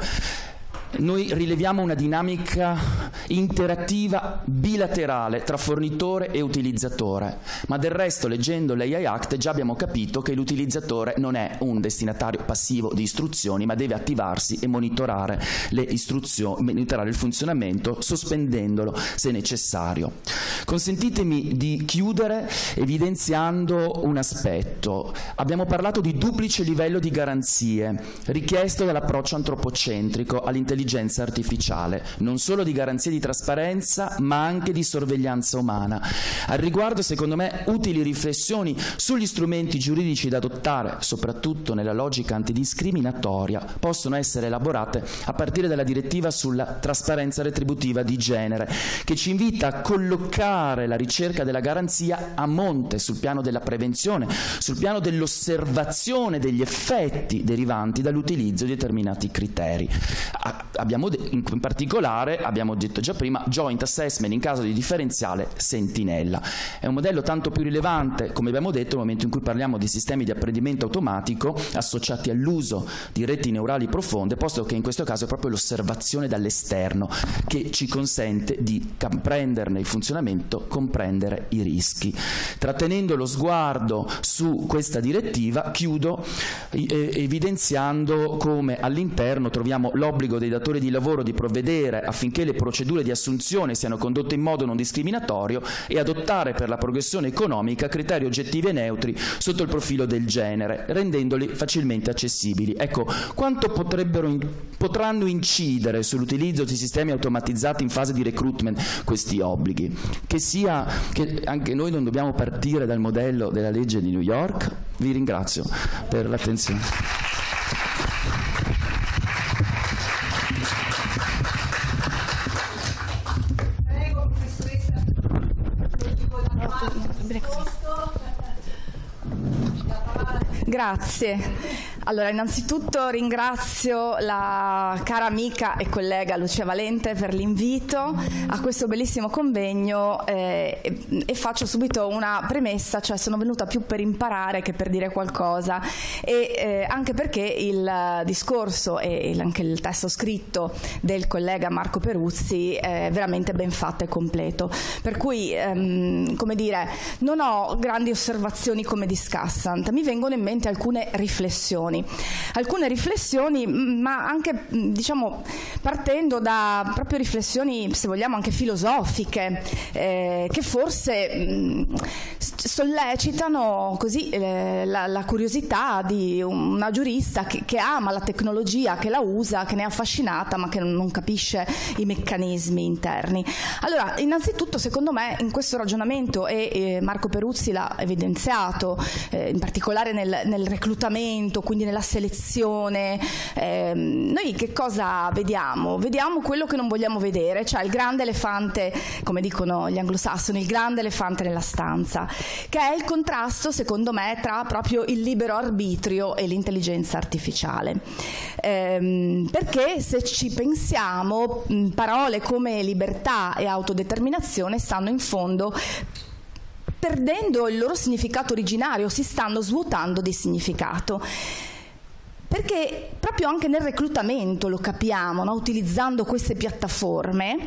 noi rileviamo una dinamica interattiva bilaterale tra fornitore e utilizzatore, ma del resto leggendo l'AI Act già abbiamo capito che l'utilizzatore non è un destinatario passivo di istruzioni, ma deve attivarsi e monitorare le istruzioni, monitorare il funzionamento sospendendolo se necessario. Consentitemi di chiudere evidenziando un aspetto. Abbiamo parlato di duplice livello di garanzie richiesto dall'approccio antropocentrico all'intelligenza artificiale, non solo di garanzie di trasparenza ma anche di sorveglianza umana. Al riguardo, secondo me, utili riflessioni sugli strumenti giuridici da adottare, soprattutto nella logica antidiscriminatoria, possono essere elaborate a partire dalla direttiva sulla trasparenza retributiva di genere, che ci invita a collocare la ricerca della garanzia a monte sul piano della prevenzione, sul piano dell'osservazione degli effetti derivanti dall'utilizzo di determinati criteri. In particolare, abbiamo detto già prima, joint assessment in caso di differenziale sentinella. È un modello tanto più rilevante, come abbiamo detto, nel momento in cui parliamo di sistemi di apprendimento automatico associati all'uso di reti neurali profonde, posto che in questo caso è proprio l'osservazione dall'esterno che ci consente di comprenderne il funzionamento, comprendere i rischi. Trattenendo lo sguardo su questa direttiva, chiudo evidenziando come all'interno troviamo l'obbligo dei datori di lavoro di provvedere affinché le procedure procedure di assunzione siano condotte in modo non discriminatorio e adottare per la progressione economica criteri oggettivi e neutri sotto il profilo del genere, rendendoli facilmente accessibili. Ecco, quanto potranno incidere sull'utilizzo di sistemi automatizzati in fase di recruitment questi obblighi? Che anche noi non dobbiamo partire dal modello della legge di New York? Vi ringrazio per l'attenzione. Prego, professoressa. Grazie. Allora, innanzitutto ringrazio la cara amica e collega Lucia Valente per l'invito a questo bellissimo convegno e faccio subito una premessa, cioè sono venuta più per imparare che per dire qualcosa e anche perché il discorso e anche il testo scritto del collega Marco Peruzzi è veramente ben fatto e completo, per cui come dire, non ho grandi osservazioni come discussant, mi vengono in mente alcune riflessioni, ma anche diciamo partendo da proprio riflessioni, se vogliamo anche filosofiche, che forse sollecitano così la curiosità di una giurista che ama la tecnologia, che la usa, che ne è affascinata ma che non capisce i meccanismi interni. Allora, innanzitutto secondo me in questo ragionamento, e Marco Peruzzi l'ha evidenziato, in particolare nel reclutamento, quindi nella selezione, noi che cosa vediamo? Vediamo quello che non vogliamo vedere, cioè il grande elefante, come dicono gli anglosassoni, il grande elefante nella stanza, che è il contrasto secondo me tra proprio il libero arbitrio e l'intelligenza artificiale, perché se ci pensiamo parole come libertà e autodeterminazione stanno in fondo perdendo il loro significato originario, si stanno svuotando di significato. Perché proprio anche nel reclutamento lo capiamo, no? Utilizzando queste piattaforme,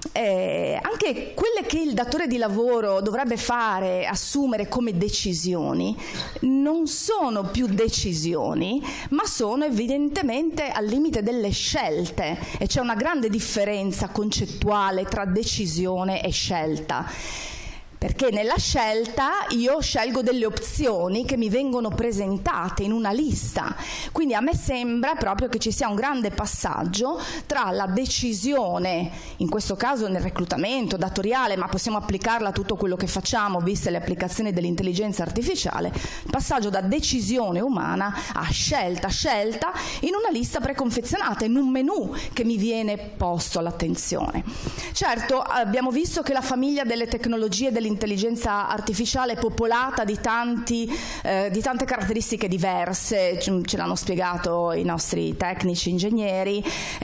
anche quelle che il datore di lavoro dovrebbe fare, assumere come decisioni, non sono più decisioni, ma sono evidentemente al limite delle scelte, e c'è una grande differenza concettuale tra decisione e scelta. Perché nella scelta io scelgo delle opzioni che mi vengono presentate in una lista, quindi a me sembra proprio che ci sia un grande passaggio tra la decisione, in questo caso nel reclutamento datoriale, ma possiamo applicarla a tutto quello che facciamo viste le applicazioni dell'intelligenza artificiale, il passaggio da decisione umana a scelta in una lista preconfezionata, in un menù che mi viene posto all'attenzione. Certo, abbiamo visto che la famiglia delle tecnologie dell'intelligenza artificiale è popolata di tante caratteristiche diverse, ce l'hanno spiegato i nostri tecnici ingegneri.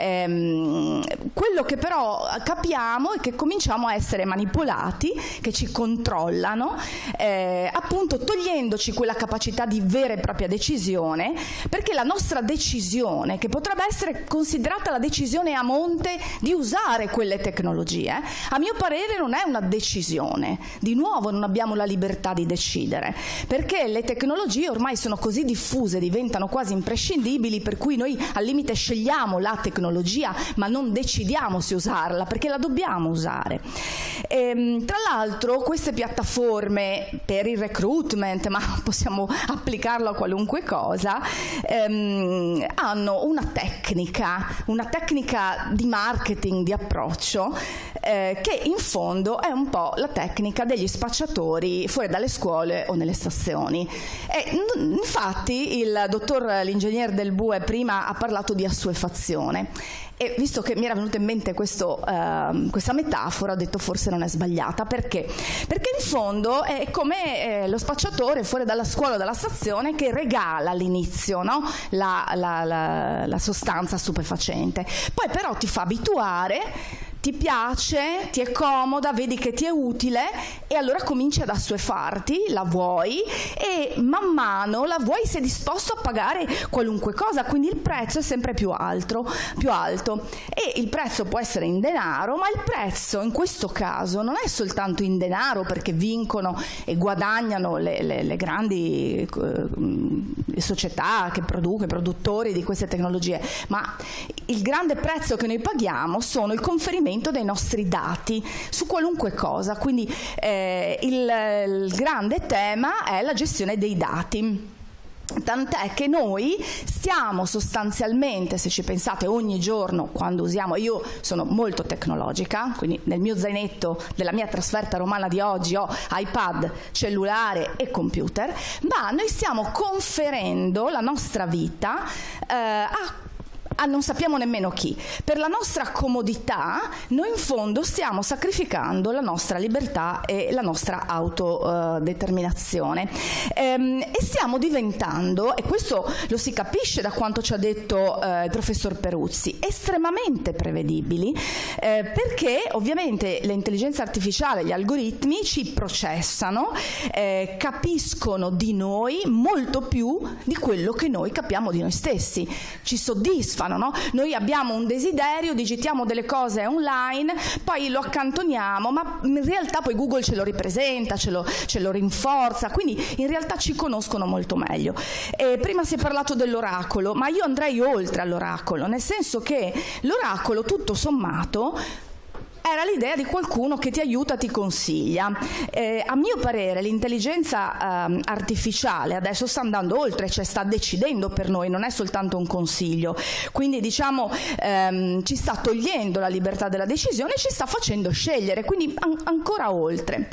Quello che però capiamo è che cominciamo a essere manipolati, che ci controllano, appunto togliendoci quella capacità di vera e propria decisione, perché la nostra decisione, che potrebbe essere considerata la decisione a monte di usare quelle tecnologie, a mio parere non è una decisione. Di nuovo non abbiamo la libertà di decidere, perché le tecnologie ormai sono così diffuse, diventano quasi imprescindibili, per cui noi al limite scegliamo la tecnologia ma non decidiamo se usarla, perché la dobbiamo usare. Tra l'altro queste piattaforme per il recruitment, ma possiamo applicarlo a qualunque cosa, hanno una tecnica di marketing, di approccio, che in fondo è un po' la tecnica degli spacciatori fuori dalle scuole o nelle stazioni. E infatti il dottor l'ingegner Del Bue prima ha parlato di assuefazione, e visto che mi era venuta in mente questa metafora, ho detto forse non è sbagliata. Perché in fondo è come lo spacciatore fuori dalla scuola o dalla stazione che regala all'inizio, no? la sostanza stupefacente, poi però ti fa abituare, ti piace, ti è comoda, vedi che ti è utile, e allora cominci ad assuefarti, la vuoi, e man mano la vuoi, sei disposto a pagare qualunque cosa, quindi il prezzo è sempre più alto, e il prezzo può essere in denaro, ma il prezzo in questo caso non è soltanto in denaro, perché vincono e guadagnano le grandi società che producono, i produttori di queste tecnologie, ma il grande prezzo che noi paghiamo sono il conferimento sfruttamento dei nostri dati su qualunque cosa. Quindi il grande tema è la gestione dei dati. Tant'è che noi stiamo sostanzialmente, se ci pensate, ogni giorno quando usiamo, io sono molto tecnologica, quindi nel mio zainetto della mia trasferta romana di oggi ho iPad, cellulare e computer, ma noi stiamo conferendo la nostra vita a non sappiamo nemmeno chi. Per la nostra comodità noi in fondo stiamo sacrificando la nostra libertà e la nostra autodeterminazione e stiamo diventando, e questo lo si capisce da quanto ci ha detto il professor Peruzzi, estremamente prevedibili, perché ovviamente l'intelligenza artificiale, gli algoritmi ci processano, capiscono di noi molto più di quello che noi capiamo di noi stessi, ci soddisfano. No? Noi abbiamo un desiderio, digitiamo delle cose online, poi lo accantoniamo, ma in realtà poi Google ce lo ripresenta, ce lo rinforza, quindi in realtà ci conoscono molto meglio. Prima si è parlato dell'oracolo, ma io andrei oltre all'oracolo, nel senso che l'oracolo, tutto sommato, era l'idea di qualcuno che ti aiuta, ti consiglia. A mio parere l'intelligenza artificiale adesso sta andando oltre, cioè sta decidendo per noi, non è soltanto un consiglio. Quindi diciamo ci sta togliendo la libertà della decisione, ci sta facendo scegliere, quindi ancora oltre.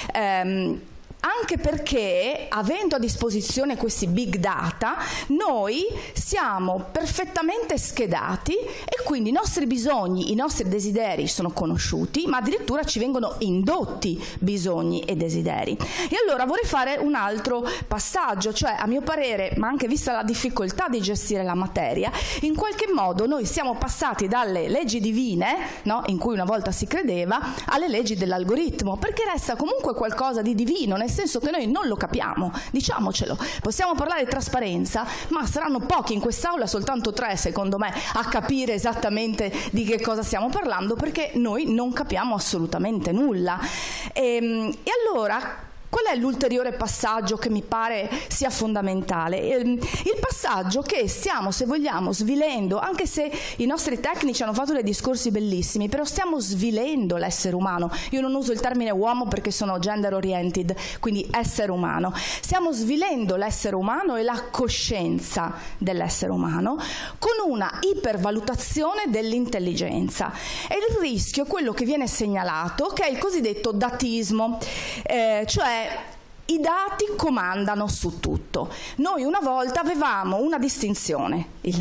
Anche perché, avendo a disposizione questi big data, noi siamo perfettamente schedati e quindi i nostri bisogni, i nostri desideri sono conosciuti, ma addirittura ci vengono indotti bisogni e desideri. E allora vorrei fare un altro passaggio, cioè a mio parere, ma anche vista la difficoltà di gestire la materia, in qualche modo noi siamo passati dalle leggi divine, no, in cui una volta si credeva, alle leggi dell'algoritmo, perché resta comunque qualcosa di divino, nel senso che noi non lo capiamo, diciamocelo. Possiamo parlare di trasparenza, ma saranno pochi in quest'aula, soltanto 3 secondo me, a capire esattamente di che cosa stiamo parlando, perché noi non capiamo assolutamente nulla. E allora qual è l'ulteriore passaggio che mi pare sia fondamentale? Il passaggio che stiamo, se vogliamo, svilendo, anche se i nostri tecnici hanno fatto dei discorsi bellissimi, però stiamo svilendo l'essere umano. Io non uso il termine uomo perché sono gender oriented, quindi essere umano. Stiamo svilendo l'essere umano e la coscienza dell'essere umano con una ipervalutazione dell'intelligenza. E il rischio è quello che viene segnalato, che è il cosiddetto datismo, cioè i dati comandano su tutto. Noi una volta avevamo una distinzione, i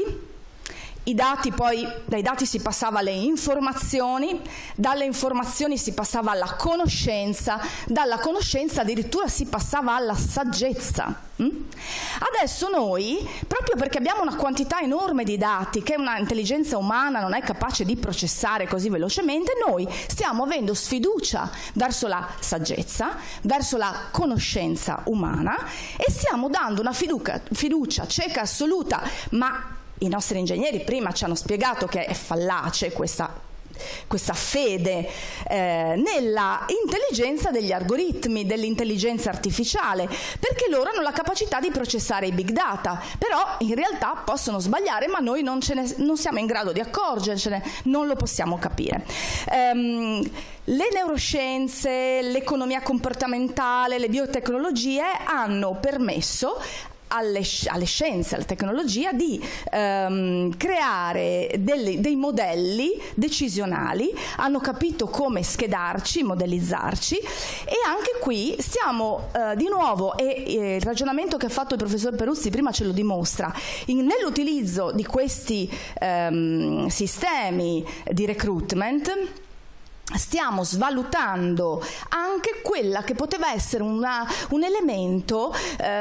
dati poi, dai dati si passava alle informazioni, dalle informazioni si passava alla conoscenza, dalla conoscenza addirittura si passava alla saggezza. Adesso noi, proprio perché abbiamo una quantità enorme di dati che una intelligenza umana non è capace di processare così velocemente, noi stiamo avendo sfiducia verso la saggezza, verso la conoscenza umana e stiamo dando una fiducia cieca assoluta, ma i nostri ingegneri prima ci hanno spiegato che è fallace questa fede nella intelligenza degli algoritmi, dell'intelligenza artificiale, perché loro hanno la capacità di processare i big data, però in realtà possono sbagliare, ma noi non siamo in grado di accorgercene, non lo possiamo capire. Le neuroscienze, l'economia comportamentale, le biotecnologie hanno permesso alle scienze, alla tecnologia di creare dei modelli decisionali, hanno capito come schedarci, modellizzarci, e anche qui stiamo di nuovo, e il ragionamento che ha fatto il professor Peruzzi prima ce lo dimostra, nell'utilizzo di questi sistemi di recruitment stiamo svalutando anche quella che poteva essere un elemento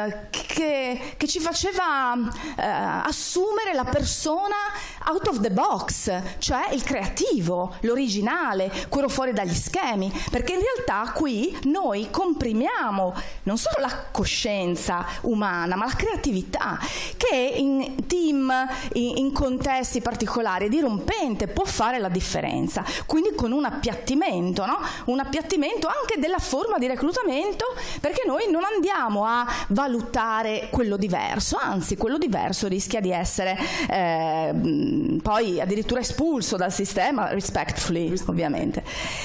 che ci faceva assumere la persona out of the box, cioè il creativo, l'originale, quello fuori dagli schemi, perché in realtà qui noi comprimiamo non solo la coscienza umana, ma la creatività, che in team, in contesti particolari dirompente, può fare la differenza. Quindi con un appiattimento, no? Un appiattimento anche della forma di reclutamento, perché noi non andiamo a valutare quello diverso, anzi quello diverso rischia di essere poi addirittura espulso dal sistema, respectfully ovviamente.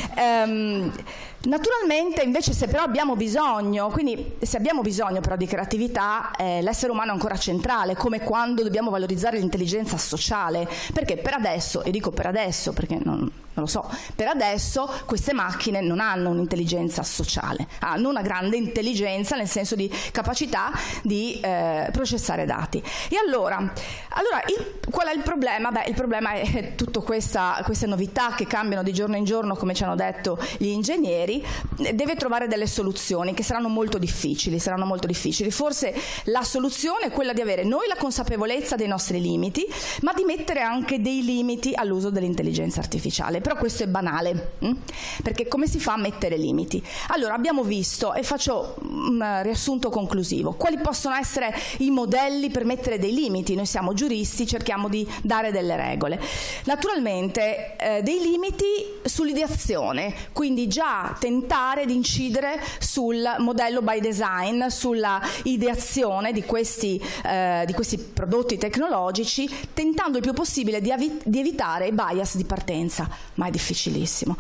Naturalmente invece se però abbiamo bisogno, quindi se abbiamo bisogno però di creatività, l'essere umano è ancora centrale, come quando dobbiamo valorizzare l'intelligenza sociale, perché per adesso, e dico per adesso perché non lo so, per adesso queste macchine non hanno un'intelligenza sociale, hanno una grande intelligenza nel senso di capacità di processare dati. E allora qual è il problema? Beh, il problema è tutte queste novità che cambiano di giorno in giorno, come ci hanno detto gli ingegneri. Deve trovare delle soluzioni che saranno molto difficili. Forse la soluzione è quella di avere noi la consapevolezza dei nostri limiti, ma di mettere anche dei limiti all'uso dell'intelligenza artificiale. Però questo è banale, perché come si fa a mettere limiti? Allora, abbiamo visto, e faccio un riassunto conclusivo, quali possono essere i modelli per mettere dei limiti. Noi siamo giuristi, cerchiamo di dare delle regole. Naturalmente dei limiti sull'ideazione, quindi già tentare di incidere sul modello by design, sulla ideazione di questi prodotti tecnologici, tentando il più possibile di evitare i bias di partenza. Ma è difficilissimo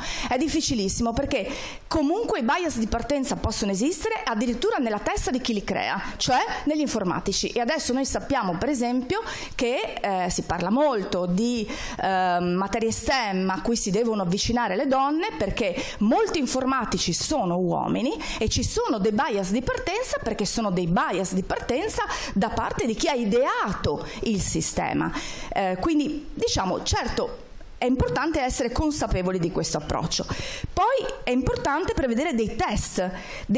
perché comunque i bias di partenza possono esistere addirittura nella testa di chi li crea, cioè negli informatici. E adesso noi sappiamo per esempio che si parla molto di materie STEM a cui si devono avvicinare le donne, perché molti informatici sono uomini e ci sono dei bias di partenza, perché sono dei bias di partenza da parte di chi ha ideato il sistema. Quindi diciamo, certo, è importante essere consapevoli di questo approccio. Poi è importante prevedere dei test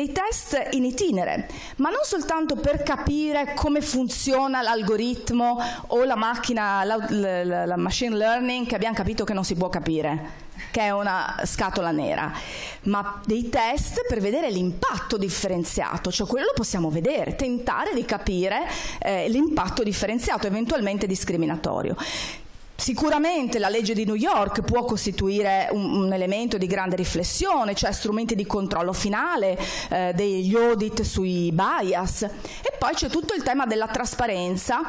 in itinere, ma non soltanto per capire come funziona l'algoritmo o la macchina, la machine learning, che abbiamo capito che non si può capire, che è una scatola nera, ma dei test per vedere l'impatto differenziato, cioè quello lo possiamo vedere, tentare di capire l'impatto differenziato, eventualmente discriminatorio. Sicuramente la legge di New York può costituire un elemento di grande riflessione, cioè strumenti di controllo finale, degli audit sui bias. E poi c'è tutto il tema della trasparenza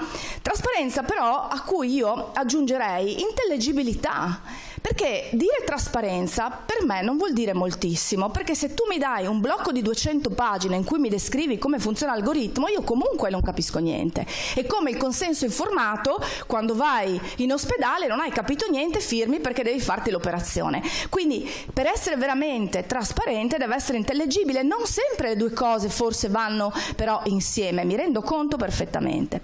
però a cui io aggiungerei intellegibilità, perché dire trasparenza per me non vuol dire moltissimo, perché se tu mi dai un blocco di 200 pagine in cui mi descrivi come funziona l'algoritmo, io comunque non capisco niente. È come il consenso informato, quando vai in ospedale non hai capito niente, firmi perché devi farti l'operazione. Quindi per essere veramente trasparente deve essere intellegibile. Non sempre le due cose forse vanno però insieme, mi rendo conto perfettamente.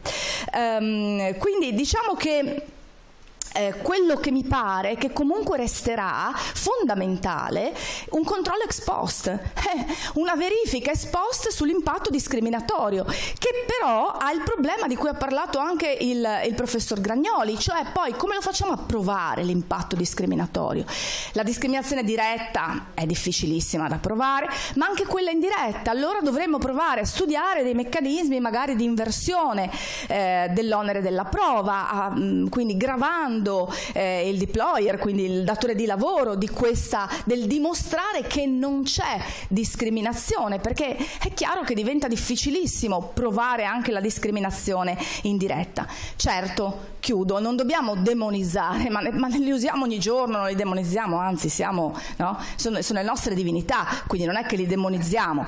Quindi diciamo che quello che mi pare è che comunque resterà fondamentale un controllo ex post, una verifica ex post sull'impatto discriminatorio, che però ha il problema di cui ha parlato anche il professor Gragnoli, cioè poi come lo facciamo a provare l'impatto discriminatorio? La discriminazione diretta è difficilissima da provare, ma anche quella indiretta. Allora dovremmo provare a studiare dei meccanismi magari di inversione dell'onere della prova, quindi gravando il deployer, quindi il datore di lavoro, del dimostrare che non c'è discriminazione, perché è chiaro che diventa difficilissimo provare anche la discriminazione indiretta. Certo, chiudo, non dobbiamo demonizzare, ma li usiamo ogni giorno, non li demonizziamo, anzi sono le nostre divinità, quindi non è che li demonizziamo,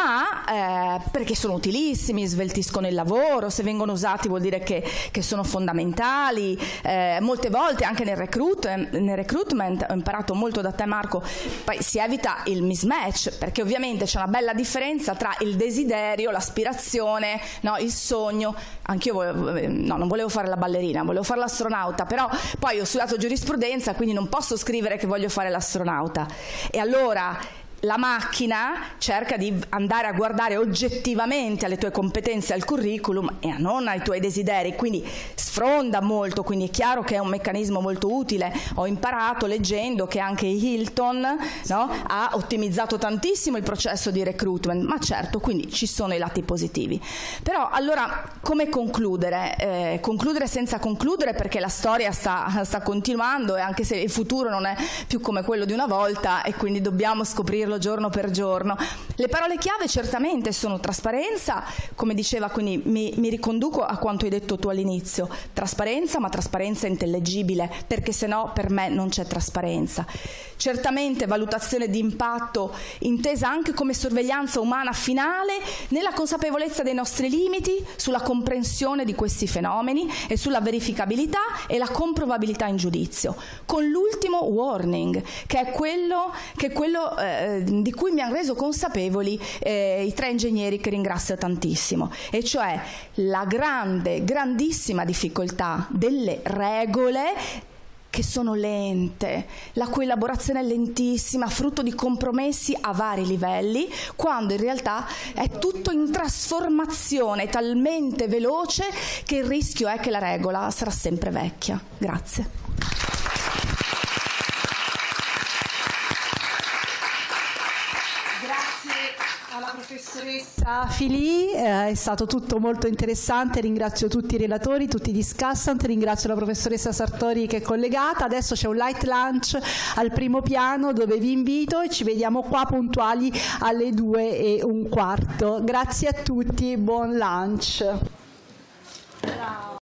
ma perché sono utilissimi, sveltiscono il lavoro, se vengono usati vuol dire che sono fondamentali. Molte volte anche nel recruitment, ho imparato molto da te Marco, poi si evita il mismatch, perché ovviamente c'è una bella differenza tra il desiderio, l'aspirazione, il sogno. Anch'io non volevo fare la ballerina, volevo fare l'astronauta, però poi ho studiato giurisprudenza, quindi non posso scrivere che voglio fare l'astronauta. E allora la macchina cerca di andare a guardare oggettivamente alle tue competenze, al curriculum e non ai tuoi desideri, quindi sfronda molto, quindi è chiaro che è un meccanismo molto utile. Ho imparato leggendo che anche Hilton ha ottimizzato tantissimo il processo di recruitment, ma certo, quindi ci sono i lati positivi. Però allora come concludere? Concludere senza concludere, perché la storia sta continuando, e anche se il futuro non è più come quello di una volta e quindi dobbiamo scoprirlo sentirlo giorno per giorno. Le parole chiave certamente sono trasparenza, come diceva, quindi mi riconduco a quanto hai detto tu all'inizio, trasparenza, ma trasparenza intellegibile, perché se no per me non c'è trasparenza. Certamente valutazione di impatto intesa anche come sorveglianza umana finale, nella consapevolezza dei nostri limiti, sulla comprensione di questi fenomeni e sulla verificabilità e la comprovabilità in giudizio, con l'ultimo warning, che è quello di cui mi hanno reso consapevoli i 3 ingegneri che ringrazio tantissimo, e cioè la grandissima difficoltà delle regole che sono lente, la cui elaborazione è lentissima, frutto di compromessi a vari livelli, quando in realtà è tutto in trasformazione talmente veloce che il rischio è che la regola sarà sempre vecchia. Grazie. Alla professoressa Filì, è stato tutto molto interessante, ringrazio tutti i relatori, tutti gli discussant, ringrazio la professoressa Sartori che è collegata. Adesso c'è un light lunch al primo piano dove vi invito e ci vediamo qua puntuali alle 2:15. Grazie a tutti, buon lunch.